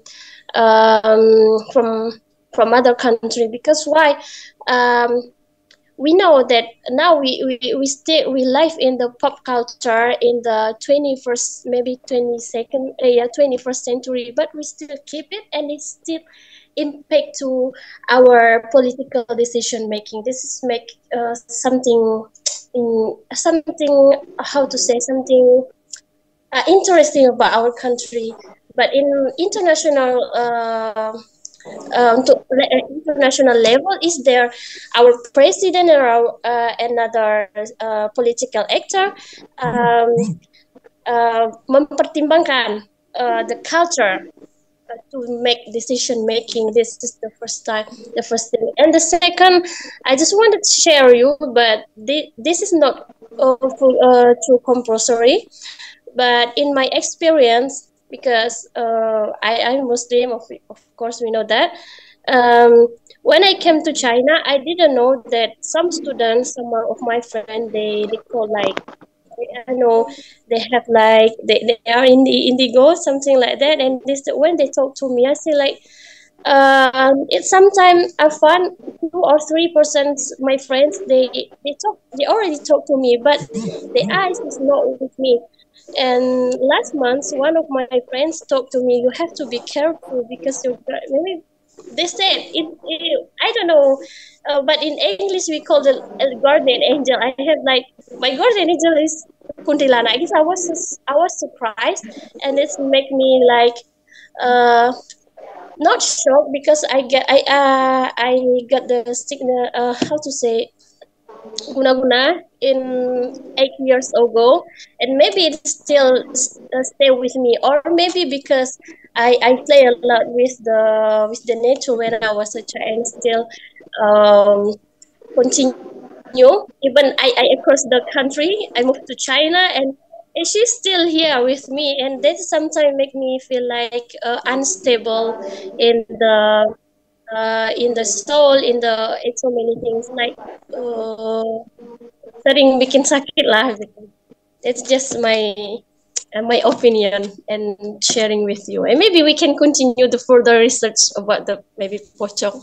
um, from from other country, because why um, we know that now we we, we still we live in the pop culture in the twenty-first, maybe twenty-second uh, yeah twenty-first century, but we still keep it, and it's still impact to our political decision making. This is make uh, something in something how to say something uh, interesting about our country. But in international uh, um, to uh, international level, is there our president or our, uh, another uh, political actor um, uh, mempertimbangkan uh, the culture uh, to make decision making. This is the first time, the first thing, and the second, I just wanted to share you, but thi- this is not uh, full, uh, too compulsory. But in my experience, because uh, I I'm Muslim. Of of course, we know that. Um, when I came to China, I didn't know that some students, some of my friends, they they call like I know they have like they, they are in the indigo something like that, and this when they talk to me, I say like um, it's sometimes I find two or three percent my friends they they talk they already talk to me, but the eyes is not with me. And last month, one of my friends talked to me. You have to be careful because you maybe they said it, it. I don't know, uh, but in English we call it a guardian angel. I have like my guardian angel is kuntilana. I guess I was sus- I was surprised, and it's make me like uh not shocked because I get I uh I got the signal uh how to say guna-guna in eight years ago, and maybe it still uh, stay with me, or maybe because I I play a lot with the with the nature when I was a child, and still um continue. Even I, I across the country, I moved to China, and, and she's still here with me, and that sometimes make me feel like uh, unstable in the uh, in the soul, in the in so many things like uh, sering bikin sakit lah gitu. It's just my uh, my opinion and sharing with you, and maybe we can continue the further research about the maybe pocong.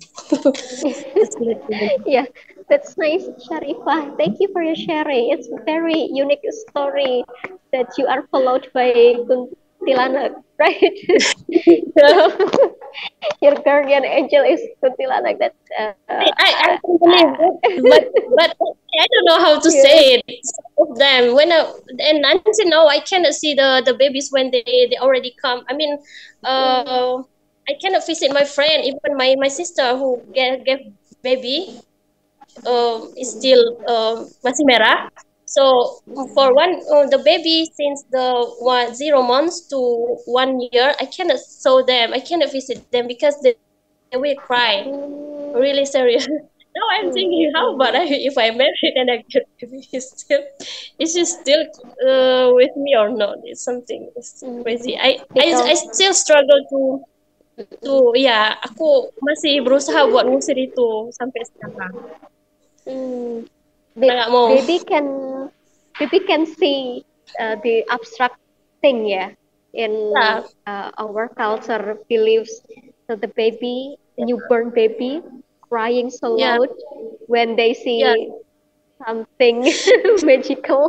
Just let me know. Yeah, that's nice, Sharifah. Thank you for your sharing. It's very unique story that you are followed by kuntilanak, right? So your guardian angel is kuntilanak. That uh, I, I, I uh, can believe it, but but I don't know how to yeah. say it. Some of them when I, and until now I cannot see the the babies when they they already come. I mean, uh, I cannot visit my friend. Even my my sister who gave, gave baby um is still um masih merah. So for one uh, the baby since the one zero months to one year, I cannot show them. I cannot visit them because they, they will cry really serious. Now I'm thinking, how about I, if I married and I get baby, is still is she still uh, with me or not? It's something it's crazy. I I I Because still struggle to to ya aku masih berusaha buat ngusir itu sampai sekarang. mm, Karena ba- nggak mau. baby can baby can see uh, the abstract thing, yeah, in Ya, uh, our culture beliefs. So the baby, newborn baby, crying so ya, loud when they ya. see something magical.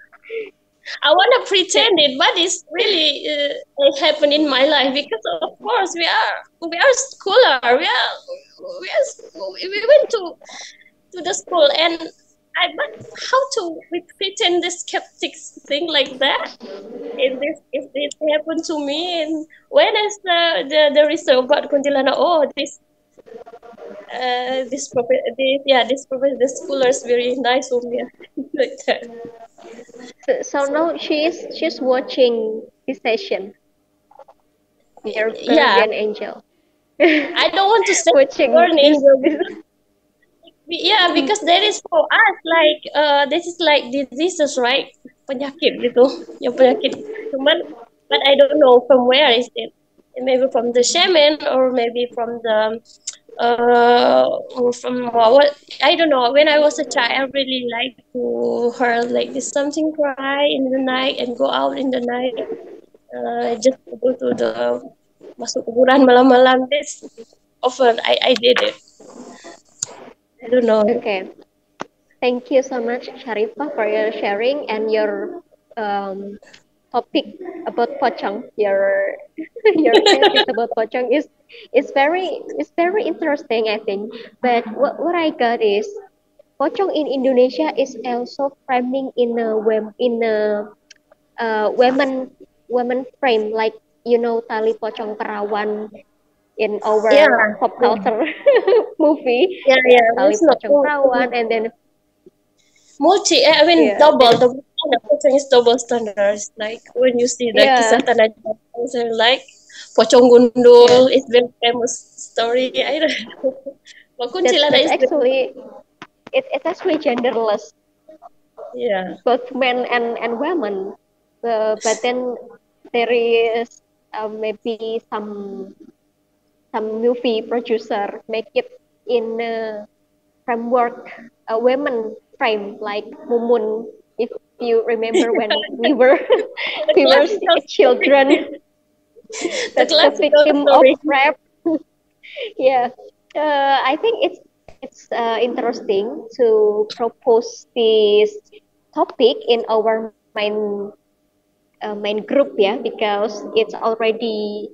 I want to pretend it, but it's really uh, it happened in my life because of course we are we are scholar. We are we are we went to to the school, and I but how to we pretend this skeptic thing like that? If this if this happened to me, and when is the the, the research about Kuntilana? Oh, this uh this prophet this yeah this prophet the scholar is very nice of me like that. So, so now she's she's watching this session, your Yeah, guardian angel. I don't want to say Watching burn this, angel this. because yeah, because that is for us like uh this is like diseases, right? Penyakit gitu, yang penyakit. Cuman, but I don't know from where is it. Maybe from the shaman or maybe from the uh from what I don't know. When I was a child, I really like to hear like this something cry in the night and go out in the night. Uh, just to go to the masuk kuburan malam-malam. This often I I did it. I don't know. Okay. Thank you so much, Sharifah, for your sharing and your um, topic about pocong. Your your thesis about pocong is is very is very interesting, I think. But what, what I got is pocong in Indonesia is also framing in a wem- in a uh, women women frame, like you know tali pocong perawan in Yeah, our pop yeah, culture movie. yeah, Yeah, yeah. tali It's not pocong oh, perawan, and then multi. eh, I mean, yeah, double. there's The pocong is double standards. Like when you see the kisah yeah, tanah Jatuh, so like pocong yeah. gundul. It's very famous story. I don't know. But That's kuntilanak that's is very actually it, it's actually genderless, yeah. both men and and women. Uh, but then there is uh, maybe some some movie producer make it in a framework, a women frame like Mumun. If you remember when we were The we were classical story. children, The that's the classical victim of story. rape. Yeah, uh, I think it's it's uh, interesting to propose this topic in our main uh, main group, yeah, because it's already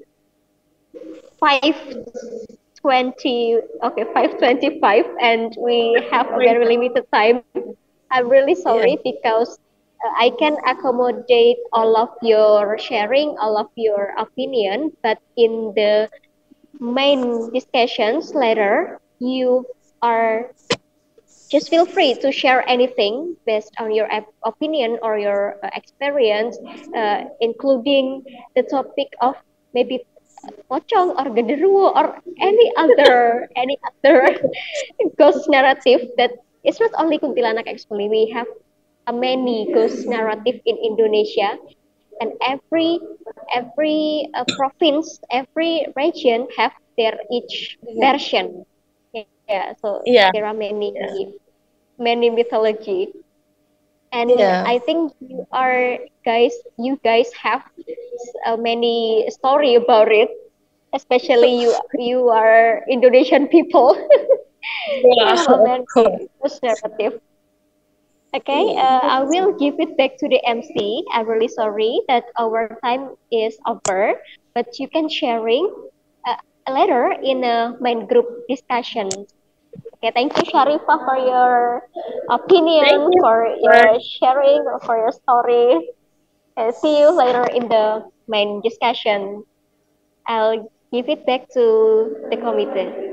five twenty, okay, five twenty-five, and we have a very limited time. I'm really Yeah. sorry because uh, I can accommodate all of your sharing, all of your opinion, but in the main discussions later, you are just feel free to share anything based on your op- opinion or your uh, experience, uh, including the topic of maybe pocong or genderuwo or any other any other ghost narrative that it's not only kuntilanak. Actually, we have a many ghost narrative in Indonesia, and every every uh, province, every region have their each version. Yeah, so Yeah. there are many Yeah. many mythology, and Yeah. I think you are guys you guys have uh, many story about it, especially you you are Indonesian people. You Yeah, have a of many course. narrative. Okay, uh, I will give it back to the M C. I'm really sorry that our time is over, but you can sharing uh, later in a main group discussion. Okay, thank you, Sharifah, for your Thank opinion, you. for For, your sharing, or for your story. Uh, see you later in the main discussion. I'll give it back to the committee.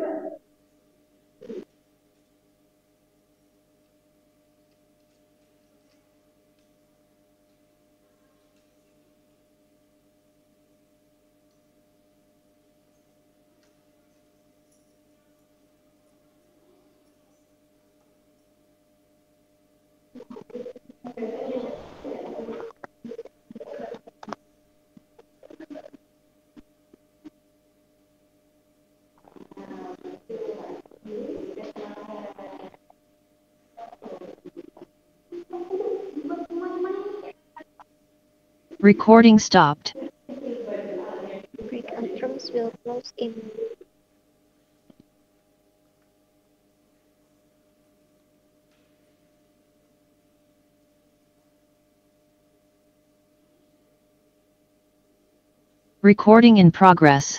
Recording stopped. Break conference will close in. Recording in progress.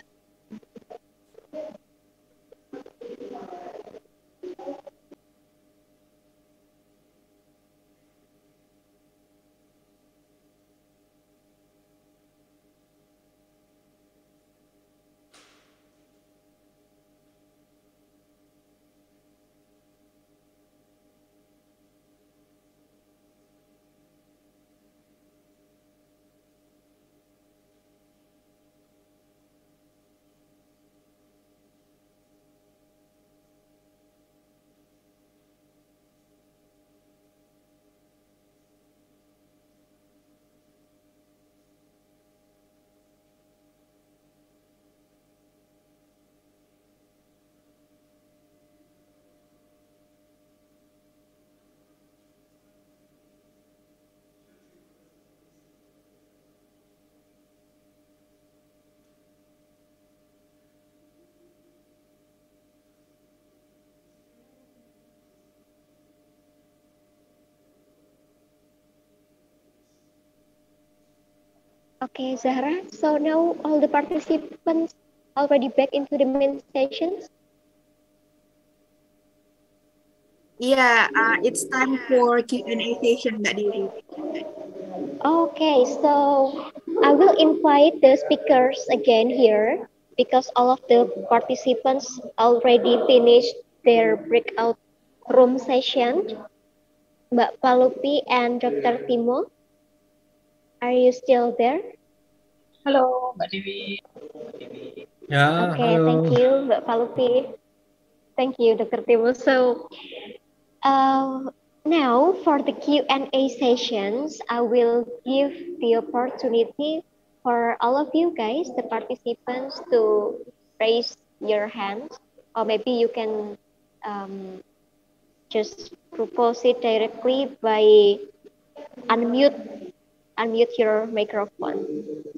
Okay, Zahra. So now all the participants already back into the main sessions. Yeah, uh, it's time for Q and A session, Mbak Dewi. Okay, so I will invite the speakers again here because all of the participants already finished their breakout room session. Mbak Palupi and Doctor Timo, are you still there? Halo, Mbak Dewi. Yeah, Okay, thank hello. you, Mbak Palupi. Thank you, Doctor Timo. So uh, now for the Q and A sessions, I will give the opportunity for all of you guys, the participants, to raise your hands, or maybe you can um, just propose it directly by unmute unmute your microphone.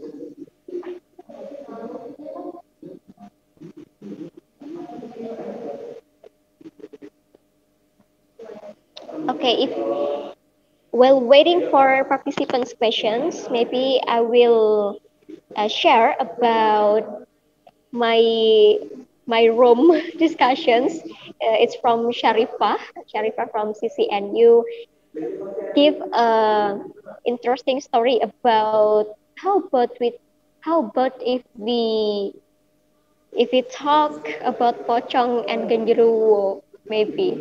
Okay, if while waiting for participants' questions, maybe I will uh, share about my my room discussions. Uh, it's from Sharifah, Sharifah from C C N U. Give a interesting story about how about with how about if we if we talk about pocong and genderuwo, maybe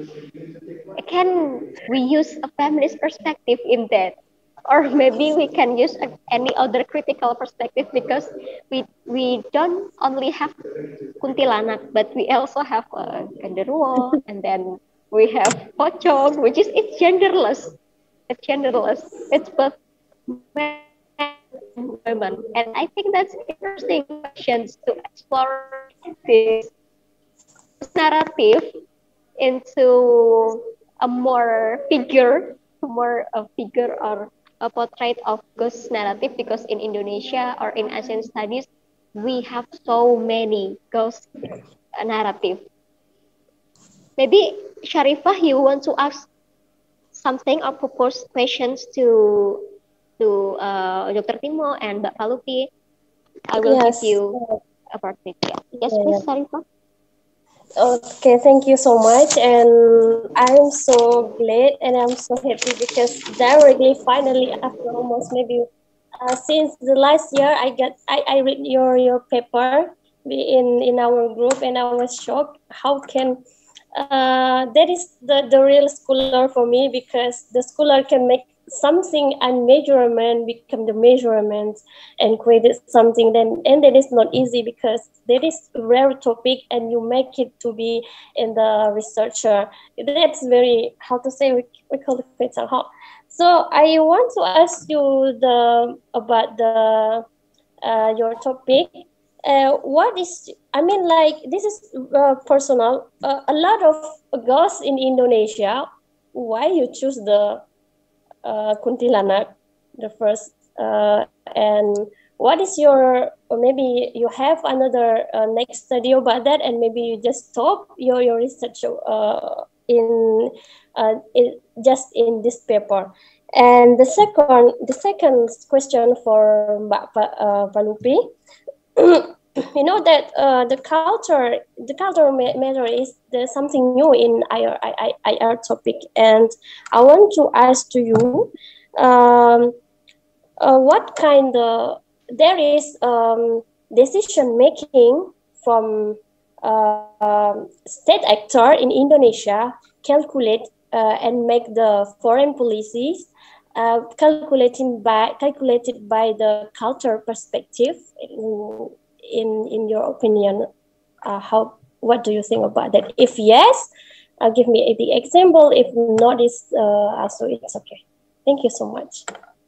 can we use a feminist perspective in that, or maybe we can use a, any other critical perspective, because we we don't only have kuntilanak, but we also have uh, genderuwo, and then we have pocong, which is it's genderless. It's genderless. It's both men and women, and I think that's interesting questions to explore this ghost narrative into a more figure, more a figure or a portrait of ghost narrative, because in Indonesia or in Asian studies, we have so many ghost narrative. Maybe Sharifah, you want to ask something or propose questions to to uh, Doctor Timo and Mbak Palupi. I will Yes. give you a opportunity. Yes, Yeah, please, yeah. Sharifah. Okay, thank you so much, and I'm so glad and I'm so happy because directly, finally, after almost maybe uh, since the last year, I got I, I read your your paper in in our group, and I was shocked. How can uh, that is the the real scholar for me, because the scholar can make something unmeasurement become the measurement and created something, then and that is not easy because that is a rare topic and you make it to be in the researcher. That's very, how to say, we, we call it hot. So I want to ask you the about the uh, your topic. Uh, what is, I mean, like, this is uh, personal. Uh, a lot of ghosts in Indonesia. Why you choose the uh, kuntilanak, the first, uh, and what is your, or maybe you have another uh, next study about that, and maybe you just stop your your research uh, in, uh, in just in this paper. And the second the second question for Mbak Pa- uh, Palupi. You know that uh, the culture the cultural matter is there's something new in I R, I, I, IR topic, and I want to ask to you, um, uh, what kind of, there is um, decision making from uh, state actor in Indonesia calculate uh, and make the foreign policies uh, calculating by calculated by the culture perspective. In, in in your opinion, uh, how, what do you think about that? If yes, uh, give me the example. If not, is uh, also it's okay. Thank you so much.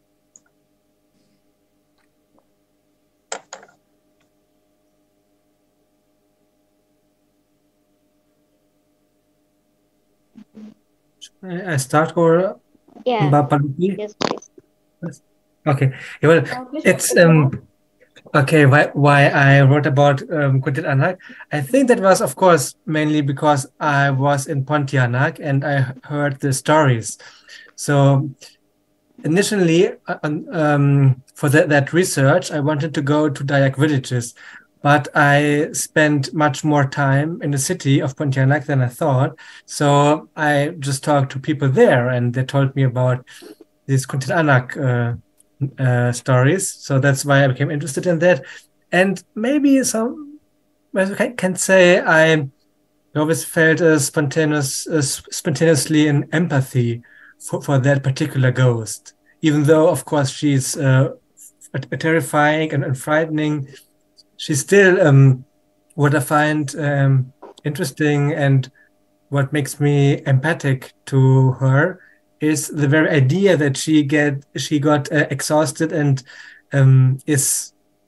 I start, or Yeah. Mbak Palupi? Yes, please. Okay. Yeah, well, it's um okay. Why why I wrote about um, kuntilanak? I think that was, of course, mainly because I was in Pontianak and I heard the stories. So initially, uh, um, for that, that research, I wanted to go to Dayak villages, but I spent much more time in the city of Pontianak than I thought. So I just talked to people there, and they told me about these kuntilanak uh, uh, stories. So that's why I became interested in that. And maybe some, well, I can say I always felt a spontaneous, uh, spontaneously in empathy for, for that particular ghost, even though, of course, she's uh, terrifying and, and frightening. She's still um, what I find um, interesting, and what makes me empathic to her is the very idea that she get she got uh, exhausted and um, is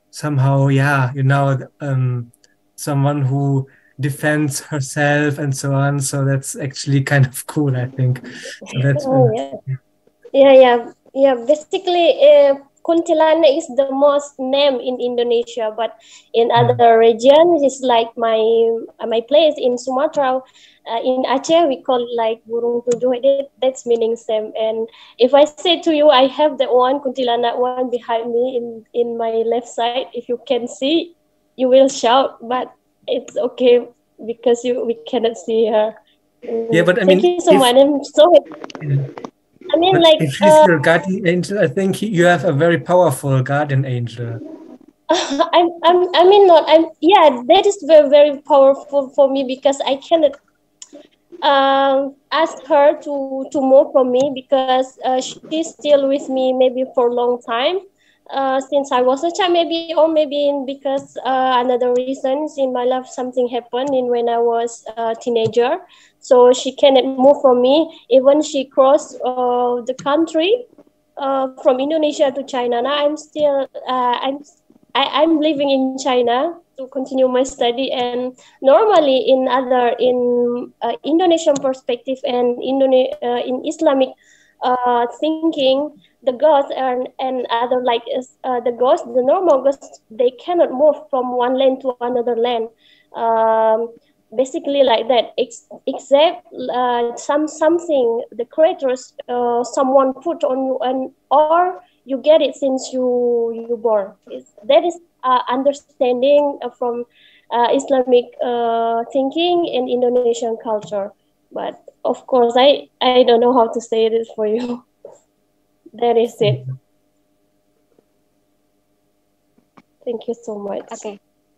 somehow, yeah, you know, um, someone who defends herself and so on. So that's actually kind of cool, I think. So that's Oh, uh, yeah. Yeah, yeah, yeah. Basically, uh, Kuntilanak is the most name in Indonesia, but in yeah. other regions, it's like my my place in Sumatra. Uh, in Aceh, we call it like burung tujuh. That, that's meaning same. And if I say to you, I have the one Kuntilanak one behind me in in my left side. If you can see, you will shout, but it's okay because you we cannot see her. Yeah, Mm, but I thank mean, you so if much. I'm so. yeah, I mean, but like, if he's uh, your guardian angel, I think he, you have a very powerful guardian angel. I'm, I'm, I mean, not, I'm, yeah, that is very, very powerful for me because I cannot um, ask her to, to move from me because uh, she's still with me maybe for a long time. Uh, since I was a child, maybe, or maybe in, because uh, another reasons in my life, something happened in when I was a teenager. So she cannot move from me. Even she crossed uh, the country uh, from Indonesia to China. Now I'm still uh, I'm I, I'm living in China to continue my study. And normally in other in uh, Indonesian perspective and Indone- uh, in Islamic uh, thinking, the ghosts and, and other like uh, the ghosts, the normal ghosts, they cannot move from one land to another land. Um, basically like that, ex- except uh, some something the creators uh, someone put on you, and or you get it since you you born. It's, that is uh, understanding uh, from uh, Islamic uh, thinking and Indonesian culture. But of course, I I don't know how to say this for you. That is it. Thank you so much. Okay.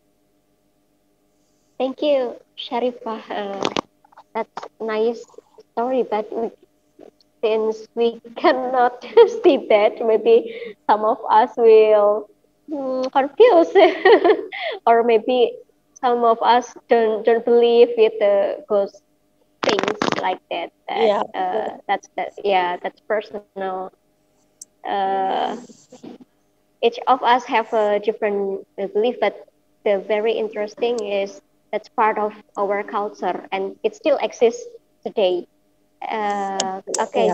Thank you, Sharifah. Uh, that's nice story, but we, since we cannot see that, maybe some of us will mm, confuse, or maybe some of us don't don't believe with the ghost things like that. That Yeah. uh, that's that. Yeah, that's personal. Uh, each of us have a different uh, belief, but the very interesting is that's part of our culture and it still exists today. Uh, okay, Yeah.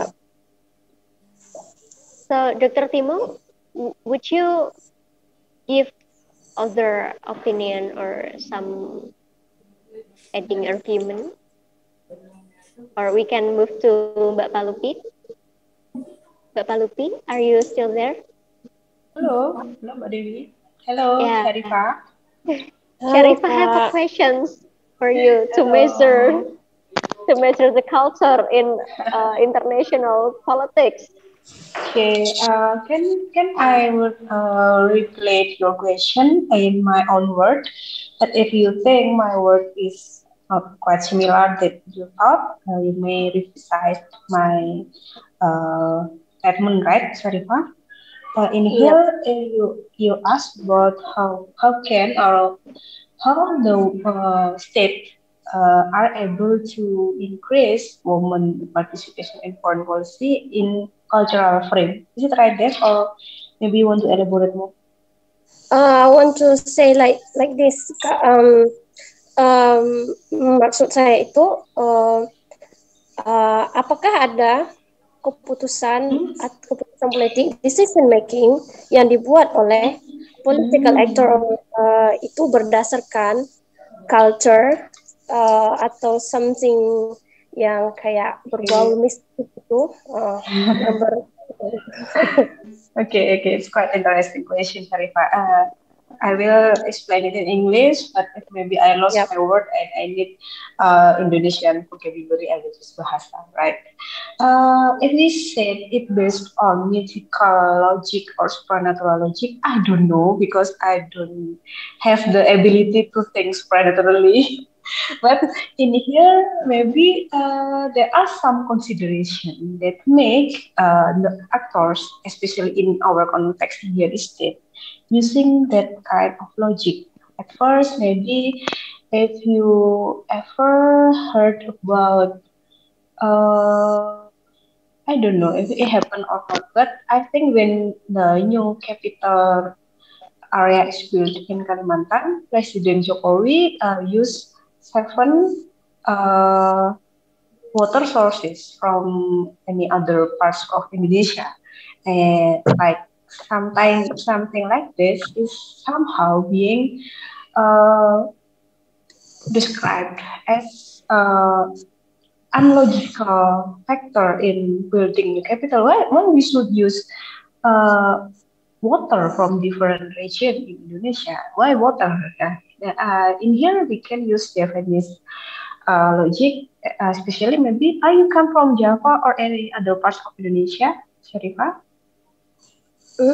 so Doctor Timo, would you give other opinion or some adding argument, or we can move to Mbak Palupi? Mbak Palupi, are you still there? Hello, hello, Mbak Dewi. Hello, Yeah. Sharifah. Hello, Sharif, I have a Kak. questions for you to measure Hello. to measure the culture in uh, international politics. Okay, uh, can can I would uh, replay your question in my own word? But if you think my word is not quite similar that you thought, uh, you may revise my uh, statement, right, Sharifah? Uh, in Yep. here, uh, you you asked about how how can or how the uh, state uh, are able to increase women participation in foreign policy in cultural frame. Is it right there, or maybe you want to elaborate more? Uh, I want to say like like this, Kak. Um, um, maksud saya itu uh, uh, apakah ada keputusan Hmm? atau keputusan politik decision making yang dibuat oleh political actor Hmm. uh, itu berdasarkan culture uh, atau something yang kayak berbau Okay. mistik itu uh, yang ber Okay, okay, it's quite interesting question, Sharifa. Uh, I will explain it in English, but if maybe I lost Yep. my word and I need uh, Indonesian vocabulary, I will just bahasa, right? Uh, if we said it based on mythical logic or supernatural logic, I don't know because I don't have the ability to think supernaturally. But in here, maybe uh, there are some consideration that make uh, the actors, especially in our context here, state, using that kind of logic. At first, maybe if you ever heard about, uh, I don't know if it happened or not, but I think when the new capital area is built in Kalimantan, Presiden Jokowi uh, used seven uh, water sources from any other parts of Indonesia. And like something something like this is somehow being uh, described as uh, unlogical factor in building the capital. Why, why we should use uh, water from different region in Indonesia? Why water? Uh, uh, in here we can use Japanese uh, logic, uh, especially maybe are you come from Java or any other parts of Indonesia, Sharifa? Mm.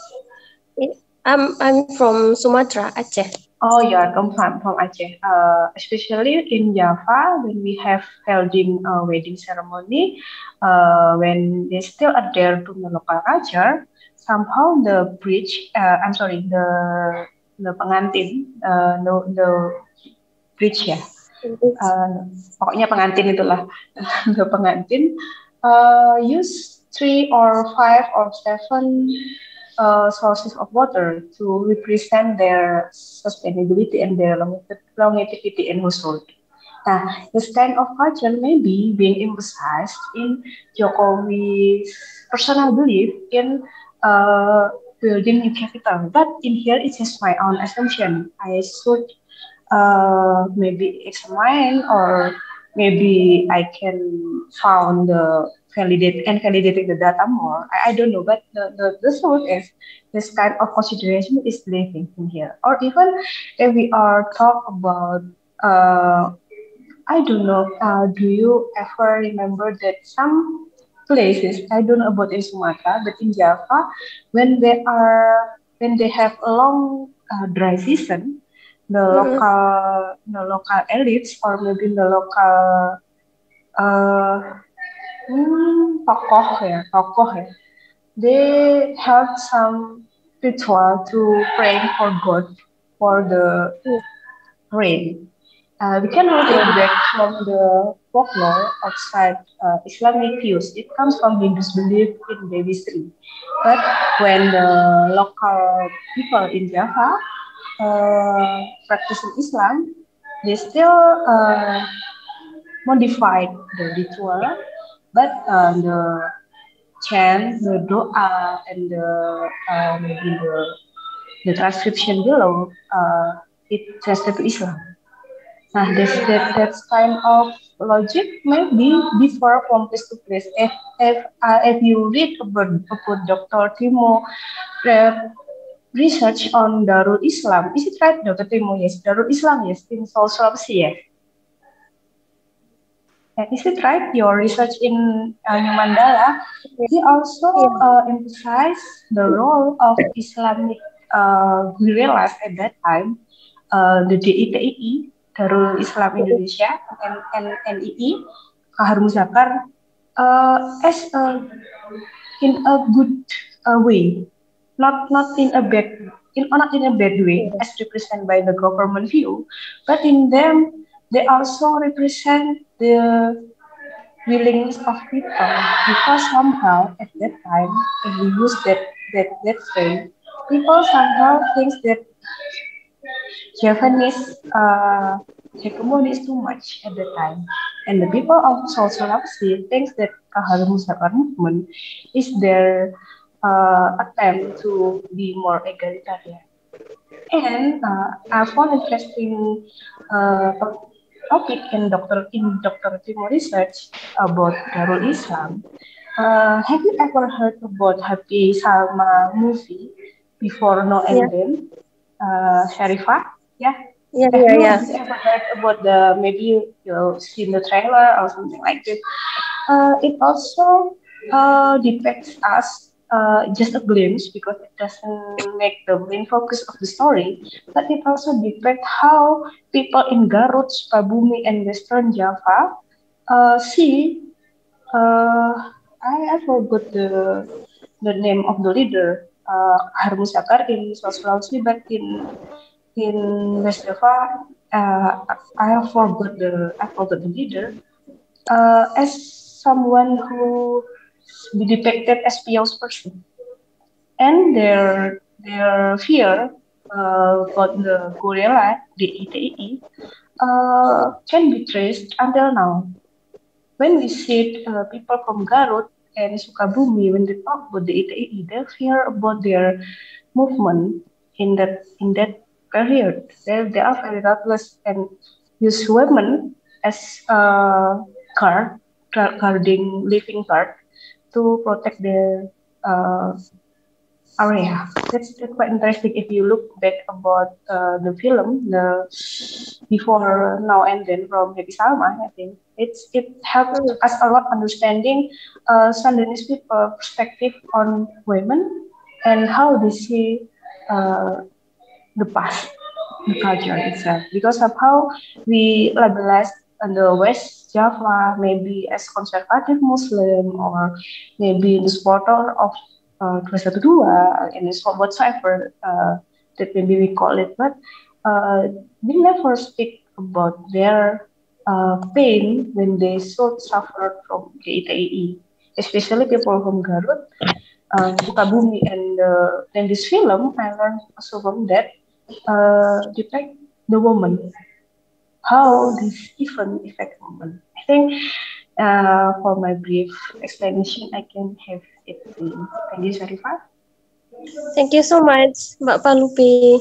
I'm I'm from Sumatra, Aceh. Oh, you are come from, from Aceh. Uh, especially in Java, when we have holding a wedding ceremony, uh, when they still adhere to the local culture, somehow the bridge, uh, I'm sorry, the the pengantin, uh, the, the bridge ya, uh, pokoknya pengantin itulah, the pengantin uh, use three or five or seven uh, sources of water to represent their sustainability and their longevity in household. Nah, this kind of culture may be being emphasized in Jokowi's personal belief in uh, building new capital. But in here, it's just my own assumption. I should uh, maybe examine or maybe I can found the validate and validating the data more. I, I don't know, but the, the, the truth is this kind of consideration is living in here. Or even if we are talk about uh, I don't know, uh, do you ever remember that some places, I don't know about in Sumatra, but in Java, when they are when they have a long uh, dry season, the Mm-hmm. local the local elites or maybe the local uh, hmm, tokoh ya, tokoh ya, they have some ritual to pray for God for the rain. Uh, we cannot take back from the folklore outside uh, Islamic views. It comes from Hindu's belief in Devi Sri. But when the local people in Java uh, practicing Islam, they still uh, modified the ritual, but uh, the chant, the doa, and the uh, maybe the, the transcription below, uh, it translated to Islam. Nah, this, that, that's kind of logic maybe differ from place to place. If if uh, if you read about, about Doctor Timo uh, research on Darul Islam, is it right, Doctor Timo? Yes, Darul Islam, yes, in Seoul, Sulawesi, yes. And is it right? Your research in uh, New Mandala, he also uh, emphasized the role of Islamic uh, guerrillas at that time, uh, the D I T I I, Darul Islam Indonesia, and, and N I I, Kahar Muzakar, uh, as a, in a good uh, way, not not in a bad, in not in a bad way, as represented by the government view, but in them they also represent the willingness of people because somehow at that time, if we use that that that phrase, people somehow think that Japanese uh, hegemony is too much at the time, and the people of South Sulawesi thinks that Kahar Musakar movement is their uh, attempt to be more egalitarian. And uh, I found interesting uh, topic in Doctor in Doctor Timo research about Darul Islam. Uh, have you ever heard about Happy Salma movie before No Yeah. Ending? Uh, Sharifah? Yeah. Yeah, Have yeah, you, yeah. have you ever heard about the maybe you've seen the trailer or something like this? Uh, it also uh, depicts us uh, just a glimpse because it doesn't make the main focus of the story, but it also depicts how people in Garut, Sukabumi, and Western Java uh, see. Uh, I, I forgot the the name of the leader, uh, Harmus Akar in South Sulawesi, but in in West Java, uh, I have forgot the I forgot the leader. Uh, as someone who be depicted as pious person. and their their fear uh, about the gorilla, the I T E, uh, can be traced until now. When we see uh, people from Garut and Sukabumi, when they talk about the I T E, they fear about their movement in that in that period. They, they are very ruthless and use women as a guard, guarding living guard to protect their uh, area. That's, that's quite interesting if you look back about uh, the film, the before now and then from Happy Salma. I think it's it helped us a lot understanding uh, Sundanese people perspective on women and how they see uh, the past, the culture itself, because of how we labelized in the West Java maybe as conservative Muslim or maybe the supporter of uh, dua satu dua and so whatsoever uh, that maybe we call it, but uh, we never speak about their uh, pain when they so suffered from the I T E, especially people from Garut, um, Sukabumi, and uh, in this film I learned also from that uh, depict the woman, how this even affect women. I think uh, for my brief explanation, I can have it. Thank you, Sharifah. Thank you so much, Mbak Palupi.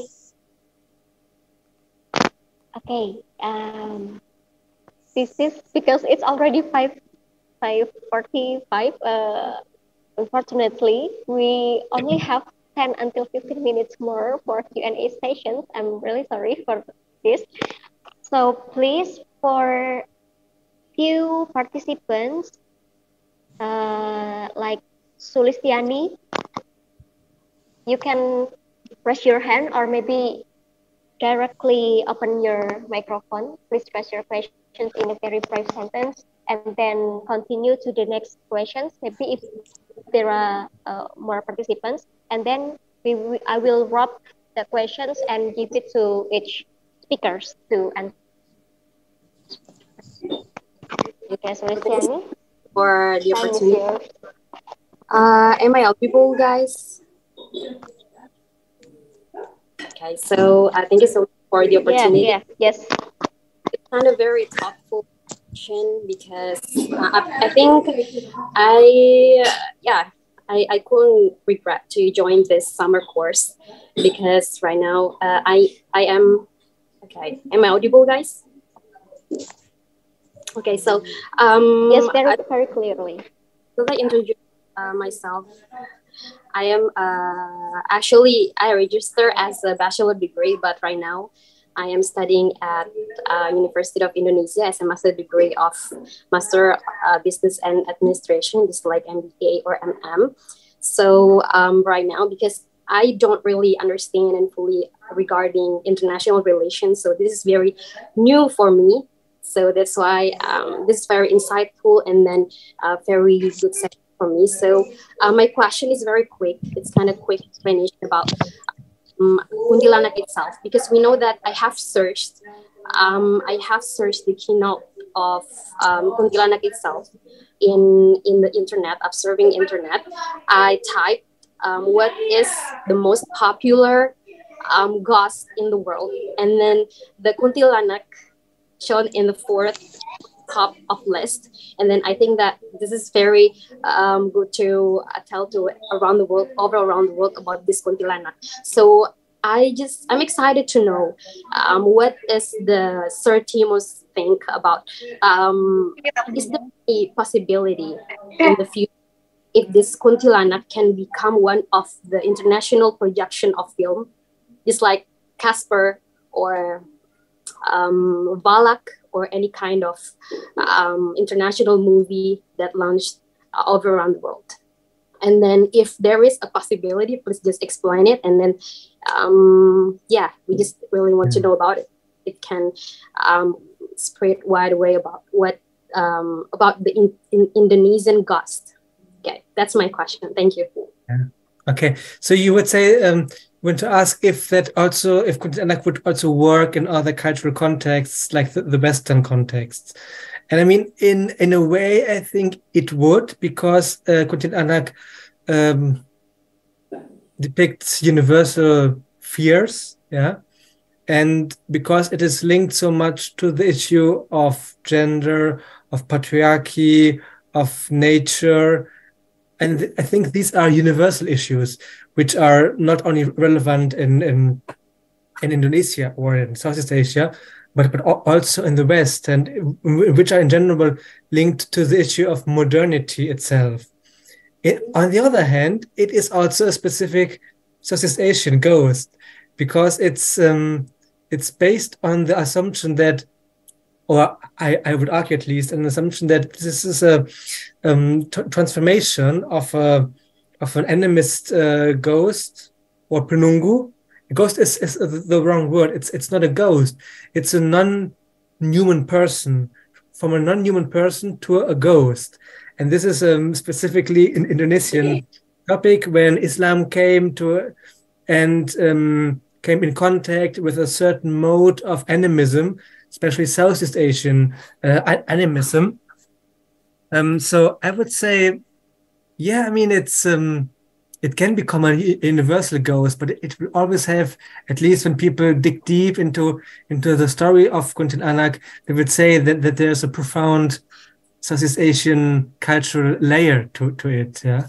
Okay. Um, this is because it's already five five forty five. Uh, unfortunately, we only have ten until fifteen minutes more for Q and A sessions. I'm really sorry for this. So please, for few participants, uh, like Sulistiani, you can raise your hand or maybe directly open your microphone. Please raise your questions in a very brief sentence and then continue to the next questions. Maybe if there are uh, more participants, and then we, we I will wrap the questions and give it to each speakers to answer. Okay, so Luciani, for the time is opportunity. yours. Uh, am I audible, guys? Okay, so uh, thank you so much for the opportunity. Yeah, yeah, yes. It's kind of very thoughtful question because uh, I, I think I, uh, yeah, I, I couldn't regret to join this summer course because right now uh, I, I am, okay, am I audible, guys? Okay, so um, yes, very, very clearly. So I introduce uh, myself. I am uh, actually I registered as a bachelor degree, but right now I am studying at uh, University of Indonesia as a master degree of Master uh, Business and Administration, just like M B A or M M. So um, right now, because I don't really understand and fully regarding international relations, so this is very new for me. So that's why um, this is very insightful and then uh, very good session for me. So uh, my question is very quick. It's kind of quick explanation about um, Kuntilanak itself, because we know that I have searched, um, I have searched the keynote of um, Kuntilanak itself in in the internet, observing internet. I typed um, what is the most popular um, ghost in the world, and then the Kuntilanak shown in the fourth top of list. And then I think that this is very um, good to uh, tell to around the world, over around the world about this Kuntilanak. So I just, I'm excited to know um, what is the Sir Timo's think about, um, is there a possibility in the future if this Kuntilanak can become one of the international projection of film, just like Casper or um, Valak or any kind of um, international movie that launched uh, over around the world. And then if there is a possibility, please just explain it. And then, um, yeah, we just really want to know about it. It can um, spread wide away about what, um, about the in, in Indonesian ghost. Okay, that's my question. Thank you. Yeah. Okay, so you would say, um, want to ask if that also, if Kuntilanak would also work in other cultural contexts, like the, the Western contexts. And I mean, in in a way, I think it would, because uh, Kuntilanak um, depicts universal fears, yeah, and because it is linked so much to the issue of gender, of patriarchy, of nature, and I think these are universal issues which are not only relevant in in, in Indonesia or in Southeast Asia, but but also in the West, and which are in general linked to the issue of modernity itself. It, on the other hand, it is also a specific Southeast Asian ghost because it's um, it's based on the assumption that, or I, I would argue at least, an assumption that this is a um, t- transformation of a of an animist uh, ghost or penunggu. A ghost is, is the wrong word. It's it's not a ghost. It's a non-human person, from a non-human person to a ghost. And this is um, specifically an Indonesian topic when Islam came to and um, came in contact with a certain mode of animism, especially Southeast Asian uh, animism. Um, so I would say, yeah, I mean, it's um, it can become a universal ghost, but it will always have, at least when people dig deep into into the story of Kuntilanak, they would say that, that there's a profound Southeast Asian cultural layer to, to it, yeah.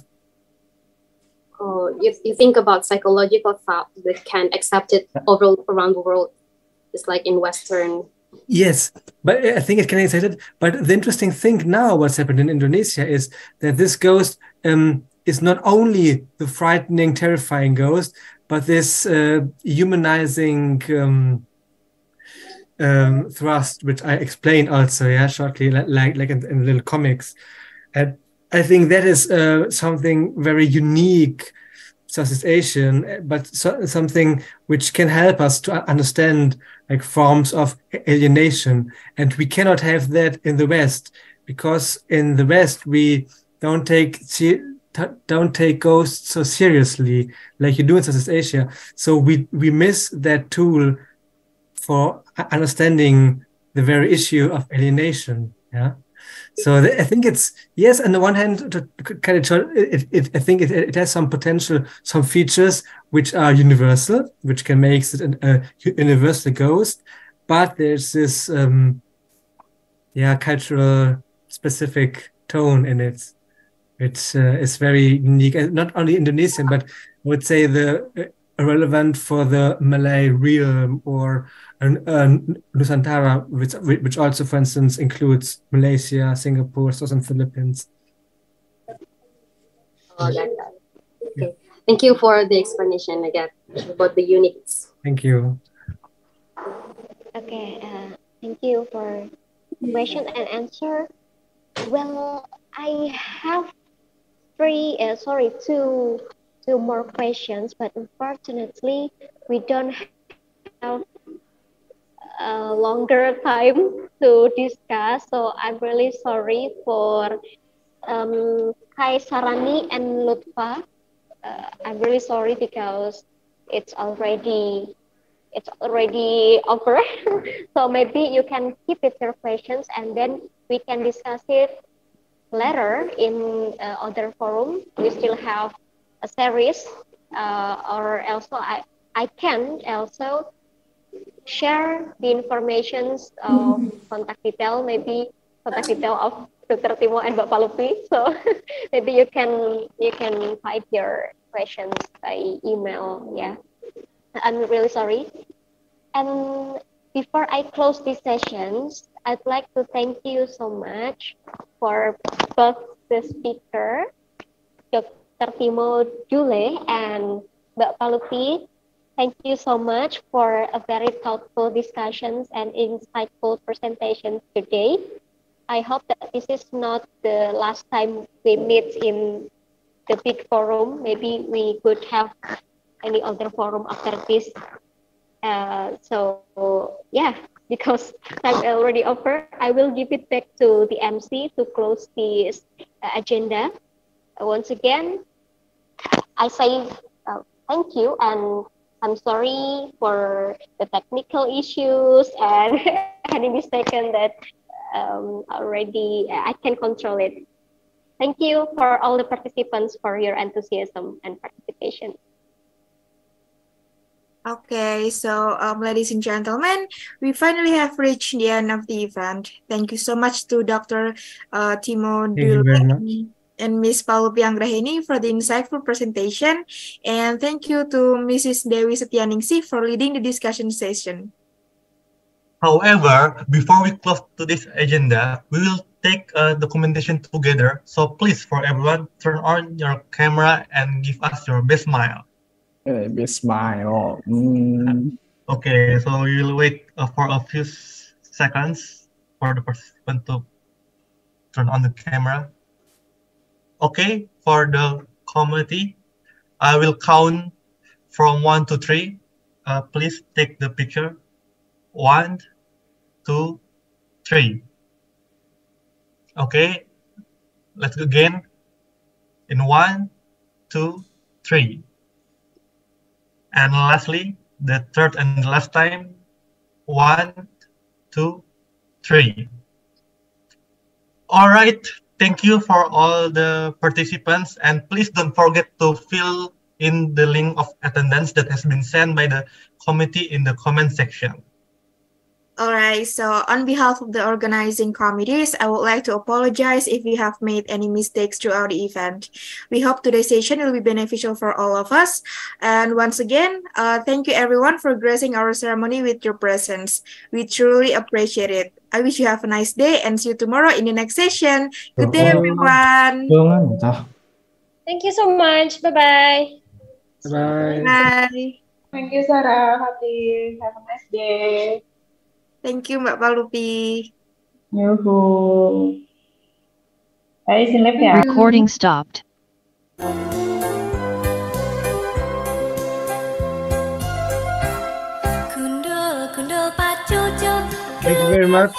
Oh, you, you think about psychological thought that can accept it over around the world. It's like in Western. Yes, but I think it can accept it. But the interesting thing now, what's happened in Indonesia, is that this ghost um, is not only the frightening, terrifying ghost, but this uh, humanizing um, um, thrust, which I explained also, yeah, shortly, like like in, in little comics. And I think that is uh, something very unique, Southeast Asian, but so, something which can help us to understand like forms of alienation. And we cannot have that in the West, because in the West we don't take don't take ghosts so seriously like you do in Southeast Asia. So we we miss that tool for understanding the very issue of alienation. Yeah. So I think it's, yes, on the one hand, to kind of show, it, it, I think it, it has some potential, some features which are universal, which can make it an, a universal ghost, but there's this, um, yeah, cultural specific tone in it, which uh, is very unique, and not only Indonesian, but I would say the uh, relevant for the Malay realm or uh, Nusantara, which which also, for instance, includes Malaysia, Singapore, Southern Philippines. Oh, like that. Okay. Thank you for the explanation again about the units. Thank you. Okay, uh, thank you for question and answer. Well, I have three, uh, sorry, two, two more questions, but unfortunately, we don't have a longer time to discuss. So I'm really sorry for um, Kai Sarani and Lutfa. Uh, I'm really sorry because it's already it's already over. So maybe you can keep it your questions and then we can discuss it later in uh, other forum. We still have a series, uh, or also I I can also share the informations of contact detail, maybe contact detail of Doctor Timo and Mbak Palupi. So maybe you can you can type your questions by email. Yeah, I'm really sorry. And before I close these sessions, I'd like to thank you so much for both the speaker, Doctor Timo Duile and Mbak Palupi. Thank you so much for a very thoughtful discussions and insightful presentations today. I hope that this is not the last time we meet in the big forum. Maybe we could have any other forum after this. Uh, so yeah, because time already over, I will give it back to the M C to close this uh, agenda. Uh, once again, I say uh, thank you, and I'm sorry for the technical issues and any mistaken that um, already I can control it. Thank you for all the participants for your enthusiasm and participation. Okay, so um, ladies and gentlemen, we finally have reached the end of the event. Thank you so much to Doctor Uh, Timo Thank you very much. Duile and Miss Palupi Anggraheni for the insightful presentation. And thank you to Missus Dewi Setianingsih for leading the discussion session. However, before we close today's agenda, we will take a documentation together. So please, for everyone, turn on your camera and give us your best smile. Uh, best smile. Mm. Okay, so we will wait uh, for a few seconds for the participant to turn on the camera. Okay, for the committee, I will count from one to three. Uh, please take the picture. One, two, three. Okay, let's go again. In one, two, three. And lastly, the third and last time. One, two, three. All right, thank you for all the participants, and please don't forget to fill in the link of attendance that has been sent by the committee in the comment section. All right, so on behalf of the organizing committees, I would like to apologize if we have made any mistakes throughout the event. We hope today's session will be beneficial for all of us. And once again, uh, thank you everyone for gracing our ceremony with your presence. We truly appreciate it. I wish you have a nice day and see you tomorrow in the next session. Good day, everyone. Thank you so much. Bye-bye. Bye. Bye. Thank you, Sarah. Happy. Have a nice day. Thank you, Mbak Palupi. Yuhu. Ayo, izin live ya. Recording stopped. Thank you very much.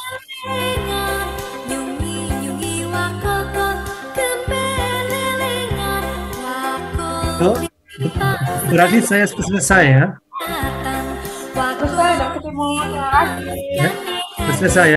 So, berarti saya selesai ya? Selesai, udah ketemu lagi. Ya, selesai ya.